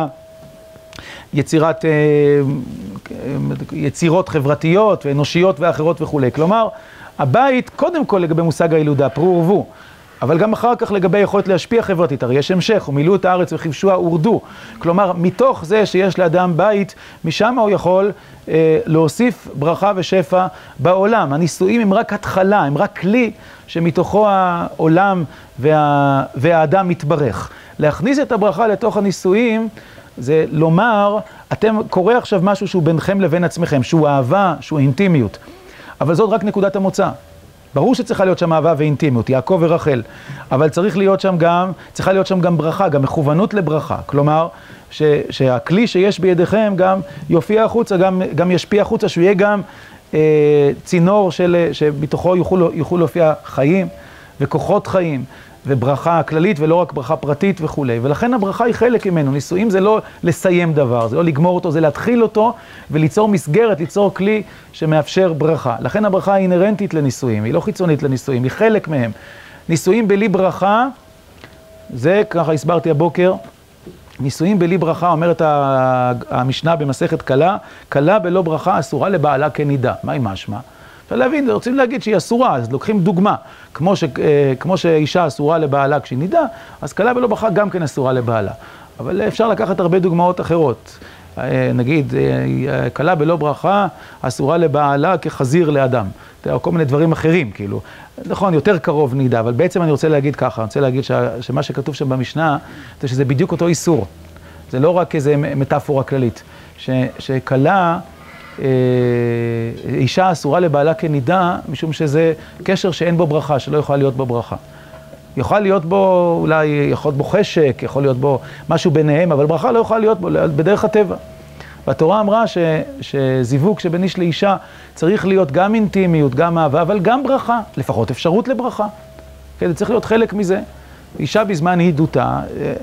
יצירות חברתיות ואנושיות ואחרות וכו'. כלומר, הבית קודם כל לגבי מושג הילודה, פרו ורבו, אבל גם אחר כך לגבי יכולת להשפיע חברתית, הרי יש המשך, ומילאו את הארץ וכבשוה ורדו. כלומר, מתוך זה שיש לאדם בית, משם הוא יכול להוסיף ברכה ושפע בעולם. הנישואים הם רק התחלה, הם רק כלי שמתוכו העולם והאדם מתברך. להכניס את הברכה לתוך הנישואים, זה לומר, אתם קורא עכשיו משהו שהוא ביניכם לבין עצמכם, שהוא אהבה, שהוא אינטימיות. אבל זאת רק נקודת המוצא. ברור שצריכה להיות שם אהבה ואינטימיות, יעקב ורחל, אבל צריכה להיות שם גם ברכה, גם מכוונות לברכה. כלומר, שהכלי שיש בידיכם גם יופיע החוצה, גם ישפיע החוצה, שהוא יהיה גם צינור שבתוכו יוכלו להופיע חיים וכוחות חיים וברכה כללית ולא רק ברכה פרטית וכו'. ולכן הברכה היא חלק ממנו. נישואים זה לא לסיים דבר, זה לא לגמור אותו, זה להתחיל אותו וליצור מסגרת, ליצור כלי שמאפשר ברכה. לכן הברכה היא אינרנטית לנישואים, היא לא חיצונית לנישואים, היא חלק מהם. נישואים בלי ברכה, זה ככה הסברתי הבוקר, נישואים בלי ברכה, אומרת המשנה במסכת קלה, קלה בלא ברכה אסורה לבעלה כנידה. מה היא משמע? אפשר להבין, רוצים להגיד שהיא אסורה, אז לוקחים דוגמה. כמו שאישה אסורה לבעלה כשהיא נידה, אז קלה בלא ברכה גם כן אסורה לבעלה. אבל אפשר לקחת הרבה דוגמאות אחרות. נגיד, קלה בלא ברכה אסורה לבעלה כחזיר לאדם. או כל מיני דברים אחרים, כאילו. נכון, יותר קרוב נידה, אבל בעצם אני רוצה להגיד ככה, אני רוצה להגיד שמה שכתוב שם במשנה, זה שזה בדיוק אותו איסור. זה לא רק איזה מטאפורה כללית. שקלה, אישה אסורה לבעלה כנידה, משום שזה קשר שאין בו ברכה, שלא יכולה להיות בו ברכה. יכול להיות בו, אולי יכול להיות בו חשק, יכול להיות בו משהו ביניהם, אבל ברכה לא יכולה להיות בו בדרך הטבע. והתורה אמרה שזיווג שבין איש לאישה צריך להיות גם אינטימיות, גם אהבה, אבל גם ברכה, לפחות אפשרות לברכה. כן, זה צריך להיות חלק מזה. אישה בזמן הידותה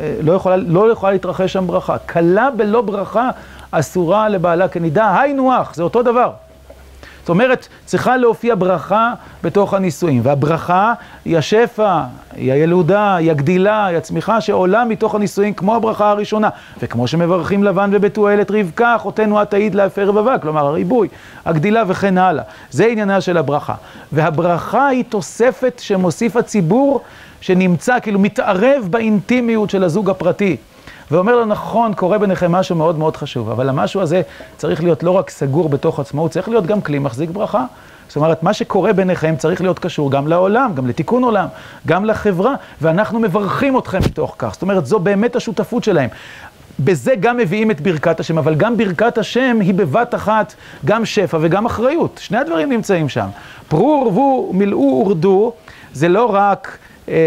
לא יכולה להתרחש שם ברכה. קלה בלא ברכה אסורה לבעלה כנידה, היינו אח, זה אותו דבר. זאת אומרת, צריכה להופיע ברכה בתוך הנישואים, והברכה היא השפע, היא הילודה, היא הגדילה, היא הצמיחה שעולה מתוך הנישואים כמו הברכה הראשונה. וכמו שמברכים לבן ובתואל את רבקה, חותנו את תעיד להפר רבבה, כלומר הריבוי, הגדילה וכן הלאה. זה עניינה של הברכה. והברכה היא תוספת שמוסיף הציבור שנמצא, כאילו מתערב באינטימיות של הזוג הפרטי. ואומר לו, נכון, קורה ביניכם משהו מאוד מאוד חשוב, אבל המשהו הזה צריך להיות לא רק סגור בתוך עצמו, הוא צריך להיות גם כלי מחזיק ברכה. זאת אומרת, מה שקורה ביניכם צריך להיות קשור גם לעולם, גם לתיקון עולם, גם לחברה, ואנחנו מברכים אתכם מתוך כך. זאת אומרת, זו באמת השותפות שלהם. בזה גם מביאים את ברכת השם, אבל גם ברכת השם היא בבת אחת גם שפע וגם אחריות. שני הדברים נמצאים שם. פרו ורבו מילאו ורדו, זה לא רק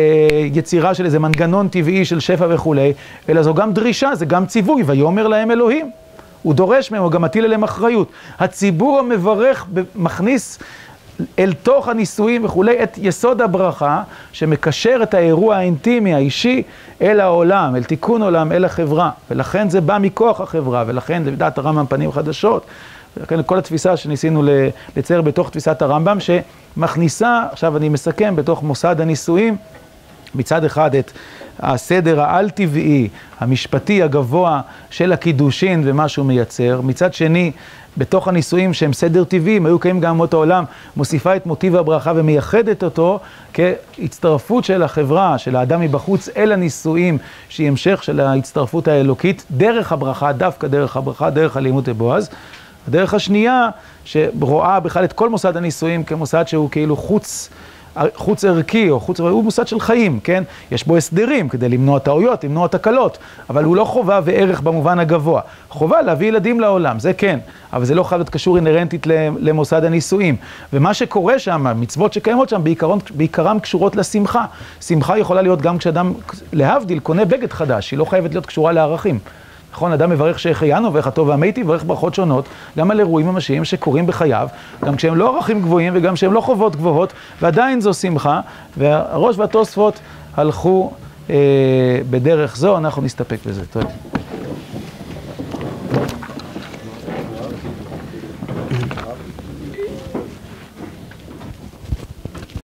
יצירה של איזה מנגנון טבעי של שפע וכולי, אלא זו גם דרישה, זה גם ציווי, ויאמר להם אלוהים. הוא דורש מהם, הוא גם מטיל עליהם אחריות. הציבור המברך מכניס אל תוך הנישואים וכולי את יסוד הברכה, שמקשר את האירוע האינטימי, האישי, אל העולם, אל תיקון עולם, אל החברה. ולכן זה בא מכוח החברה, ולכן זה בדעת הרמב"ם פנים חדשות. ולכן כל התפיסה שניסינו לצייר בתוך תפיסת הרמב"ם, שמכניסה, עכשיו אני מסכם, בתוך מוסד הנישואים, מצד אחד את הסדר העל-טבעי, המשפטי הגבוה של הקידושין ומה שהוא מייצר, מצד שני, בתוך הנישואים שהם סדר טבעי, היו קיים גם אומות העולם, מוסיפה את מוטיב הברכה ומייחדת אותו כהצטרפות של החברה, של האדם מבחוץ אל הנישואים, שהיא המשך של ההצטרפות האלוקית, דרך הברכה, דווקא דרך הברכה, דרך הלימוד בועז. הדרך השנייה, שרואה בכלל את כל מוסד הנישואים כמוסד שהוא כאילו חוץ ערכי, או הוא מוסד של חיים, כן? יש בו הסדרים כדי למנוע טעויות, למנוע תקלות, אבל הוא לא חובה וערך במובן הגבוה. חובה להביא ילדים לעולם, זה כן, אבל זה לא חייב להיות קשור אינרנטית למוסד הנישואים. ומה שקורה שם, מצוות שקיימות שם, בעיקרם קשורות לשמחה. שמחה יכולה להיות גם כשאדם, להבדיל, קונה בגד חדש, היא לא חייבת להיות קשורה לערכים. נכון, אדם מברך שהחיינו ואיך הטוב והמתי, מברך ברכות שונות, גם על אירועים ממשיים שקורים בחייו, גם כשהם לא ערכים גבוהים וגם כשהם לא חובות גבוהות, ועדיין זו שמחה, והראש והתוספות הלכו בדרך זו, אנחנו נסתפק בזה. טוב.